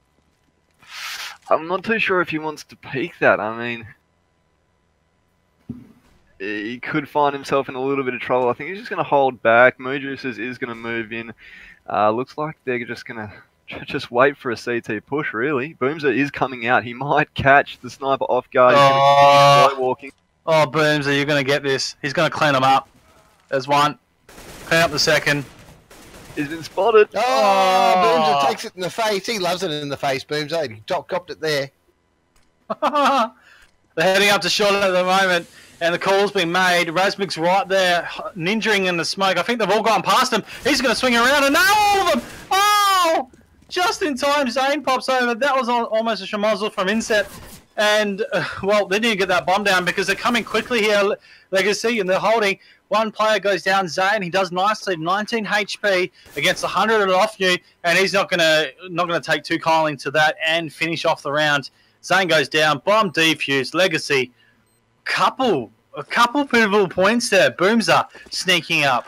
Speaker 5: I'm not too sure if he wants to peek that. I mean, he could find himself in a little bit of trouble. I think he's just going to hold back. Mojuices is going to move in. Looks like they're just going to just wait for a CT push, really. Byza is coming out. He might catch the sniper off guard. He's going to continue walking.
Speaker 1: Oh, Byza, you're going to get this. He's going to clean them up. There's one. Clean up the second.
Speaker 5: He's been spotted.
Speaker 3: Oh, Byza takes it in the face. He loves it in the face, Byza. He copped it there.
Speaker 1: They're heading up to shot at the moment. And the call's been made. Razmik's right there, ninjaing in the smoke. I think they've all gone past him. He's going to swing around and nail all of them. Oh! Just in time, Zane pops over. That was almost a schmozzle from Incept. And, well, they didn't get that bomb down because they're coming quickly here, Legacy, and they're holding. One player goes down, Zane. He does nicely, 19 HP against 100 and off you, and he's not gonna take too kindly to that and finish off the round. Zane goes down, bomb defused, Legacy. A couple pivotal points there. Byza sneaking up.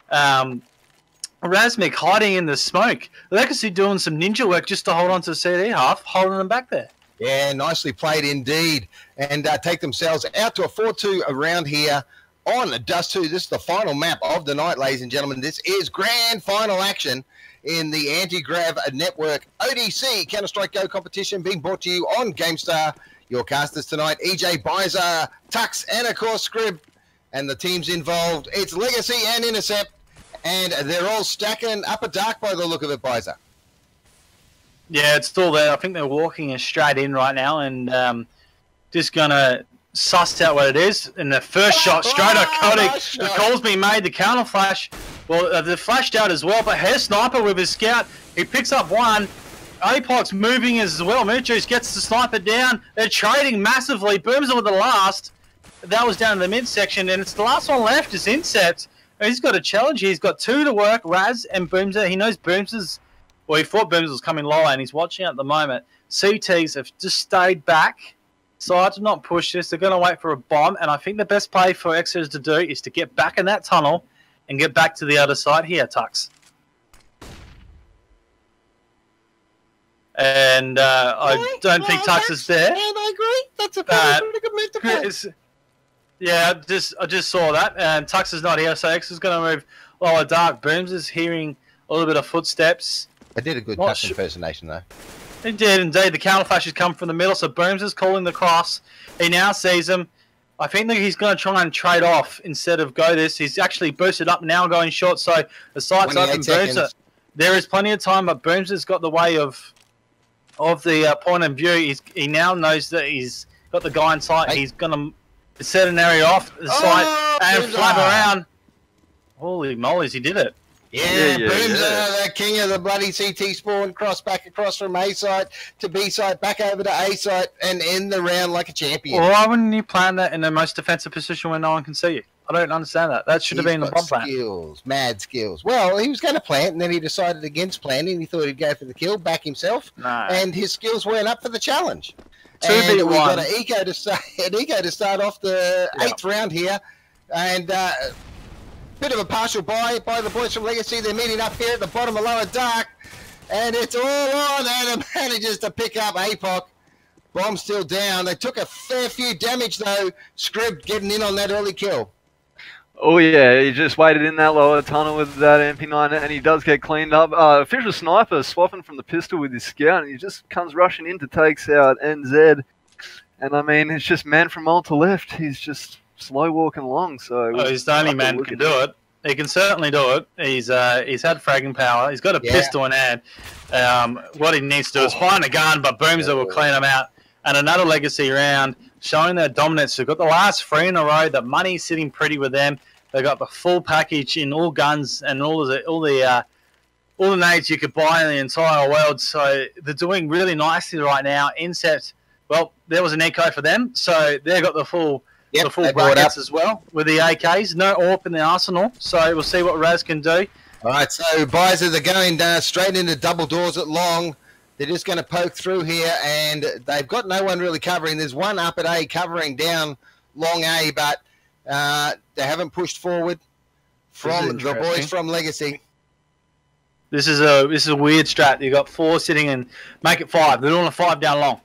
Speaker 1: Razmik hiding in the smoke. Legacy doing some ninja work just to hold on to the CD half, holding them back there.
Speaker 3: Yeah, nicely played indeed. And take themselves out to a 4-2 round here on Dust 2. This is the final map of the night, ladies and gentlemen. This is grand final action in the Anti-Grav Network ODC Counter-Strike Go competition being brought to you on GameStar. Your casters tonight, EJ, Byza, Tux, and of course Skrib. And the teams involved, it's Legacy and Incept. And they're all stacking upper dark by the look of it, Byza.
Speaker 1: Yeah, it's still there. I think they're walking straight in right now and just going to suss out what it is. And the first shot, straight at Kaotic. The call's been made, the counter flash. Well, they're flashed out as well, but Hair Sniper with his scout, he picks up one. APOC's moving as well. Muchos gets the sniper down. They're trading massively. Byza with the last. That was down in the midsection, and it's the last one left is Incept. He's got a challenge here. He's got two to work, Raz and Byza. He knows Byza's... Well, he thought Byza was coming lower, and he's watching at the moment. CTs have just stayed back. So I did not push this. They're going to wait for a bomb, and I think the best play for Xers to do is to get back in that tunnel and get back to the other side here, Tux. And I don't think Tux is there.
Speaker 3: And I agree. That's a pretty good move to play.
Speaker 1: Yeah, I just saw that. And Tux is not here, so X is going to move lower dark. Byza's hearing a little bit of footsteps.
Speaker 3: I did a good Tux impersonation, though.
Speaker 1: He did, indeed. The counter flash has come from the middle, so Byza's calling the cross. He now sees him. I think that he's going to try and trade off instead of go this. He's actually boosted up now, going short, so the sight's open. there is plenty of time, but Booms has got the way of the point of view. He now knows that he's got the guy in sight. He's going to set an area off the site and flap around. Holy mollies, he did it.
Speaker 3: Yeah, Booms, the king of the bloody CT spawn, back across from A site to B site, back over to A site, and end the round like a champion.
Speaker 1: Well, why wouldn't you plan that in the most defensive position where no one can see you? I don't understand that. That should have been the bomb plan.
Speaker 3: Skills, mad skills. Well, he was going to plant, and then he decided against planting. He thought he'd go for the kill, back himself, and his skills weren't up for the challenge. And we've got an eco to start off the 8th round here, and bit of a partial buy by the boys from Legacy. They're meeting up here at the bottom of Lower Dark, and it's all on. Adam manages to pick up APOC. Bomb still down. They took a fair few damage though. Skrib getting in on that early kill.
Speaker 5: Oh yeah, he just waited in that lower tunnel with that MP9, and he does get cleaned up. Official Sniper swapping from the pistol with his scout, and he just comes rushing in to takes out NZ. And I mean, it's just man from Malta left. He's just slow walking along. So
Speaker 1: he's the only man who can do it. He can certainly do it. He's had fragging power. He's got a pistol in hand. What he needs to do is find a gun, but Boomser will clean him out. And another Legacy round showing their dominance. They've got the last 3 in a row. The money's sitting pretty with them. They've got the full package in all guns and all the nades you could buy in the entire world. So they're doing really nicely right now. Incept, well, there was an eco for them, so they've got the full brackets as well with the AKs. No AWP in the arsenal, so we'll see what Raz can do.
Speaker 3: All right, so Byza, they're going straight into double doors at long. They're just going to poke through here, and they've got no one really covering. There's one up at A covering down long A, but they haven't pushed forward from the boys from Legacy.
Speaker 1: This is a weird strat. You've got 4 sitting and make it 5. They're doing a 5 down long.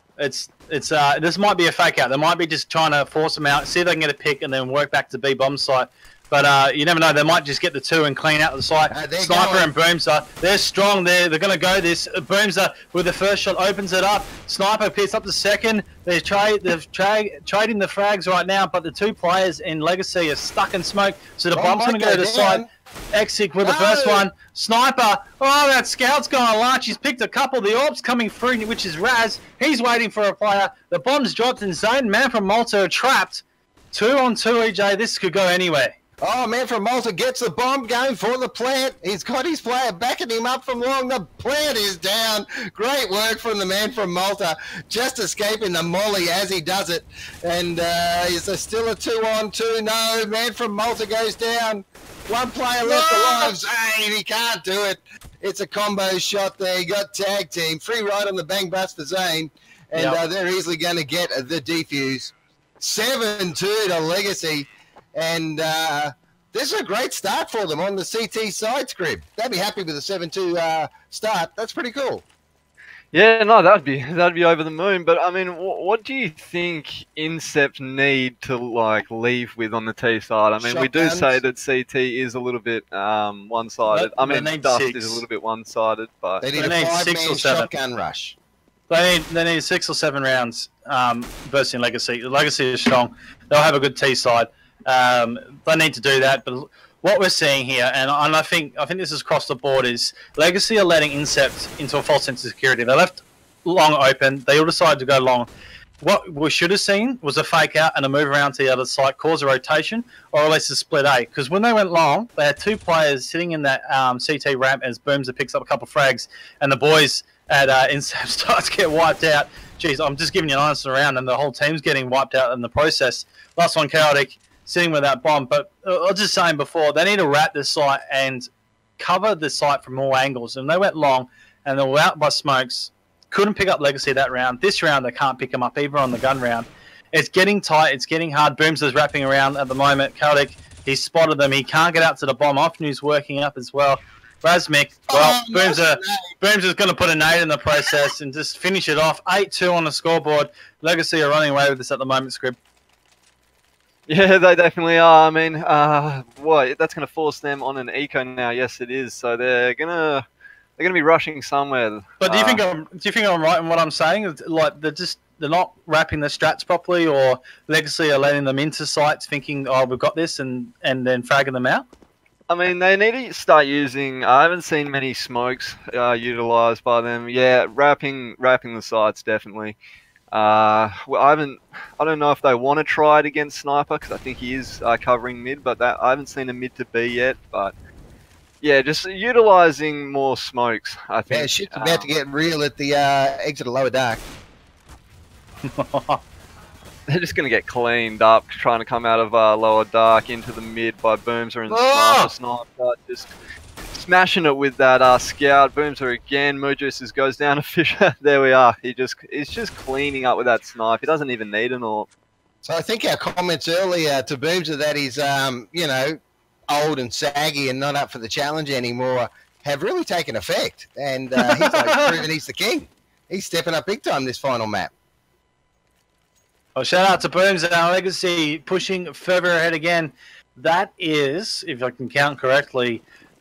Speaker 1: This might be a fake out. They might be just trying to force them out, see if they can get a pick, and then work back to B bomb site. But you never know. They might just get the 2 and clean out the site. Sniper and Boomser, they're strong there. They're going to go this. Boomser with the first shot opens it up. Sniper picks up the second. They're trading the frags right now, but the 2 players in Legacy are stuck in smoke. So the bomb's going to go to the side. Exik with the first one. Sniper. Oh, that scout's gone large. He's picked a couple. The orb's coming through, which is Raz. He's waiting for a player. The bomb's dropped in zone. Man from Malta are trapped. 2 on 2, EJ. This could go anywhere.
Speaker 3: Oh, man from Malta gets the bomb going for the plant. He's got his player backing him up from long. The plant is down. Great work from the man from Malta. Just escaping the molly as he does it. And is there still a 2 on 2? No, man from Malta goes down. 1 player left alive. Zane, he can't do it. It's a combo shot there. He got tag team. Free ride on the bang bust for Zane. And they're easily going to get the defuse. 7-2 to Legacy. And this is a great start for them on the CT side, Skrib. They'd be happy with a 7-2 start. That's pretty cool.
Speaker 5: Yeah, no, that'd be over the moon. But I mean, what do you think Incept need to leave with on the T side? I mean, we do say that CT is a little bit one-sided. I mean, Dust is a little bit one-sided, but
Speaker 3: they need a 5-man shotgun rush.
Speaker 1: They need 6 or 7 rounds versus Legacy. The Legacy is strong. They'll have a good T side. They need to do that, but what we're seeing here, and I think this is across the board, is Legacy are letting Incept into a false sense of security. They left long open. They all decided to go long. What we should have seen was a fake out and a move around to the other side, cause a rotation, or at least a split A. Because when they went long, they had 2 players sitting in that CT ramp as Boomser picks up a couple of frags, and the boys at Incept start to get wiped out. Jeez, I'm just giving you an honest round, and the whole team's getting wiped out in the process. Last one, Kaotic, sitting with that bomb. But I was just saying before, they need to wrap this site and cover the site from all angles. And they went long, and they were out by smokes. Couldn't pick up Legacy that round. This round, they can't pick them up, even on the gun round. It's getting tight. It's getting hard. Boomser's wrapping around at the moment. Kaotic, he's spotted them. He can't get out to the bomb. Ofnu's working up as well. Razmik, well, Boomser's going to put a nade in the process and just finish it off. 8-2 on the scoreboard. Legacy are running away with this at the moment, Skrib.
Speaker 5: Yeah, they definitely are. I mean, that's going to force them on an eco now. Yes, it is. So they're gonna be rushing somewhere.
Speaker 1: But do you think I'm right in what I'm saying? Like they're not wrapping the strats properly, or Legacy are letting them into sites thinking, oh, we've got this, and then fragging them out?
Speaker 5: I mean, they need to start using. I haven't seen many smokes utilized by them. Yeah, wrapping the sights definitely. Well, I don't know if they want to try it against Sniper because I think he is covering mid, but I haven't seen a mid to B yet. But yeah, just utilizing more smokes. I think.
Speaker 3: Yeah, shit's about to get real at the exit of lower dark.
Speaker 5: They're just going to get cleaned up trying to come out of lower dark into the mid by Boomser and Sniper. Just smashing it with that scout. Boomser again. Mojus goes down to Fisher. There we are. He's just cleaning up with that snipe. He doesn't even need an AWP.
Speaker 3: So I think our comments earlier to Boomser that he's, you know, old and saggy and not up for the challenge anymore have really taken effect. And he's like proven he's the king. He's stepping up big time this final map.
Speaker 1: Well, shout out to Booms and our Legacy pushing further ahead again. That is, if I can count correctly,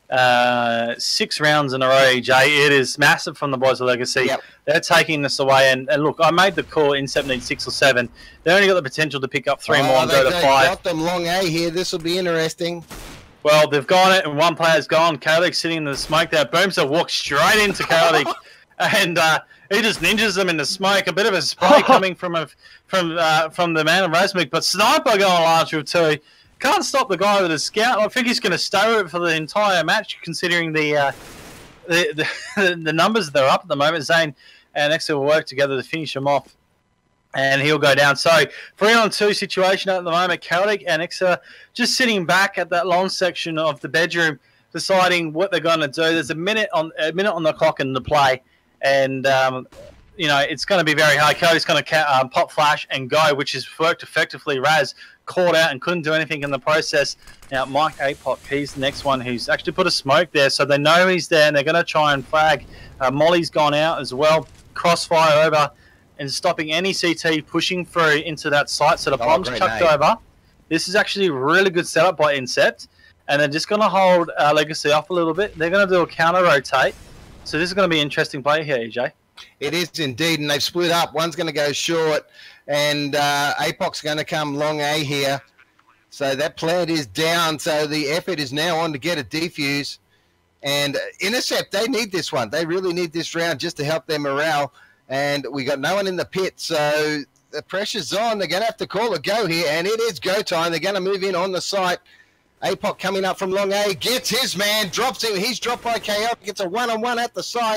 Speaker 1: 6 rounds in a row, Jay. It is massive from the boys of Legacy.
Speaker 3: Yep.
Speaker 1: They're taking this away. And look, I made the call. Incept needs 6 or 7. They only got the potential to pick up 3 more and go to 5.
Speaker 3: Got them long A here. This will be interesting.
Speaker 1: Well, they've gone it, and one player's gone. Kaotic sitting in the smoke there. Boomser walks straight into Kaotic, and he just ninjas them in the smoke. A bit of a spray coming from the man of Razmik, but Sniper going large with 2. Can't stop the guy with a scout. I think he's going to stay with it for the entire match, considering the numbers that are up at the moment. Zane and Exeter will work together to finish him off, and he'll go down. So 3-on-2 situation at the moment. Kaotic and Exeter just sitting back at that long section of the bedroom, deciding what they're going to do. There's a minute on the clock in the play, and you know it's going to be very hard. Kaotic's going to pop flash and go, which has worked effectively. Raz caught out and couldn't do anything in the process. Now Mike Apok, he's the next one who's actually put a smoke there, so they know he's there, and they're going to try and flag. Molly's gone out as well. Crossfire over and stopping any CT pushing through into that site. So the bomb's chucked over. This is actually a really good setup by Incept, and they're just going to hold Legacy off a little bit. They're going to do a counter rotate. So this is going to be an interesting play here, EJ.
Speaker 3: It is indeed, and they've split up. One's going to go short, and Apok's going to come long A here. So that plant is down, so the effort is now on to get a defuse. And Intercept, they need this one. They really need this round just to help their morale. And we got no one in the pit, so the pressure's on. They're going to have to call a go here, and it is go time. They're going to move in on the site. Apok coming up from long A, gets his man, drops him. He's dropped by KO, gets a one-on-one at the site.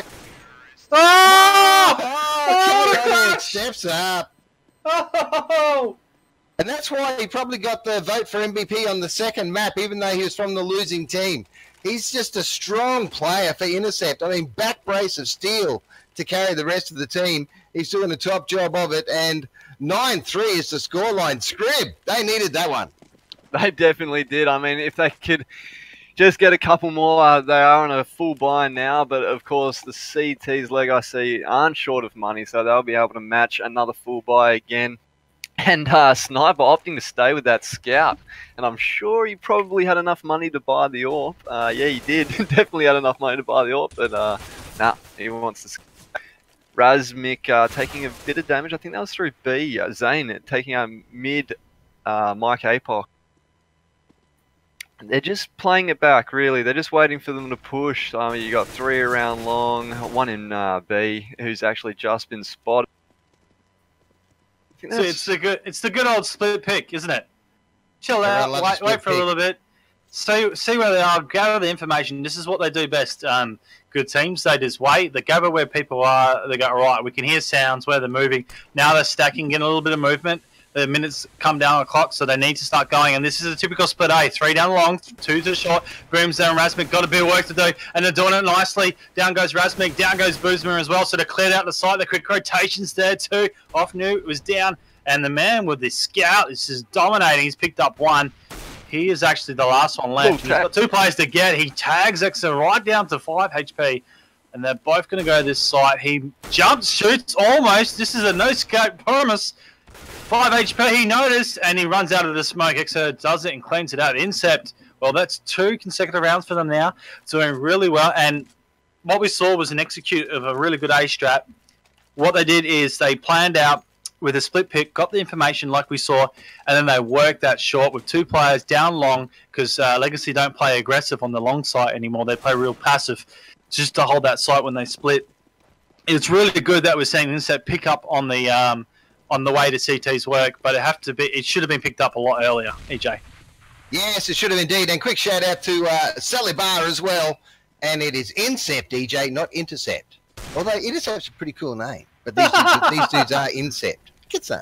Speaker 3: Kaotic steps up.
Speaker 1: Oh!
Speaker 3: And that's why he probably got the vote for MVP on the second map, even though he was from the losing team. He's just a strong player for Intercept. I mean, back brace of steel to carry the rest of the team. He's doing a top job of it, and 9-3 is the scoreline. Scrib, they needed that one.
Speaker 5: They definitely did. I mean, if they could just get a couple more, they are on a full buy now, but of course the CT's Legacy aren't short of money, so they'll be able to match another full buy again. And Sniper opting to stay with that scout, and I'm sure he probably had enough money to buy the AWP. Yeah, he did. Definitely had enough money to buy the AWP, but nah, he wants to. Razmik taking a bit of damage. I think that was through B. Zane taking out mid Mike Apok. They're just playing it back, really. They're just waiting for them to push. You got 3 around long, 1 in B, who's actually just been spotted.
Speaker 1: So it's the good old split pick, isn't it? Chill out, wait for a little bit, see where they are, gather the information. This is what they do best. Good teams, they just wait, they gather where people are, they go, right, we can hear sounds, where they're moving. Now they're stacking, getting a little bit of movement. The minutes come down the clock, so they need to start going. And this is a typical split A. 3 down long, 2 to short. Booms down Razmik, got a bit of work to do, and they're doing it nicely. Down goes Razmik, down goes Boomser as well. So they cleared out the site. The quick rotations there too. Off new, it was down. And the man with the scout is just dominating. He's picked up 1. He is actually the last one left. He's got 2 players to get. He tags Exeter right down to 5 HP. And they're both going to go to this site. He jumps, shoots almost. This is a no-scope promise. 5 HP, he noticed, and he runs out of the smoke. Exeter does it and cleans it out. Incept, well, that's 2 consecutive rounds for them now. Doing really well. And what we saw was an execute of a really good A strat. What they did is they planned out with a split pick, got the information like we saw, and then they worked that short with 2 players down long because Legacy don't play aggressive on the long site anymore. They play real passive just to hold that site when they split. It's really good that we're seeing Incept pick up on the way to CT's work, but it should have been picked up a lot earlier, EJ.
Speaker 3: Yes, it should have indeed. And quick shout out to Salibar as well. And it is Incept, EJ, not Intercept. Although Intercept's a pretty cool name. But these dudes are Incept. Get some.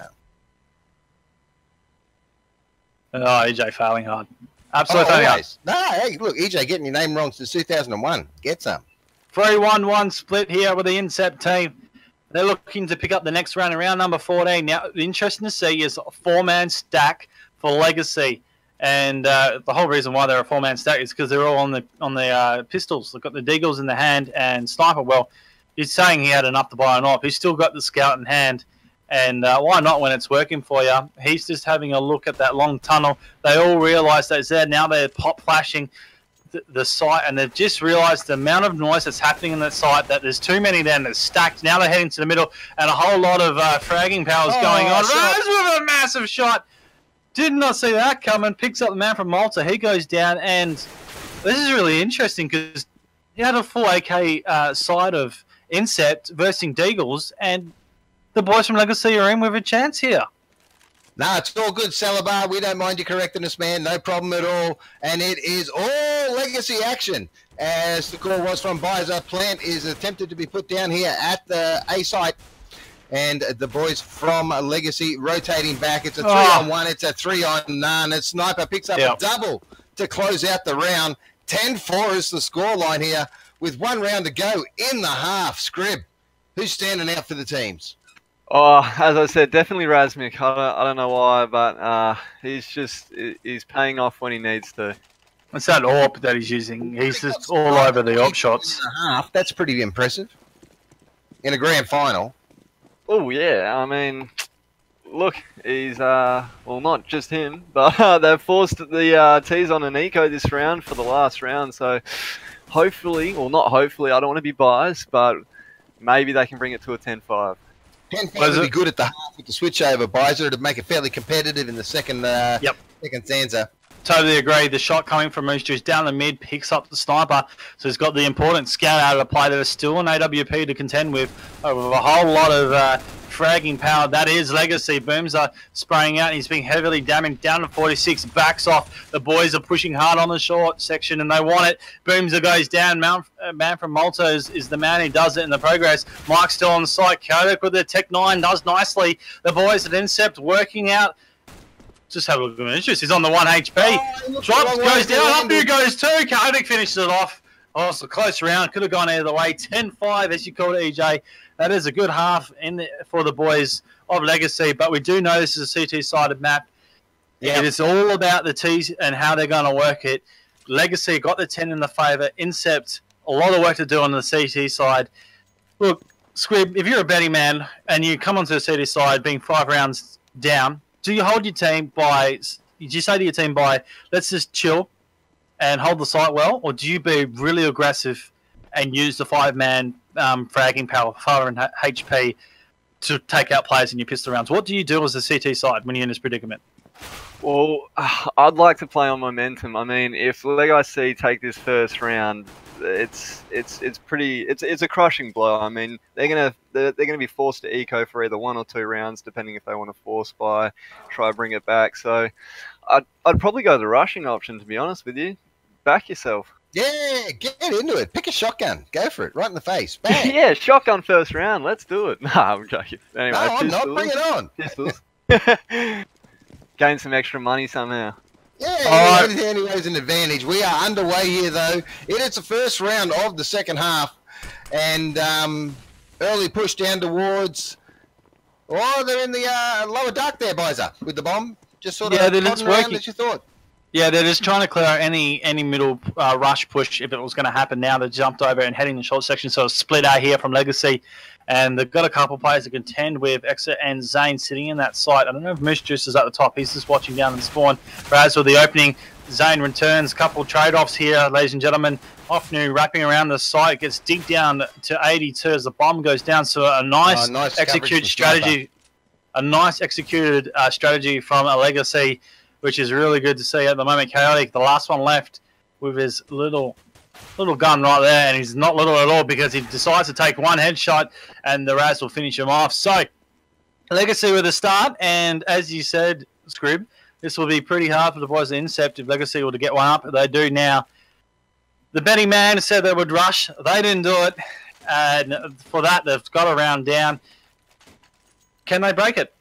Speaker 1: Oh, EJ failing hard. Absolutely failing hard.
Speaker 3: No, hey, look, EJ getting your name wrong since 2001. Get some.
Speaker 1: 3-1-1 split here with the Incept team. They're looking to pick up the next round in round number 14. Now, interesting to see is a 4-man stack for Legacy. And the whole reason why they're a 4-man stack is because they're all on the pistols. They've got the Deagles in the hand and Sniper. Well, he's saying he had enough to buy an op. He's still got the Scout in hand. And why not when it's working for you? He's just having a look at that long tunnel. They all realise that it's there. Now they're pop flashing the site, and they've just realised the amount of noise that's happening in that site, that there's too many down that's stacked. Now they're heading to the middle, and a whole lot of fragging powers going on. Rose with a massive shot. Did not see that coming. Picks up the man from Malta. He goes down, and this is really interesting because you had a full AK side of Incept versus Deagles, and the boys from Legacy are in with a chance here.
Speaker 3: No, it's all good, Salibar. We don't mind you correcting us, man. No problem at all. And it is all Legacy action. As the call was from Byza, plant is attempted to be put down here at the A site. And the boys from Legacy rotating back. It's a 3-on-1. It's a 3-on-none. And Sniper picks up a double to close out the round. 10-4 is the scoreline here with 1 round to go in the half. Scrib, who's standing out for the teams?
Speaker 5: Oh, as I said, definitely Razmik. I don't know why, but he's paying off when he needs to.
Speaker 1: It's that AWP that he's using. He's just all over the AWP shots.
Speaker 3: That's pretty impressive. In a grand final.
Speaker 5: Oh, yeah. I mean, look, he's, well, not just him, but they've forced the T's on an eco this round for the last round. So hopefully, well, not hopefully, I don't want to be biased, but maybe they can bring it to a 10-5.
Speaker 3: 10-5 would be good at the half with the switch over Byza to make it fairly competitive in the second second stanza.
Speaker 1: Totally agree. The shot coming from Moose Juice down the mid picks up the Sniper, so he's got the important scout out of the play. There's still an AWP to contend with a whole lot of fragging power. That is Legacy. Booms are spraying out. He's being heavily damaged down to 46. Backs off. The boys are pushing hard on the short section, and they want it. Boomser goes down. Man from Malta is the man who does it in the progress. Mike's still on the site. Kaotic with the Tech 9 does nicely. The boys at Incept working out. Just have a look at him. He's on the 1 HP. Drops, goes down. Up here goes 2. Kaotic finishes it off. Oh, it's a close round. Could have gone either way. 10-5, as you called it, EJ. That is a good half for the boys of Legacy. But we do know this is a CT-sided map. Yeah, it's all about the T's and how they're going to work it. Legacy got the 10 in the favour. Incept, a lot of work to do on the CT side. Look, Squib, if you're a betting man and you come onto the CT side being 5 rounds down, do you hold your team by, did you say to your team by, let's just chill and hold the site well, or do you be really aggressive and use the 5-man fragging power, fire and HP to take out players in your pistol rounds? What do you do as a CT side when you're in this predicament?
Speaker 5: Well, I'd like to play on momentum. I mean, if Legacy take this first round, it's a crushing blow. I mean, they're gonna be forced to eco for either 1 or 2 rounds, depending if they want to force buy, try bring it back. So, I'd probably go the rushing option, to be honest with you. Back yourself.
Speaker 3: Yeah, get into it. Pick a shotgun. Go for it. Right in the face. Bang.
Speaker 5: Yeah, shotgun first round. Let's do it. Nah, I'm joking. Anyway,
Speaker 3: no, I'm not. Bring it on.
Speaker 5: Pistols. Gain some extra money somehow.
Speaker 3: Yeah, anyways, an advantage. We are underway here, though. It is the first round of the second half. And early push down towards... Oh, they're in the lower dark there, Byza, with the bomb. Just sort of nodding around as you thought.
Speaker 1: Yeah, they're just trying to clear out any middle rush push if it was going to happen now. They jumped over and heading the short section, so it's split out here from Legacy. And they've got a couple of players to contend with, Exa and Zane sitting in that site. I don't know if Moose Juice is at the top. He's just watching down in spawn. Raz with the opening. Zane returns. Couple trade-offs here, ladies and gentlemen. Offnu wrapping around the site. Gets deep down to 82 as the bomb goes down. So a nice execute strategy. a nice executed strategy from a Legacy, which is really good to see at the moment. Kaotic, the last one left with his little gun right there, and he's not little at all because he decides to take one headshot and the Raz will finish him off. So, Legacy with a start, and as you said, Skrib, this will be pretty hard for the boys at Incept if Legacy were to get one up. They do now. The betting man said they would rush. They didn't do it, and for that, they've got a round down. Can they break it?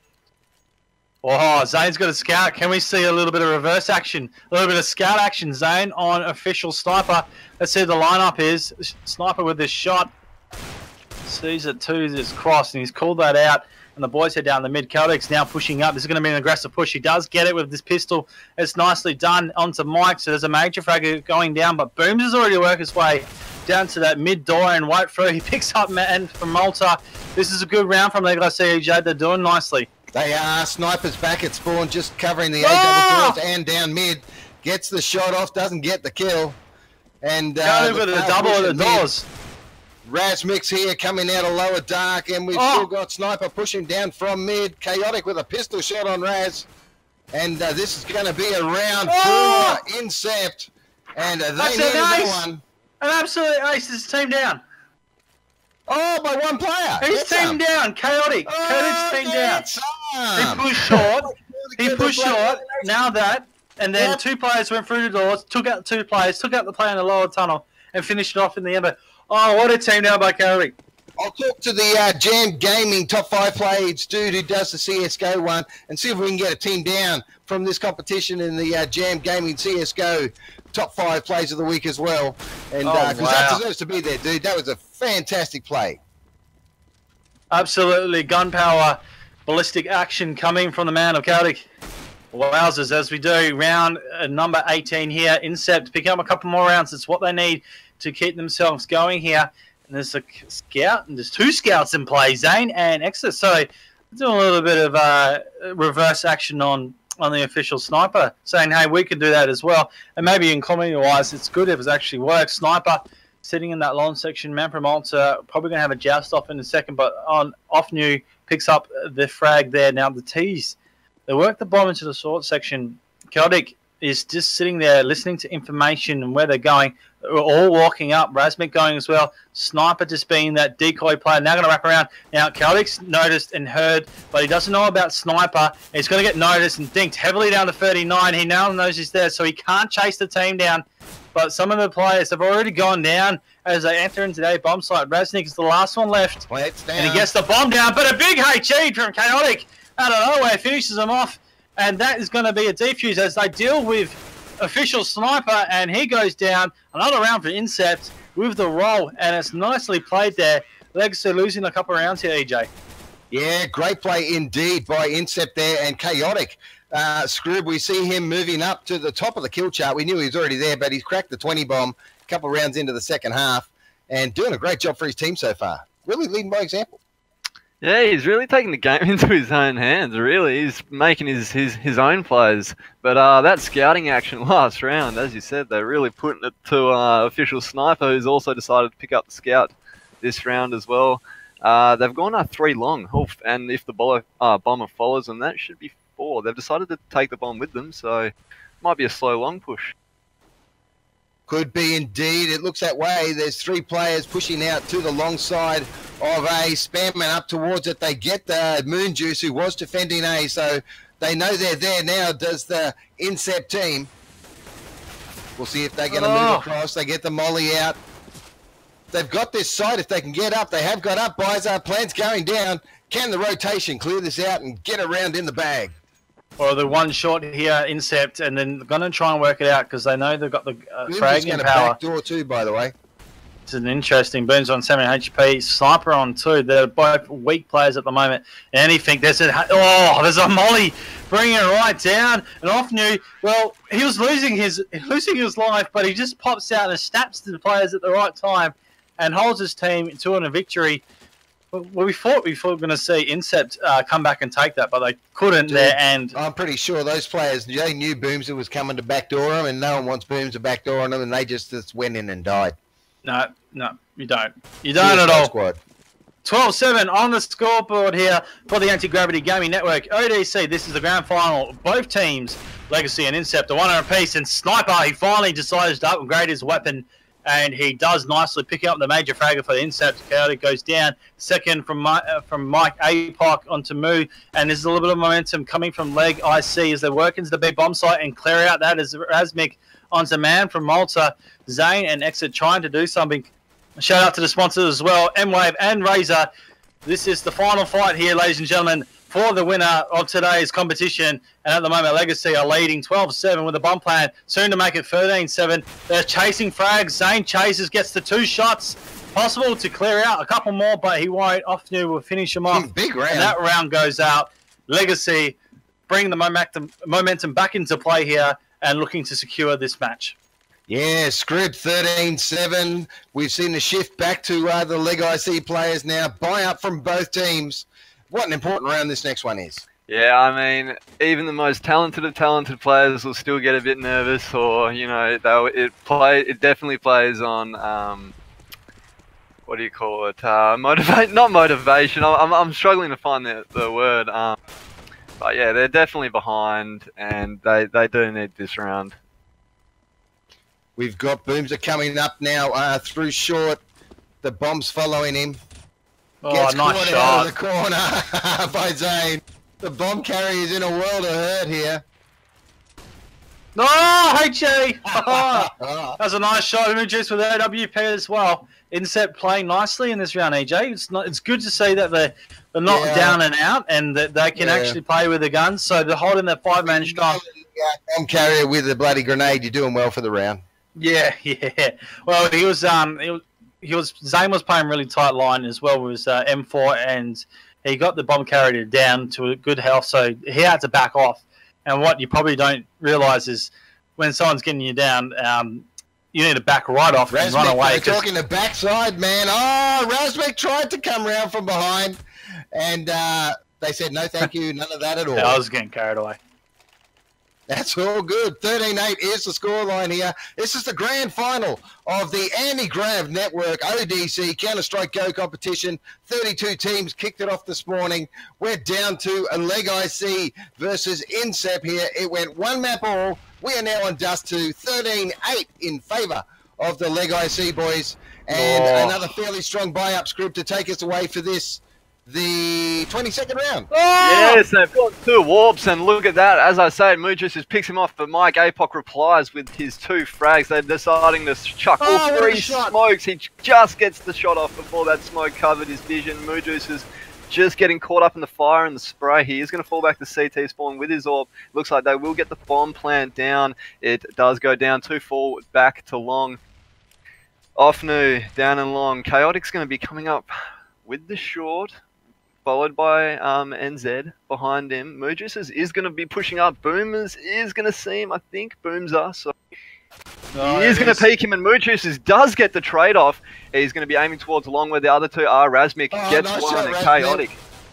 Speaker 1: Oh, Zane's got a scout. Can we see a little bit of reverse action? A little bit of scout action, Zane, on official Sniper. Let's see what the lineup is. Sniper with this shot. Sees it to this cross, and he's called that out. And the boys head down the mid. Kaotic's now pushing up. This is going to be an aggressive push. He does get it with this pistol. It's nicely done onto Mike. So there's a major frag going down, but Booms has already worked his way down to that mid door and wait through. He picks up man from Malta. This is a good round from Legacy. EJ. They're doing nicely.
Speaker 3: They are. Sniper's back at spawn, just covering the A doors and down mid. Gets the shot off, doesn't get the kill. And
Speaker 1: with a double at the doors.
Speaker 3: Razmix here coming out of lower dark, and we've still got Sniper pushing down from mid. Chaotic with a pistol shot on Raz. And this is going to be a round for Incept. And they need another one.
Speaker 1: An absolute ace. His team down.
Speaker 3: Oh, by one player.
Speaker 1: His team down. Chaotic. Chaotic's team down. He pushed short. He pushed short. Now that. And then two players went through the doors, took out two players, took out the player in the lower tunnel, and finished it off in the end. Oh, what a team down by Kaotic.
Speaker 3: I'll talk to the Jam Gaming top 5 players dude who does the CSGO one and see if we can get a team down from this competition in the Jam Gaming CSGO top 5 plays of the week as well. And because that deserves to be there, dude. That was a fantastic play.
Speaker 1: Absolutely. Gunpowder, ballistic action coming from the man of Kaotic. Wowzers, as we do. Round number 18 here. Incept pick up a couple more rounds. It's what they need to keep themselves going here. And there's a scout, and there's 2 scouts in play, Zane and Exeter. So doing a little bit of reverse action on the official Sniper, saying, hey, we can do that as well. And maybe in comedy-wise, it's good if it actually works. Sniper sitting in that long section. Man from Malta probably going to have a joust off in a second, but on off new picks up the frag there. Now the T's, they work the bomb into the short section. Kaotic is just sitting there listening to information and where they're going. We're all walking up. Razmik going as well. Sniper just being that decoy player. Now going to wrap around. Now Kaotic's noticed and heard, but he doesn't know about Sniper. He's going to get noticed and dinked heavily down to 39. He now knows he's there, so he can't chase the team down. But some of the players have already gone down as they enter into their bomb site. Razmik is the last one left. And he gets the bomb down, but a big HE from Kaotic out of nowhere finishes him off. And that is going to be a defuse as they deal with official Sniper, and he goes down. Another round for Incept with the roll, and it's nicely played there. Legacy losing a couple of rounds here, EJ.
Speaker 3: Yeah, great play indeed by Incept there, and Chaotic. Skrib, we see him moving up to the top of the kill chart. We knew he was already there, but he's cracked the 20 bomb a couple of rounds into the second half, and doing a great job for his team so far. Really leading by example.
Speaker 5: Yeah, he's really taking the game into his own hands, really. He's making his own plays. But that scouting action last round, as you said, they're really putting it to official Sniper, who's also decided to pick up the scout this round as well. They've gone 3 long, and if the bomber follows them, that should be 4. They've decided to take the bomb with them, so it might be a slow long push.
Speaker 3: Could be indeed. It looks that way. There's 3 players pushing out to the long side of A, spamming up towards it. They get the Moon Juice, who was defending A, so they know they're there now, does the Incept team. We'll see if they're going to move across. They get the molly out. They've got this side. If they can get up, they have got up. Byza, plants going down. Can the rotation clear this out and get around in the bag?
Speaker 1: Or the one shot here, Incept, and then they're going to try and work it out because they know they've got the frag and power.
Speaker 3: Backdoor too, by the way.
Speaker 1: It's an interesting. Booms on 7 HP, Sniper on 2. They're both weak players at the moment. And anything, there's a molly bringing it right down. And off new. Well, he was losing his life, but he just pops out and snaps to the players at the right time and holds his team to a victory. Well, we thought we were going to see Incept come back and take that, but they couldn't. Dude, there, and
Speaker 3: I'm pretty sure those players, they knew Booms was coming to backdoor them, and no one wants Booms to backdoor on them, and they just went in and died.
Speaker 1: No, you don't. You don't at all.
Speaker 3: Squad.
Speaker 1: 12-7 on the scoreboard here for the Anti-Gravity Gaming Network. ODC, this is the grand final. Both teams, Legacy and Incept, are 1 apiece. And Sniper, he finally decides to upgrade his weapon. And he does nicely, picking up the major fragger for the Incept. Kaotic goes down. Second from Mike APOC onto Moo. And there's a little bit of momentum coming from Leg IC as they work into the big bomb site and clear out that as Razmik onto Man from Malta. Zane and Exit trying to do something. Shout out to the sponsors as well, M-Wave and Razor. This is the final fight here, ladies and gentlemen, for the winner of today's competition. And at the moment, Legacy are leading 12-7 with a bomb plan, soon to make it 13-7. They're chasing frags. Zane chases, gets the 2 shots. Possible to clear out a couple more, but he won't. Ofnu will finish him off.
Speaker 3: Big round.
Speaker 1: And that round goes out. Legacy bring the momentum back into play here and looking to secure this match.
Speaker 3: Yeah, Skrib 13-7. We've seen the shift back to the Leg IC players now. Buy up from both teams. What an important round this next one is.
Speaker 5: Yeah, I mean, even the most talented of talented players will still get a bit nervous, or you know, it definitely plays on what do you call it? Not motivation. I'm struggling to find the word. But yeah, they're definitely behind, and they do need this round.
Speaker 3: We've got Boomser coming up now through short. The bomb's following him.
Speaker 1: Oh,
Speaker 3: Gets
Speaker 1: nice
Speaker 3: caught
Speaker 1: shot.
Speaker 3: out of the corner by Zane. The bomb carrier is in a world of hurt here.
Speaker 1: No, HG! That's a nice shot. Images with AWP as well. Incept playing nicely in this round, EJ. It's good to see that they're not down and out and that they can actually play with the guns. So they're holding their 5-man strong.
Speaker 3: Bomb carrier with a bloody grenade. You're doing well for the round.
Speaker 1: Yeah. Well, Zane was playing really tight line as well with M4, and he got the bomb carrier down to a good health, so he had to back off. And what you probably don't realise is when someone's getting you down, you need to back right off and run away.
Speaker 3: They're talking the backside, man. Oh, Razmik tried to come round from behind, and they said no, thank you, none of that at all.
Speaker 1: Yeah, I was getting carried away.
Speaker 3: That's all good. 13-8 is the scoreline here. This is the grand final of the Anti-Grav Network ODC Counter-Strike Go competition. 32 teams kicked it off this morning. We're down to a Leg IC versus Incept here. It went 1 map all. We are now on dust to 13-8 in favour of the Leg IC boys. And another fairly strong buy-up script to take us away for this, the 22nd round.
Speaker 5: Yes, they've got 2 warps, and look at that. As I say, Moojus just picks him off, but Mike APOC replies with his 2 frags. They're deciding to chuck all 3 smokes. He just gets the shot off before that smoke covered his vision. Moojus is just getting caught up in the fire and the spray. He is going to fall back to CT spawn with his orb. Looks like they will get the bomb plant down. It does go down 2 forward, back to long. Ofnu down and long. Kaotic's going to be coming up with the short, followed by NZ behind him. Moojus is going to be pushing up. Boomers is going to see him, I think. Boomser, so he is going to peek him, and Moojus does get the trade-off. He's going to be aiming towards long where the other 2 are. Razmik gets
Speaker 3: nice
Speaker 5: one,
Speaker 3: shot,
Speaker 5: and
Speaker 3: Razmik.
Speaker 5: Kaotic.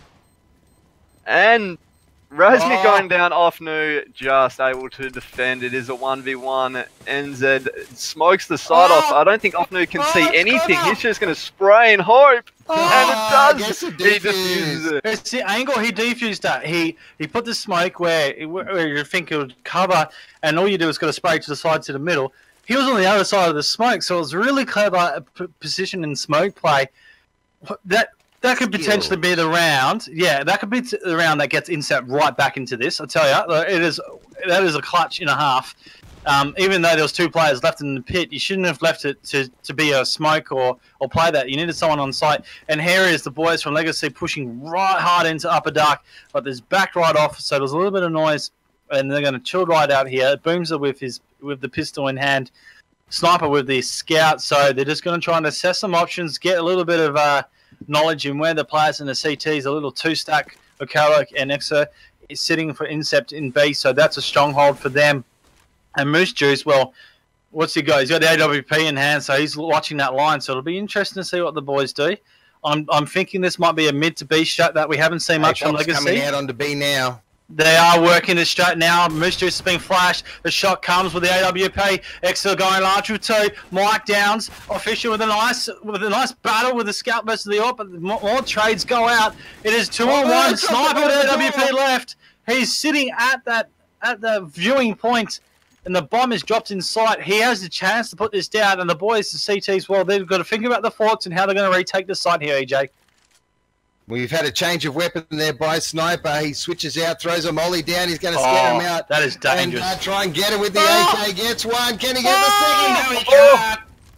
Speaker 5: And Razmik going down, Ofnu just able to defend. It is a 1v1. NZ smokes the side off. I don't think Ofnu can see anything. He's just going to spray and hope. And it does. He defuses it.
Speaker 1: It's the angle he defused that. He put the smoke where you think it would cover, and all you do is got to spray to the side to the middle. He was on the other side of the smoke, so it was really clever position in smoke play. That could potentially be the round. Yeah, that could be the round that gets Incept right back into this. I tell you, that is a clutch and a half. Even though there was 2 players left in the pit, you shouldn't have left it to be a smoke or play that. You needed someone on site. And here is the boys from Legacy pushing right hard into Upper Dark, but there's backed right off, so there's a little bit of noise, and they're going to chill right out here. Boomser with the pistol in hand, Sniper with the scout, so they're just going to try and assess some options, get a little bit of knowledge in where the players in the CTs, a little 2-stack of Kaotic and Exa is sitting for Incept in B, so that's a stronghold for them. And Moose Juice, well, what's he got? He's got the AWP in hand, so he's watching that line. So it'll be interesting to see what the boys do. I'm thinking this might be a mid to B shot that we haven't seen much from Legacy.
Speaker 3: Coming out onto B now.
Speaker 1: They are working this straight now. Moose Juice is being flashed. The shot comes with the AWP. Exo going large with 2. Mike Downs, official with a nice battle with the scout versus the AWP. But more trades go out. It is 2-on-1. Sniper with AWP left. He's sitting at the viewing point, and the bomb is dropped in sight. He has the chance to put this down, and the boys, the CTs, well, they've got to think about the forts and how they're going to retake the site here, EJ.
Speaker 3: We've had a change of weapon there by Sniper. He switches out, throws a molly down. He's going to scare him out.
Speaker 1: That is dangerous.
Speaker 3: And try and get it with the AK. Gets one. Can he get the second? No, he can't.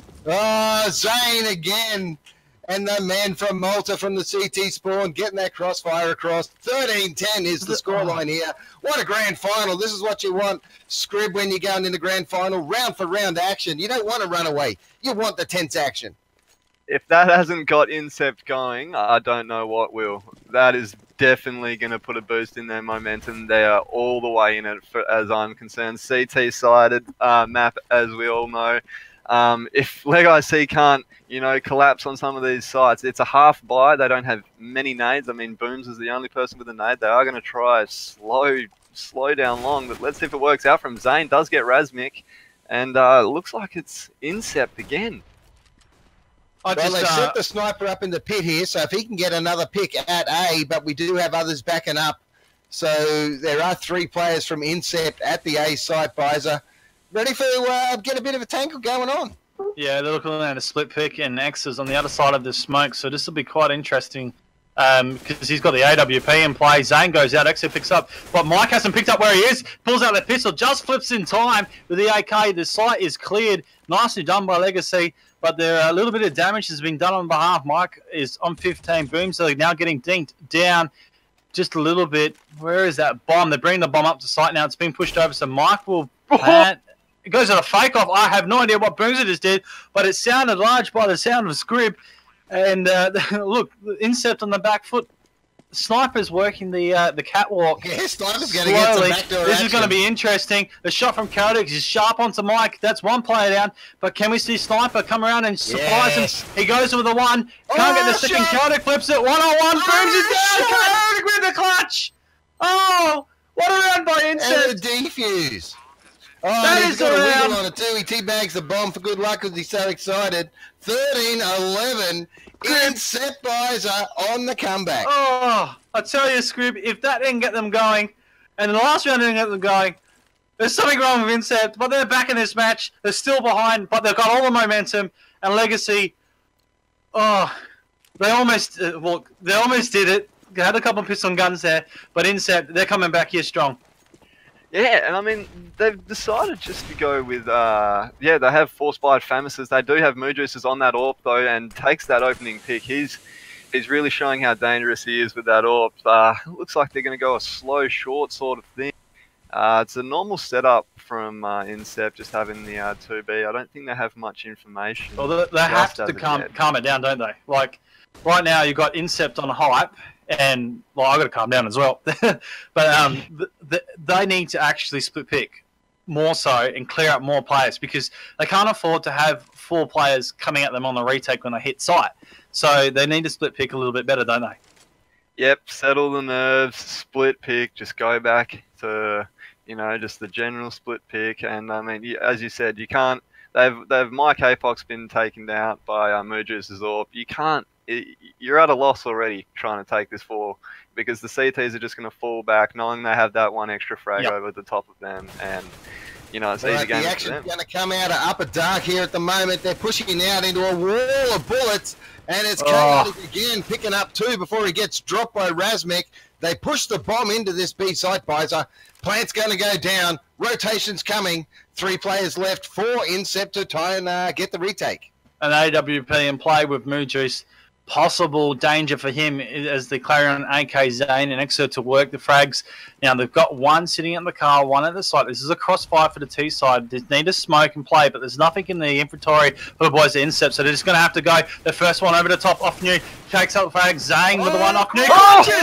Speaker 3: Oh, Zane again. And the man from Malta from the CT spawn getting that crossfire across. 13-10 is the scoreline here. What a grand final. This is what you want, Scrib, when you're going in the grand final. Round for round action. You don't want to run away. You want the tense action.
Speaker 5: If that hasn't got Incept going, I don't know what will. That is definitely going to put a boost in their momentum. They are all the way in it, as I'm concerned. CT-sided map, as we all know. If Leg IC can't, collapse on some of these sites, it's a half buy. They don't have many nades. I mean, Booms is the only person with a nade. They are going to try slow down long, but let's see if it works out from Zane. Does get Razmik, and it looks like it's Incept again.
Speaker 3: Well, they've set the Sniper up in the pit here, so if he can get another pick at A, but we do have others backing up. So there are 3 players from Incept at the A site, Byza. Ready for get a bit of a tangle going on.
Speaker 1: Yeah, they're looking at a split pick, and X is on the other side of the smoke, so this will be quite interesting because he's got the AWP in play. Zane goes out, Exo picks up, but Mike hasn't picked up where he is. Pulls out the pistol, just flips in time with the AK. The site is cleared. Nicely done by Legacy. But there a little bit of damage has been done on behalf. Mike is on 15 booms, so they're now getting dinked down just a little bit. Where is that bomb? They're bringing the bomb up to site now. It's being pushed over, so Mike will plant. It goes on a fake off. I have no idea what Boozer just did, but it sounded large by the sound of Scrib. And look, Incept on the back foot. Sniper's working the catwalk.
Speaker 3: Yeah, Sniper's going to get some backdoor
Speaker 1: This
Speaker 3: action.
Speaker 1: is going to be interesting. The shot from Kaotic is sharp onto Mike. That's one player down. But can we see Sniper come around and surprise him? He goes with the 1. Can't get the second. Kaotic flips it. 1-on-1. Booms is down. Kaotic with the clutch. Oh, what a round by Incept.
Speaker 3: And the defuse. Oh,
Speaker 1: that
Speaker 3: he's
Speaker 1: is
Speaker 3: got a
Speaker 1: around.
Speaker 3: wiggle on it too. He teabags the bomb for good luck because he's so excited. 13-11. Incept Byza on the comeback.
Speaker 1: Oh, I tell you, Scrib, if that didn't get them going, and the last round didn't get them going, there's something wrong with Incept. But they're back in this match. They're still behind, but they've got all the momentum. And Legacy, they almost they almost did it. They had a couple of pistol guns there, but Incept, they're coming back here strong.
Speaker 5: Yeah, and I mean, they've decided just to go with, they have 4 spied Famises. They do have Moodjuices on that AWP, though, and takes that opening pick. He's really showing how dangerous he is with that AWP. It looks like they're going to go a slow, short sort of thing. It's a normal setup from Incept, just having the 2B. I don't think they have much information.
Speaker 1: Well, they have to calm it down, don't they? Like, right now, you've got Incept on hype. And, well, I've got to calm down as well. But they need to actually split pick more so and clear up more players because they can't afford to have 4 players coming at them on the retake when they hit site. So they need to split pick a little bit better, don't they? Yep,
Speaker 5: settle the nerves, split pick, just go back to, just the general split pick. And, I mean, as you said, you can't... They've Mike Apoc's been taken out by Moodjuice's AWP. You can't... You're at a loss already trying to take this 4 because the CTs are just going to fall back knowing they have that 1 extra frag over the top of them, and it's easy game.
Speaker 3: The action's going to come out of upper dark here at the moment. They're pushing out into a wall of bullets, and it's Kaotic again picking up 2 before he gets dropped by Razmik. They push the bomb into this B site, Byza. Plant's going to go down. Rotation's coming. 3 players left. 4 Incept to try and get the retake.
Speaker 1: An AWP in play with Moodjuice. Possible danger for him as the Clarion AK Zane and Exo to work the frags. Now they've got 1 sitting at the car, 1 at the site. This is a crossfire for the T side. They need to smoke and play, but there's nothing in the inventory for the boys at Incept, so they're just going to have to go. The first one over the top, off new, takes up the frag. Zane with the 1 off new.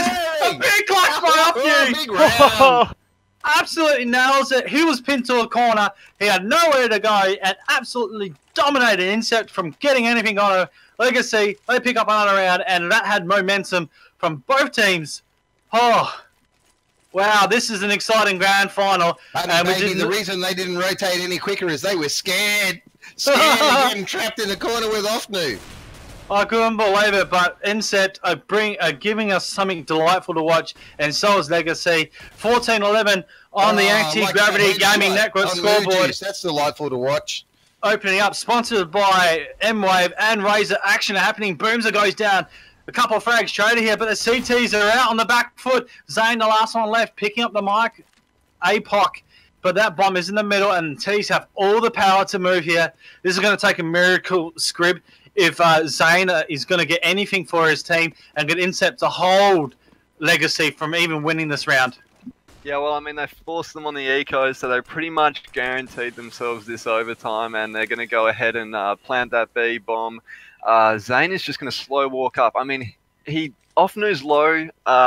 Speaker 1: A big clutch by off new.
Speaker 3: Big round.
Speaker 1: Absolutely nails it. He was pinned to a corner. He had nowhere to go and absolutely dominated Incept from getting anything on a Legacy. They pick up another round, and that had momentum from both teams. Oh, Wow, this is an exciting grand final.
Speaker 3: And maybe the reason they didn't rotate any quicker is they were scared. Scared of getting trapped in the corner with Ofnu.
Speaker 1: I couldn't believe it, but Incept are giving us something delightful to watch, and so is Legacy. 14-11 on the Anti-Gravity Gaming Network scoreboard.
Speaker 3: That's delightful to watch.
Speaker 1: Opening up, sponsored by M-Wave and Razor. Action happening. Boomser goes down. A couple of frags traded here, but the CTs are out on the back foot. Zane, the last one left, picking up the mic. APOC. But that bomb is in the middle, and T's have all the power to move here. This is going to take a miracle, Skrib, if Zane is going to get anything for his team and get Incept to hold Legacy from even winning this round.
Speaker 5: Yeah, well, I mean, they forced them on the eco, so they pretty much guaranteed themselves this overtime, and they're going to go ahead and plant that B bomb. Zane is just going to slow walk up. I mean, Ofnu's low.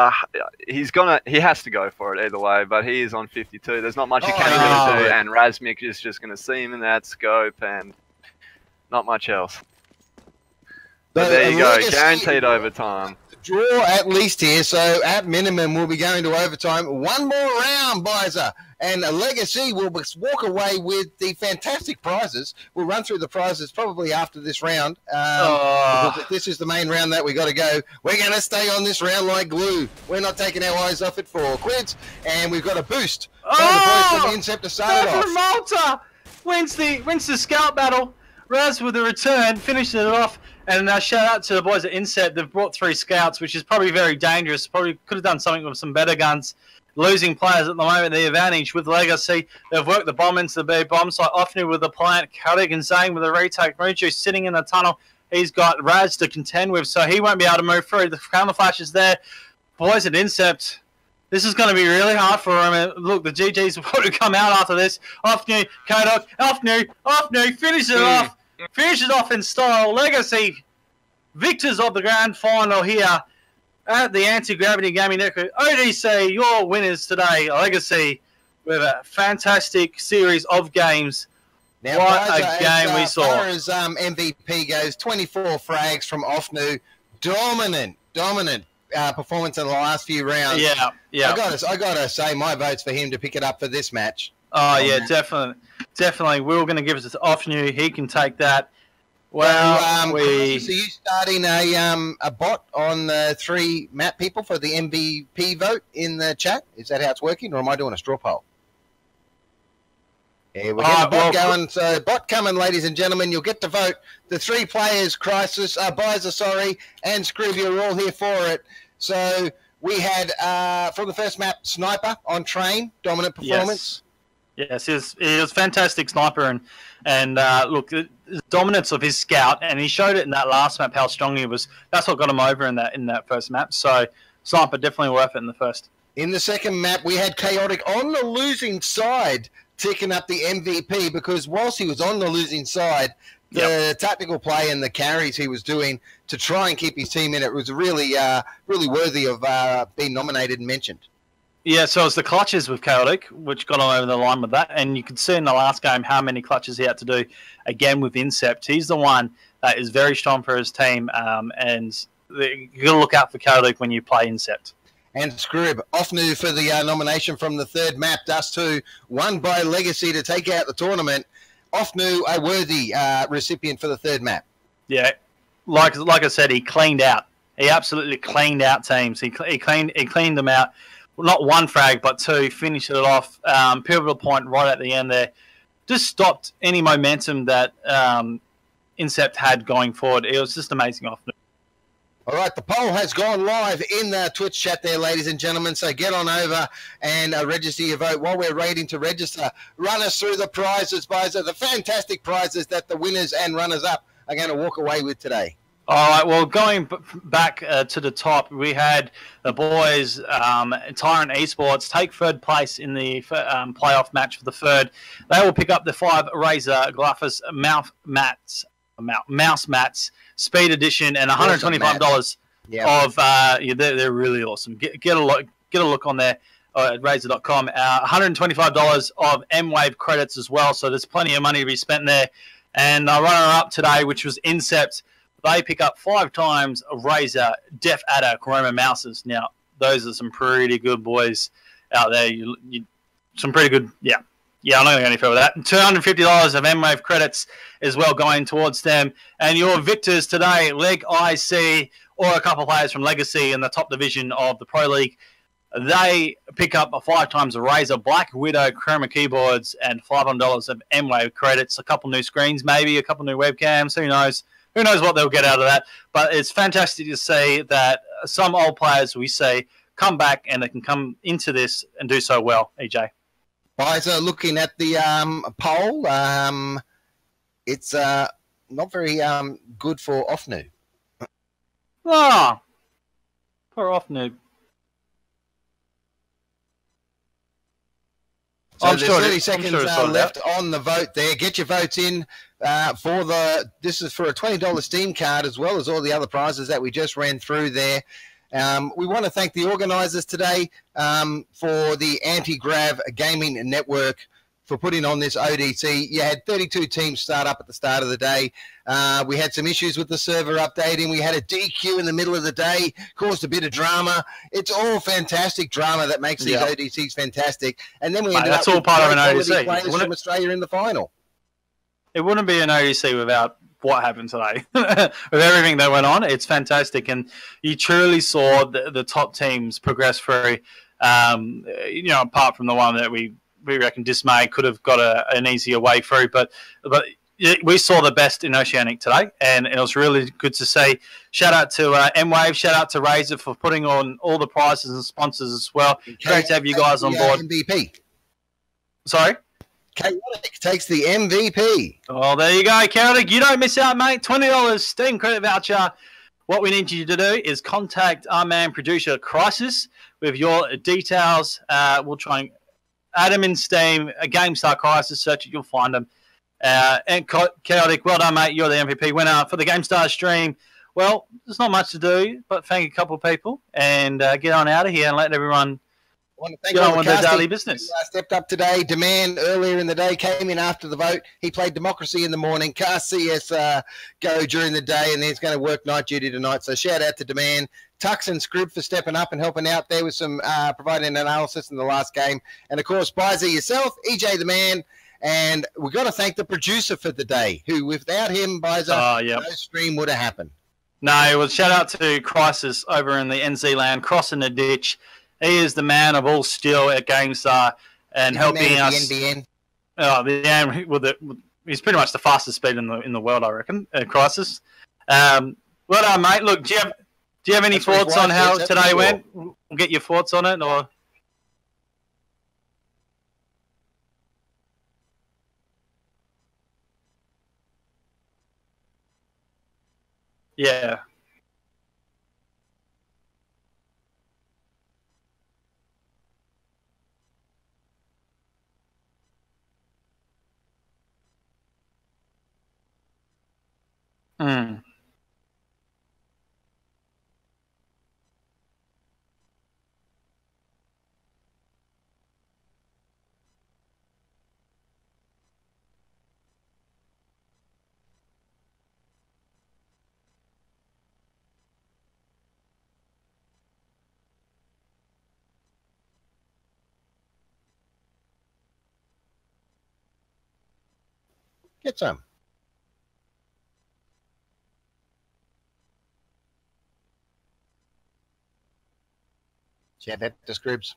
Speaker 5: He has to go for it either way, but he is on 52. There's not much he can do, and Razmik is just going to see him in that scope, and not much else. But there you go, guaranteed overtime.
Speaker 3: Draw at least here, so at minimum we'll be going to overtime. One more round, Byza, and Legacy will walk away with the fantastic prizes. We'll run through the prizes probably after this round. Because this is the main round that we got to go. We're going to stay on this round like glue. We're not taking our eyes off it for quids, and we've got a boost. So the boys from Incept to start it off.
Speaker 1: Malta wins the scout battle. Raz with the return, finishes it off. And shout out to the boys at Incept. They've brought 3 scouts, which is probably very dangerous. Probably could have done something with some better guns. Losing players at the moment, the advantage with Legacy. They've worked the bomb into the B bomb site. Ofnu with the plant. Kaotic and Zane with the retake. Muju sitting in the tunnel. He's got Raz to contend with, so he won't be able to move through. The camouflage is there. Boys at Incept. This is going to be really hard for him. And look, the GGs will probably come out after this. Ofnu, Kaotic, Ofnu, finish it off. Finishes off in style. Legacy, victors of the grand final here at the Anti-Gravity Gaming Network. ODC, your winners today. Legacy with a fantastic series of games.
Speaker 3: Now,
Speaker 1: what a game we saw.
Speaker 3: As far as MVP goes, 24 frags from Ofnu. Dominant performance in the last few rounds.
Speaker 1: Yeah.
Speaker 3: I gotta say, my vote's for him to pick it up for this match.
Speaker 1: Oh, yeah, definitely. We're going to give it to Ofnu. He can take that. Well,
Speaker 3: so you starting a bot on the 3 map people for the MVP vote in the chat? Is that how it's working, or am I doing a straw poll? Yeah, we're getting a bot going. So bot coming, ladies and gentlemen. You'll get to vote. The 3 players, Crisis, Byza, and Skrib, you're all here for it. So we had, from the first map, Sniper on train, dominant performance.
Speaker 1: Yes, he was a fantastic sniper, and look, the dominance of his scout, and he showed it in that last map how strong he was. That's what got him over in that first map. So sniper definitely worth it in the first.
Speaker 3: In the second map, we had Kaotic on the losing side, ticking up the MVP because whilst he was on the losing side, the tactical play and the carries he was doing to try and keep his team in it was really worthy of being nominated and mentioned.
Speaker 1: Yeah, so it's the clutches with Kaotic, which got him over the line with that. And you could see in the last game how many clutches he had to do, again, with Incept. He's the one that is very strong for his team, and you got to look out for Kaotic when you play Incept.
Speaker 3: And Skrib, Ofnu for the nomination from the third map, Dust 2, won by Legacy to take out the tournament. Ofnu, a worthy recipient for the third map. Yeah,
Speaker 1: like I said, he cleaned out. He absolutely cleaned out teams. He cleaned them out. Not 1 frag, but 2. Finished it off. Pivotal point right at the end there. Just stopped any momentum that Incept had going forward. It was just amazing off.
Speaker 3: All right, the poll has gone live in the Twitch chat there, ladies and gentlemen. So get on over and register your vote. While we're waiting to register, run us through the prizes, Byza, the fantastic prizes that the winners and runners-up are going to walk away with today.
Speaker 1: All right, well, going back to the top, we had the boys, Tyrant Esports, take 3rd place in the playoff match for the 3rd. They will pick up the 5 Razor Gluffus mouse mats, speed edition, and $125 of, they're really awesome. Get a look on there at Razor.com. $125 of M-Wave credits as well, so there's plenty of money to be spent there. And our runner-up today, which was Incept, they pick up 5 times a Razor Def Adder Chroma mouses. Now, those are some pretty good boys. out there. Some pretty good, yeah. Yeah, I'm not going to go any further with that. $250 of M-Wave credits as well going towards them. And your victors today, Leg IC, or a couple of players from Legacy in the top division of the Pro League, they pick up 5 times a Razer Black Widow Chroma keyboards and $500 of M-Wave credits, a couple new screens, maybe a couple new webcams. Who knows? Who knows what they'll get out of that? But it's fantastic to see that some old players, we say, come back and they can come into this and do so well, EJ.
Speaker 3: Byza, looking at the poll, it's not very good for Offnoob.
Speaker 1: Ah, poor Offnoob.
Speaker 3: So
Speaker 1: I'm
Speaker 3: there's
Speaker 1: sure
Speaker 3: 30 seconds left
Speaker 1: out.
Speaker 3: on the vote there. Get your votes in this is for a $20 Steam card as well as all the other prizes that we just ran through there. We want to thank the organisers today for the Anti-Grav Gaming Network for putting on this ODC. You had 32 teams start up at the start of the day. We had some issues with the server updating. We had a DQ in the middle of the day, caused a bit of drama. It's all fantastic drama that makes these ODCs fantastic. And then we ended
Speaker 1: that's
Speaker 3: up
Speaker 1: all
Speaker 3: with
Speaker 1: part of an
Speaker 3: quality
Speaker 1: ODC.
Speaker 3: players from Australia in the final.
Speaker 1: It wouldn't be an ODC without what happened today. With everything that went on, it's fantastic. And you truly saw the top teams progress through, apart from the one that we reckon Dismay could have got an easier way through. But we saw the best in Oceanic today, and it was really good to see. Shout out to M-Wave, shout out to Razer for putting on all the prizes and sponsors as well. Great to have you guys on board.
Speaker 3: MVP.
Speaker 1: Sorry?
Speaker 3: Kaotic takes the MVP.
Speaker 1: Oh, there you go, Kaotic. You don't miss out, mate. $20 Steam credit voucher. What we need you to do is contact our man, producer Crisis, with your details. We'll try and add them in Steam. A GameStar Crisis, search it, you'll find them. And Kaotic, well done, mate. You're the MVP winner for the GameStar stream. Well, there's not much to do, but thank a couple of people and get on out of here and let everyone
Speaker 3: I want to thank
Speaker 1: get on with their
Speaker 3: casting
Speaker 1: daily business.
Speaker 3: who, stepped up today. Daman earlier in the day came in after the vote. He played Democracy in the morning. Cast CSGO during the day, and then he's going to work night duty tonight. So shout out to Daman. Tux and Scrib for stepping up and helping out there with some providing an analysis in the last game. And, of course, Byza yourself, EJ the man. And we've got to thank the producer for the day, who, without him, Byza, no stream would have happened.
Speaker 1: No, it was shout out to Crisis over in the NZ land, crossing the ditch. He is the man of all steel at GameStar and helping us.
Speaker 3: NBN.
Speaker 1: He's pretty much the fastest speed in the world, I reckon. Crisis. Well done, mate. Look, do you have any thoughts on how today went? We'll get your thoughts on it, or. Yeah. Mm.
Speaker 3: Get some. Shout out to Scribs.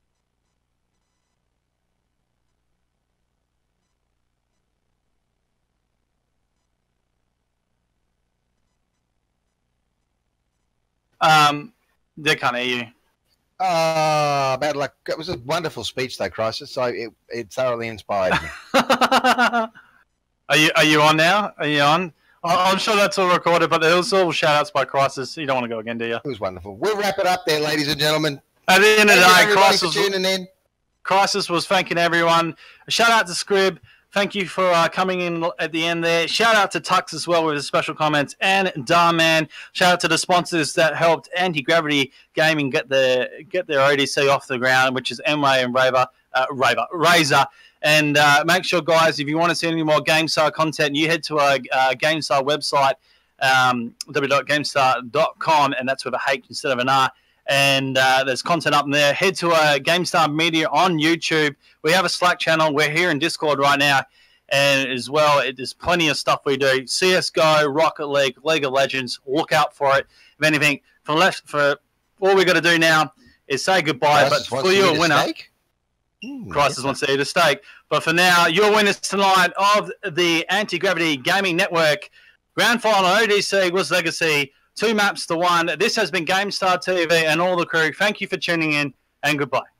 Speaker 1: They can't hear you.
Speaker 3: Bad luck. It was a wonderful speech, though, Crisis. So it thoroughly inspired me.
Speaker 1: Are you on now? Are you on? I'm sure that's all recorded, but there was all shout-outs by Crisis. You don't want to go again, do you?
Speaker 3: It was wonderful. We'll wrap it up there, ladies and gentlemen.
Speaker 1: At the end of the day,
Speaker 3: day,
Speaker 1: Crisis was thanking everyone. A shout-out to Scrib. Thank you for coming in at the end there. Shout out to Tux as well with his special comments, and Daman. Shout out to the sponsors that helped Anti-Gravity Gaming get their ODC off the ground, which is M-Way and Razer. And make sure, guys, if you want to see any more GameStar content, you head to our GameStar website, www.gamestar.com, and that's with a H instead of an R. and there's content up there. Head to GameStar Media on YouTube. We have a Slack channel. We're here in Discord right now, and as well, there's plenty of stuff we do. CSGO, Rocket League, League of Legends. Look out for it. If anything, for all we got to do now is say goodbye.
Speaker 3: Crisis
Speaker 1: but for you, a winner. Crisis wants to eat a steak. But for now, your winners tonight of the Anti-Gravity Gaming Network Grand Final ODC was Legacy. 2 maps to 1. This has been GameStar TV and all the crew. Thank you for tuning in, and goodbye.